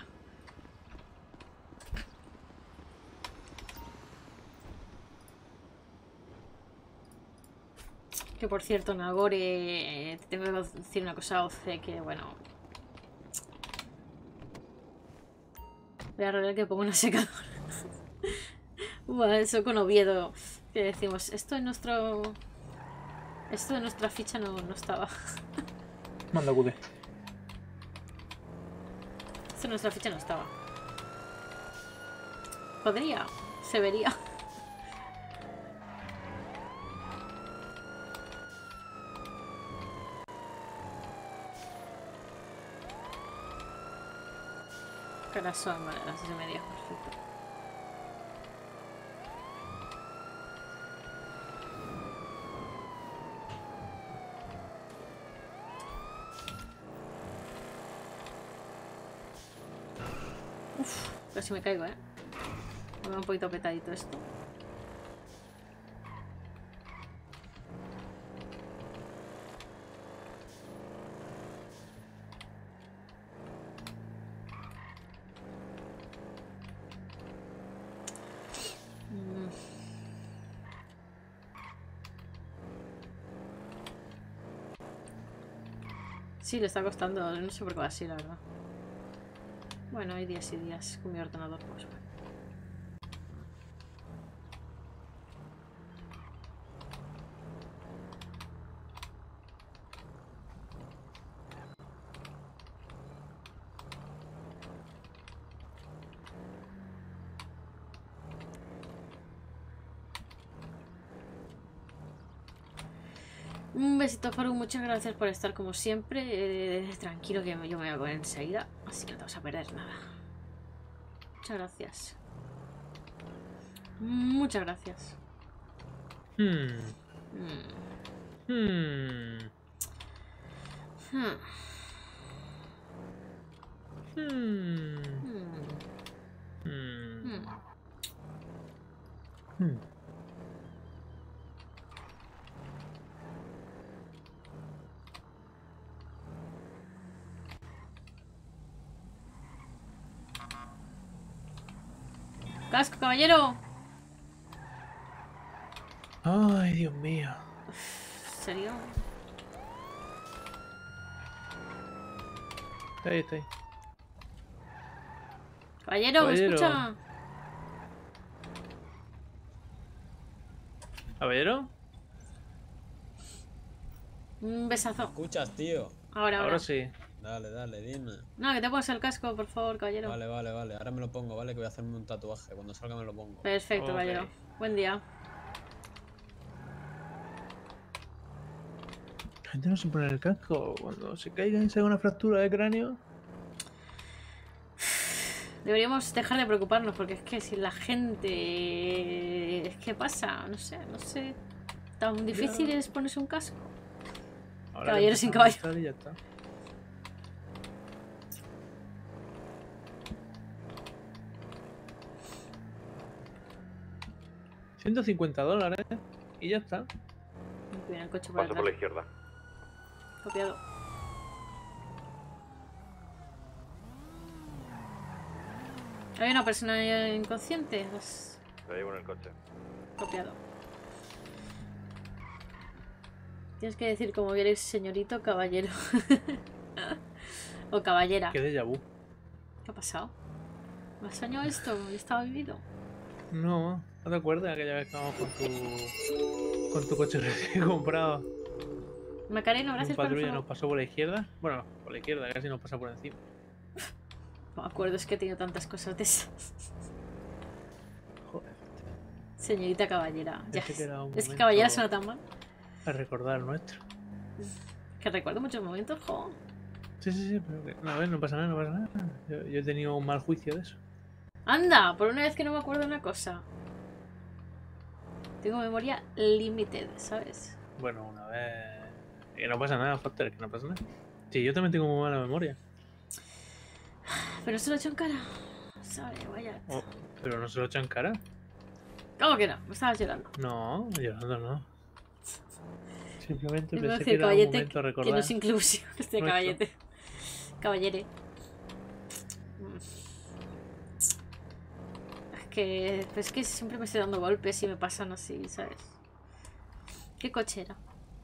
Que por cierto, Nagore, te tengo que decir una cosa, Oce, que bueno. Voy a arreglar que pongo una secadora. Bueno, eso con Oviedo, que decimos, esto en nuestro... Esto en nuestra ficha no, no estaba. Manda Q D. Esto en nuestra ficha no estaba. Podría, se vería. Que las son, vale, las seis y media, perfecto. Uf, casi me caigo, eh. Me va un poquito petadito esto. Mm. Sí, le está costando, no sé por qué va así, la verdad. Bueno, hay días y días con mi ordenador, pues bueno. Un besito, Faru, muchas gracias por estar como siempre. Eh, tranquilo que yo me voy a poner enseguida, así que no te vas a perder nada. Muchas gracias. Muchas gracias. Hmm. Mm. Hmm. Hmm. Hmm. Hmm. Hmm. Hmm. Hmm. ¡Casco, caballero! Ay, Dios mío. ¿En serio? Está ahí, está ahí. Caballero, ¿me Caballero. escucha? ¿Caballero? Un besazo. ¿Escuchas, tío? Ahora, ahora. Ahora sí. Dale, dale, dime. No, que te pongas el casco, por favor, caballero. Vale, vale, vale. Ahora me lo pongo, ¿vale? Que voy a hacerme un tatuaje. Cuando salga me lo pongo. Perfecto, Ok. caballero. Buen día. La gente no se pone el casco. Cuando se caiga y se haga una fractura de cráneo. Deberíamos dejar de preocuparnos porque es que si la gente... Es que pasa, no sé, no sé. Tan difícil es ponerse un casco. Ahora Caballero le sin empezamos a caballo. estar y ya está. ciento cincuenta dólares y ya está. Viene el coche por Paso por la detrás. izquierda. Copiado. Hay una persona inconsciente. Has La llevo en el coche. copiado. Tienes que decir como quieres, señorito caballero. O caballera. Qué déjà vu. ¿Qué ha pasado? ¿Me has soñado esto? ¿Ya estaba vivido? No, ¿no te acuerdas aquella vez que vamos con tu con tu coche recién comprado? Macareno, Un gracias por el patrulla follow. nos pasó por la izquierda. Bueno, por la izquierda, casi nos pasa por encima. No me acuerdo, es que he tenido tantas cosas de esas. Joder. Señorita caballera. Ya. Ese que era un Es que momento caballera suena tan mal. A recordar nuestro. Que recuerdo muchos momentos, jo. Sí, sí, sí, pero que, a ver, no pasa nada, no pasa nada. Yo, yo he tenido un mal juicio de eso. Anda, por una vez que no me acuerdo de una cosa. Tengo memoria limited, ¿sabes? Bueno, una vez. Que no pasa nada, Foster, que no pasa nada. Sí, yo también tengo muy mala memoria. Pero se lo he hecho en cara. ¿Sabes? Vaya. Oh, pero no se lo echan cara. ¿Cómo que no? Me estabas llorando. No, llorando no. Simplemente Iba a pensé que decir era un caballete, momento a que recordar. no es inclusivo. Este nuestro. caballete. Caballere. Mm. Es que, pues es que siempre me estoy dando golpes y me pasan así, ¿sabes? ¿Qué coche era?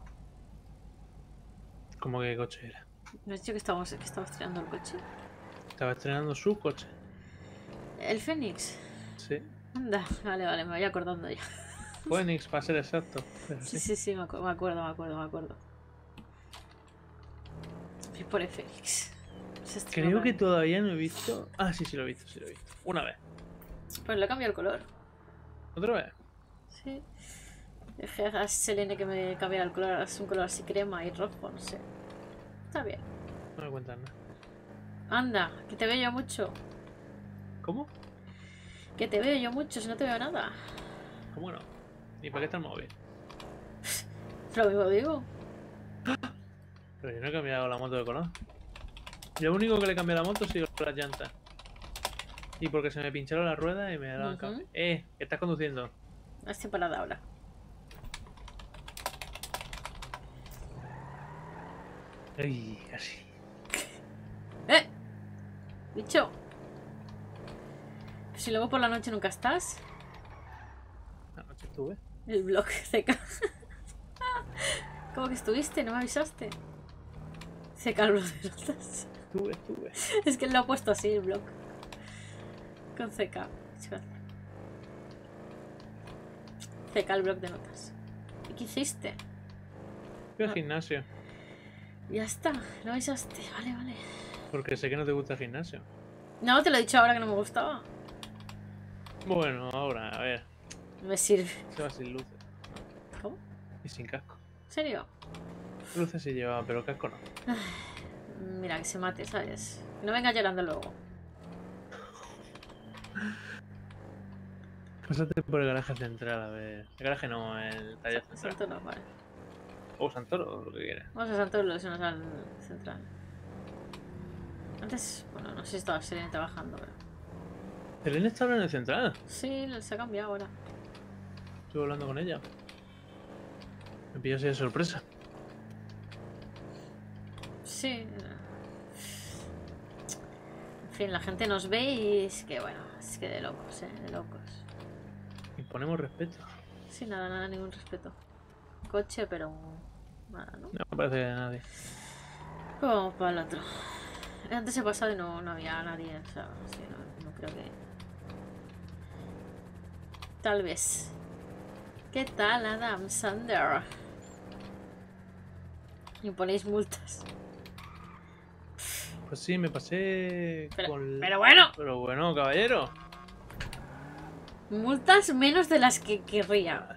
¿Cómo que coche era? ¿No has dicho que estábamos, que estaba estrenando el coche? Estaba estrenando su coche. ¿El Fénix? Sí. Anda, vale, vale, me voy acordando ya. Phoenix, para ser exacto. Pero Sí, sí. sí, sí, me, acu- me acuerdo, me acuerdo, me acuerdo. Y por el Fénix. Se estrenó Creo por que ahí. todavía no he visto. Ah, sí, sí lo he visto, sí lo he visto. Una vez. Pues le he cambiado el color. ¿Otra vez? Sí. Dejé a Selene que me cambiara el color. Es un color así crema y rojo, no sé. Está bien. No me cuentas nada. Anda, que te veo yo mucho. ¿Cómo? Que te veo yo mucho, si no te veo nada. ¿Cómo no? ¿Y para qué está el móvil? Lo mismo digo. Pero yo no he cambiado la moto de color. Lo único que le cambié a la moto ha sido las llantas. Y porque se me pincharon las ruedas y me daban Ujú. cable. Eh, que estás conduciendo. Estoy parada ahora. Ay, casi. ¡Eh! Bicho. Si luego por la noche nunca estás. Anoche estuve. El blog seca. ¿Cómo que estuviste? ¿No me avisaste? Seca el blog de notas. Estuve, estuve. Es que lo ha puesto así el blog. Con C K. C K el blog de notas. ¿Y qué hiciste? Fui al gimnasio. Ya está, no avisaste. Vale, vale. Porque sé que no te gusta el gimnasio. No, te lo he dicho ahora que no me gustaba. Bueno, ahora, a ver. Me sirve. Se va sin luces. ¿Cómo? Y sin casco. ¿En serio? Luces sí llevaba, pero casco no. Mira, que se mate, ¿sabes? No venga llorando luego. Pásate por el garaje central, a ver. El garaje no, el taller central. Santoro, vale. O Santoro, lo que quieras. Vamos a Santoro, si nos al central. Antes, bueno, no sé si estaba Selene trabajando, pero... ¿Elena está ahora en el central? Sí, se ha cambiado ahora. Estuve hablando con ella. Me pilló así de sorpresa. Sí. En fin, la gente nos ve y es que, bueno, es que de locos, ¿eh? De locos. Imponemos respeto. Sí, nada, nada, ningún respeto. Coche, pero nada, ¿no? No parece que nadie. Como para el otro. Antes he pasado y no, no había nadie, o sea, sí, no, no creo que... Tal vez. ¿Qué tal, Adam Sander? Y ponéis multas. Pues sí, me pasé Pero, con... pero bueno. Pero bueno, caballero. Multas menos de las que querría.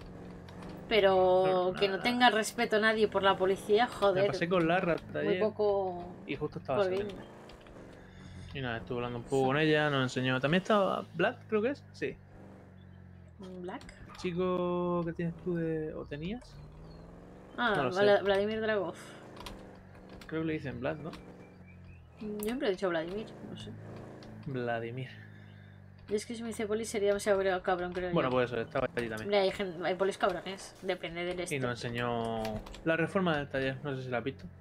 Pero No, que no nada. tenga respeto nadie por la policía, Me joder. pasé con Larra Muy ayer poco... y justo estaba por saliendo. bien. Y nada, estuve hablando un poco con ella, nos enseñó. También estaba Black, creo que es. Sí. ¿Black? El chico que tienes tú de... ¿O tenías? Ah, No lo sé. Vla- Vladimir Dragov. Creo que le dicen Black, ¿no? Yo siempre he dicho Vladimir, no sé. Vladimir. Y es que si me dice poli sería demasiado cabrón, creo Bueno, yo. pues eso, estaba allí también. Hombre, hay, gen- hay polis cabrones, depende del este. Y nos enseñó la reforma del taller, no sé si la has visto.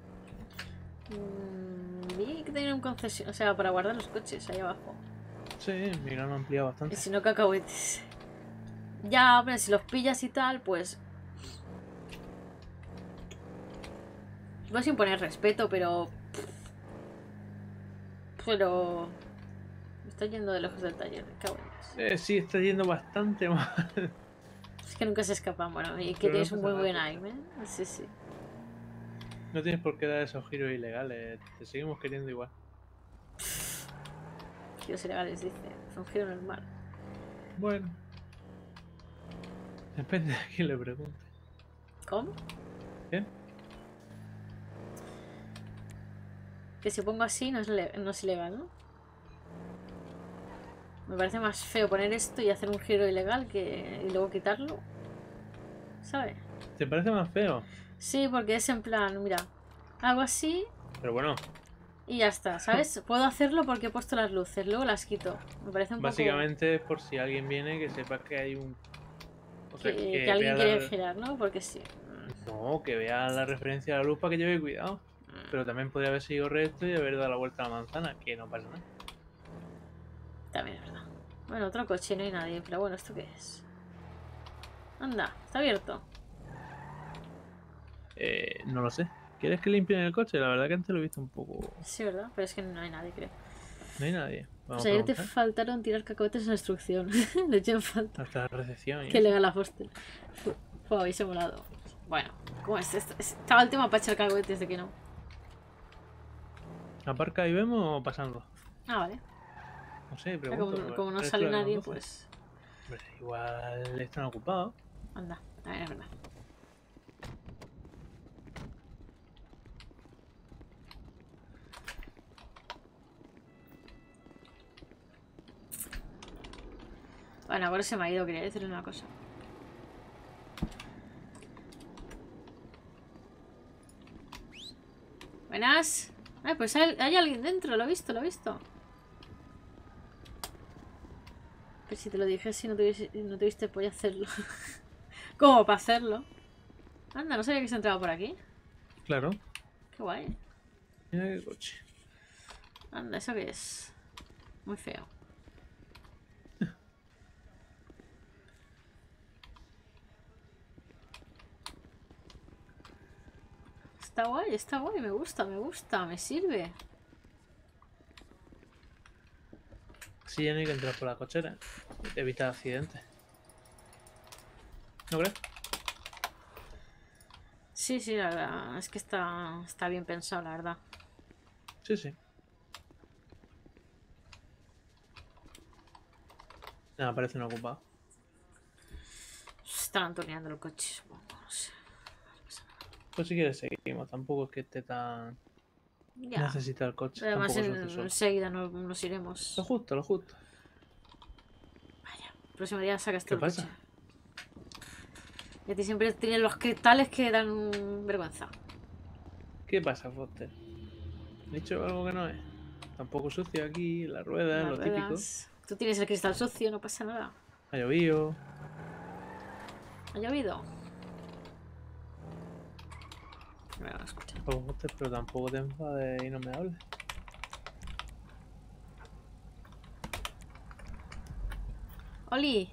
Mm, vi que tenía un concesión, o sea, para guardar los coches ahí abajo. Sí, mira, lo han ampliado Y bastante. si no, cacahuetes. Ya, hombre, si los pillas y tal, pues... Vas a imponer respeto, pero... Pero... Me estoy yendo de lejos del taller, cacahuetes. Eh, sí, está yendo bastante mal. Es que nunca se escapan, bueno, y que Pero no tienes un pasa muy buen nada. aim, ¿eh? Sí, sí. No tienes por qué dar esos giros ilegales, te seguimos queriendo igual. Giros ilegales, dice. Es un giro normal. Bueno. Depende de quién le pregunte. ¿Cómo? ¿Qué? Que si pongo así no es, le- no es ilegal, ¿no? Me parece más feo poner esto y hacer un giro ilegal que y luego quitarlo. ¿Sabes? ¿Te parece más feo? Sí, porque es en plan, mira, hago así Pero bueno, y ya está, ¿sabes? Puedo hacerlo porque he puesto las luces, luego las quito. Me parece un básicamente es por si alguien viene que sepa que hay un... O poco sea, que, que, que alguien vea quiere la... girar, ¿no? Porque sí. No, que vea la referencia a la luz para que lleve cuidado. Pero también podría haber seguido recto y haber dado la vuelta a la manzana, que no pasa nada. También es verdad. Bueno, otro coche, no hay nadie, pero bueno, ¿esto qué es? Anda, está abierto. Eh, no lo sé. ¿Quieres que limpien el coche? La verdad que antes lo he visto un poco... Sí, ¿verdad? Pero es que no hay nadie, creo. No hay nadie. O Vamos sea, a ayer te preguntar. faltaron tirar cacahuetes en la instrucción. Le eché en falta. Hasta la recepción. y Qué eso. legal la hostel. Fue, habéis volado. Bueno, ¿cómo es esto? Estaba el tema para echar cacahuetes de que no. ¿Aparca y vemos o pasando? Ah, vale. No sé, Ya, pregunto. como, como no ¿eres tú sale la que nadie, conduce? pues... Hombre, igual están ocupados. Anda, a ver, es verdad. Bueno, ahora se me ha ido, quería decirle una cosa. Buenas. Ay, pues hay, hay alguien dentro, lo he visto, lo he visto. Pero si te lo dije, si no tuviese, no tuviste pollo hacerlo. ¿Cómo para hacerlo? Anda, no sabía que se entraba por aquí. Claro. Qué guay. Mira qué coche. Anda, ¿eso qué es? Muy feo. Está guay, está guay, me gusta, me gusta, me sirve. Sí, ya no hay que entrar por la cochera. Evitar accidentes. ¿No crees? Sí, sí, la verdad, es que está, está bien pensado, la verdad. Sí, sí. Nada, parece un ocupado. Están torneando el coche, supongo, no sé. Pues si quieres seguimos. Tampoco es que esté tan... Ya. Necesita el coche. Además, Tampoco en- se hace solo. enseguida nos, nos iremos. Lo justo, lo justo. El próximo día sacas ¿Qué tú el pasa? coche. Y a ti siempre tienes los cristales que dan vergüenza. ¿Qué pasa, Foster? ¿He dicho algo que no es? Tampoco sucio aquí, la rueda, Las lo ruedas. Tú tienes el cristal sucio, no pasa nada. típico. Ha llovido. ¿Ha llovido? Me van a escuchar. Pues, Foster, pero tampoco te enfades y no me hables. Oli.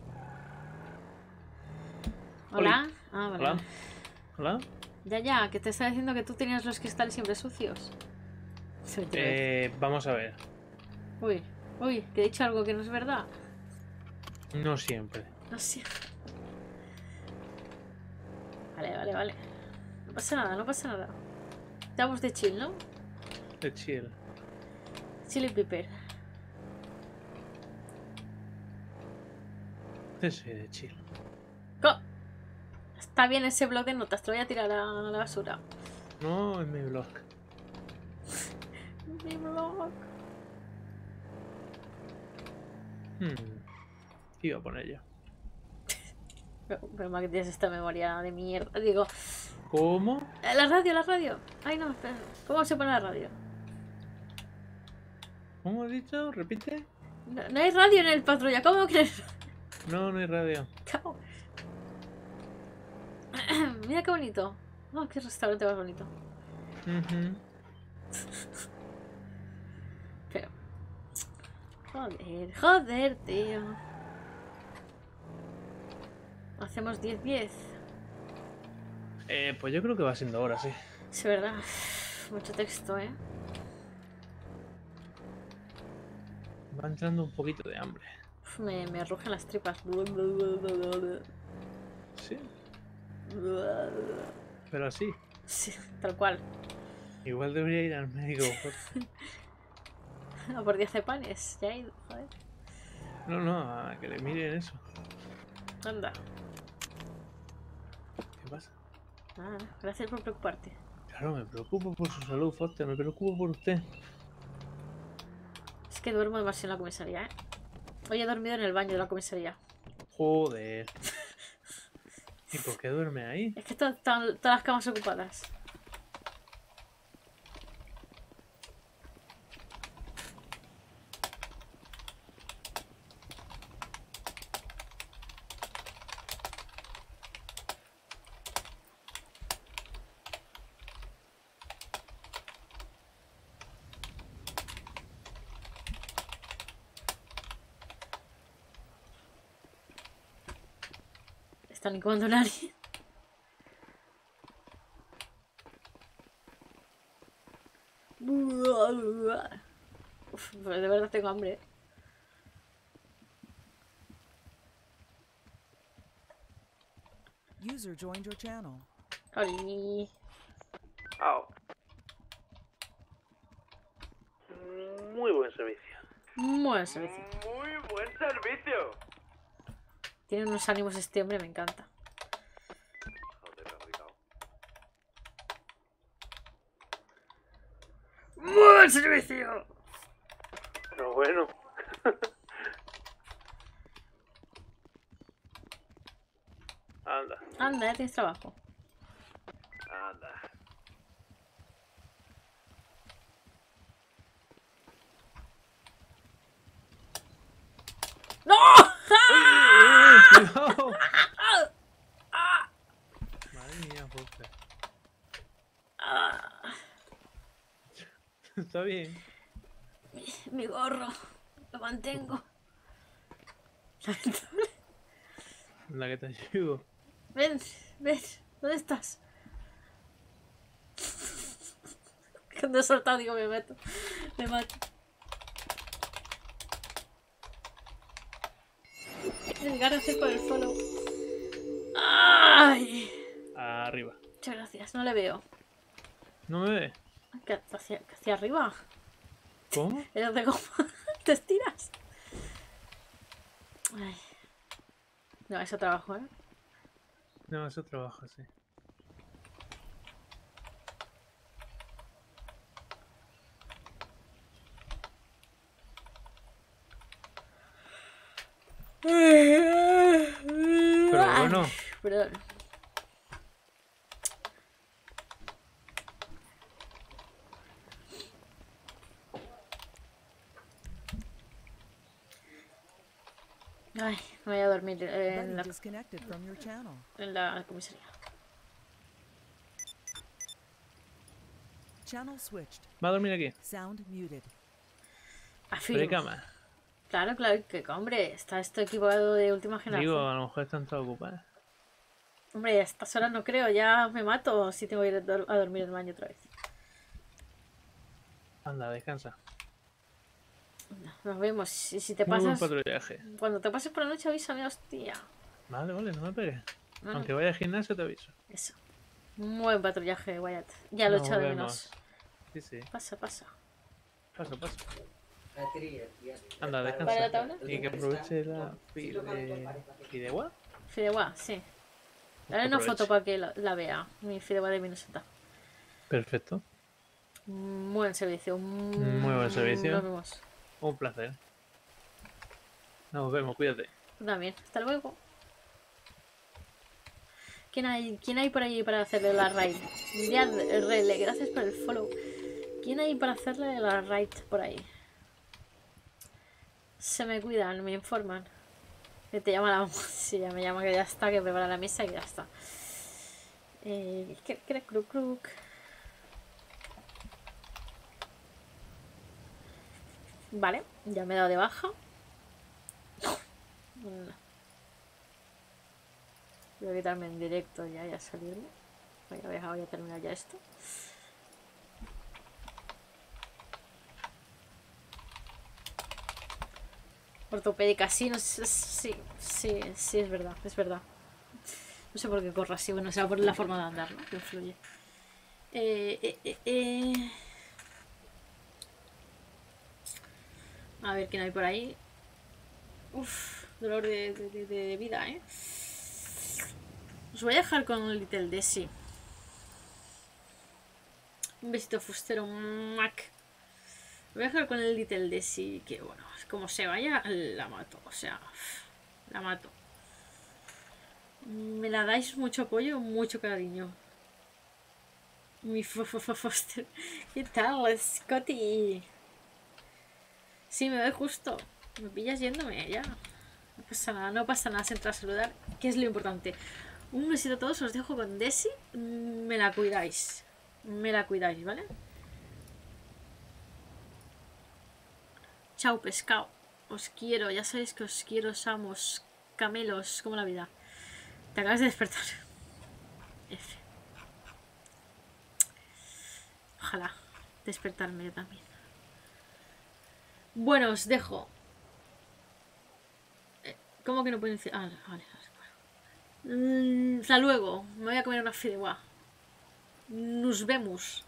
Hola. Ah, vale. Hola. Hola. Ya, ya, que te estaba diciendo que tú tenías los cristales siempre sucios. Eh, vamos a ver. Uy, uy, que he dicho algo que no es verdad. No siempre. No sé. Vale, vale, vale. No pasa nada, no pasa nada. Estamos de chill, ¿no? De chill. Chili pepper. Sí, sí, de chill. Co- Está bien ese blog de notas, te lo voy a tirar a la basura. No, en mi blog. Mi blog. Hmm. ¿Qué iba a poner yo? Pero, pero más que tienes esta memoria de mierda. Digo, ¿Cómo? eh, la radio, la radio. Ay, no, espera. ¿Cómo se pone la radio? ¿Cómo has dicho? ¿Repite? No, no hay radio en el patrulla, ¿cómo que? No, no hay radio. Cabo. Mira qué bonito. Oh, qué restaurante más bonito. Ujú. Pero. Joder, joder, tío. Hacemos diez diez. Eh, pues yo creo que va siendo hora, sí. Es verdad. Mucho texto, ¿eh? Va entrando un poquito de hambre. Uf, me, me rugen las tripas. Sí. Pero así. Sí, tal cual. Igual debería ir al médico. A por diez panes. Ya he ido, joder. No, no, a que le miren eso. Anda. ¿Qué pasa? Nada, gracias por preocuparte. Claro, me preocupo por su salud, Foster. Me preocupo por usted. Es que duermo demasiado en la comisaría, ¿eh? Hoy he dormido en el baño de la comisaría. Joder. ¿Y por qué duerme ahí? Es que to- están todas las camas ocupadas. Están incomodando a nadie. Uf, pues de verdad tengo hambre. User joined your channel. Oli. Au. Muy buen servicio. Buen servicio. Muy buen servicio. Tiene unos ánimos este hombre, me encanta. ¡Buen servicio! Pero bueno. Anda. Anda, ya tienes trabajo. Anda. ¡No! ¡Cuidado! Madre mía, Foster. Está bien. Mi, mi gorro. Lo mantengo. La que te ayudo. Ven, ven. ¿Dónde estás? Cuando he soltado digo me meto. Me mato. Gracias por el follow. ¡Ay! Arriba. Muchas gracias, no le veo. ¿No me ve? ¿Qué hacia, qué hacia arriba? ¿Cómo? ¿Eres de goma? ¿Te estiras? Ay. No, eso trabajo, ¿eh? No, eso trabaja, sí. Pero bueno. Ay, perdón. Ay, me voy a dormir eh, en, Buddy la, disconnected from your channel. en la comisaría. Channel switched. Va a dormir aquí. Sound muted. Afirmo. Precama. Claro, claro, que hombre, está esto equipado de última generación. Digo, a lo mejor están todas ocupadas. Hombre, a estas horas no creo, ya me mato si tengo que ir a dor- a dormir el baño otra vez. Anda, descansa. Nos vemos. Si, si te Muy buen pasas. patrullaje. Cuando te pases por la noche, avísame, hostia. Vale, vale, no me pegues. No, no. Aunque vaya al gimnasio te aviso. Eso. Muy buen patrullaje, Wyatt. Ya lo he Nos echado de vemos. menos. Sí, sí. Pasa, pasa. Paso, paso. Anda, ¿Para la descansa. tabla? Y que aproveche la fide... fideuá. Fideuá, sí. Dale Que una aproveche. foto para que la, la vea. Mi Fideuá de Minnesota. Perfecto. Muy buen servicio. Muy buen servicio. Nos vemos. Un placer. Nos vemos, cuídate. También. Hasta luego. ¿Quién hay, ¿Quién hay por ahí para hacerle la raid? Ya, Rele, gracias por el follow. ¿Quién hay para hacerle la raid por ahí? Se me cuidan, me informan. Que te llama la... Sí, ya me llama que ya está, que prepara la mesa y que ya está. Eh, cre- cre- cruc, cruc. Vale, ya me he dado de baja. Mm. Voy a quitarme en directo ya y a salirme. Voy a, ver, voy a terminar ya esto. Ortopédica, sí, no sé, sí, sí, sí, es verdad, es verdad. No sé por qué corro así, bueno, será por la forma de andar, ¿no? Que influye. Eh, eh, eh, eh. A ver quién hay por ahí. Uf, dolor de, de, de- de vida, ¿eh? Os voy a dejar con Little Desi. Un besito fustero, Mac. Voy a dejar con el Little Desi, que bueno, como se vaya, la mato, o sea, la mato. Me la dais mucho apoyo, mucho cariño. Mi Fofo Foster. ¿Qué tal, Scotty? Sí, me doy justo. Me pillas yéndome, ya. No pasa nada, no pasa nada, se entra a saludar, que es lo importante. Un besito a todos, os dejo con Desi. Me la cuidáis. Me la cuidáis, ¿vale? Chao, pescado. Os quiero, ya sabéis que os quiero, os amo, os camelos, como la vida. Te acabas de despertar. F. Ojalá despertarme yo también. Bueno, os dejo. Eh, ¿Cómo que no pueden decir? Ah, vale, vale. Mm, hasta luego. Me voy a comer una fideuá. Nos vemos.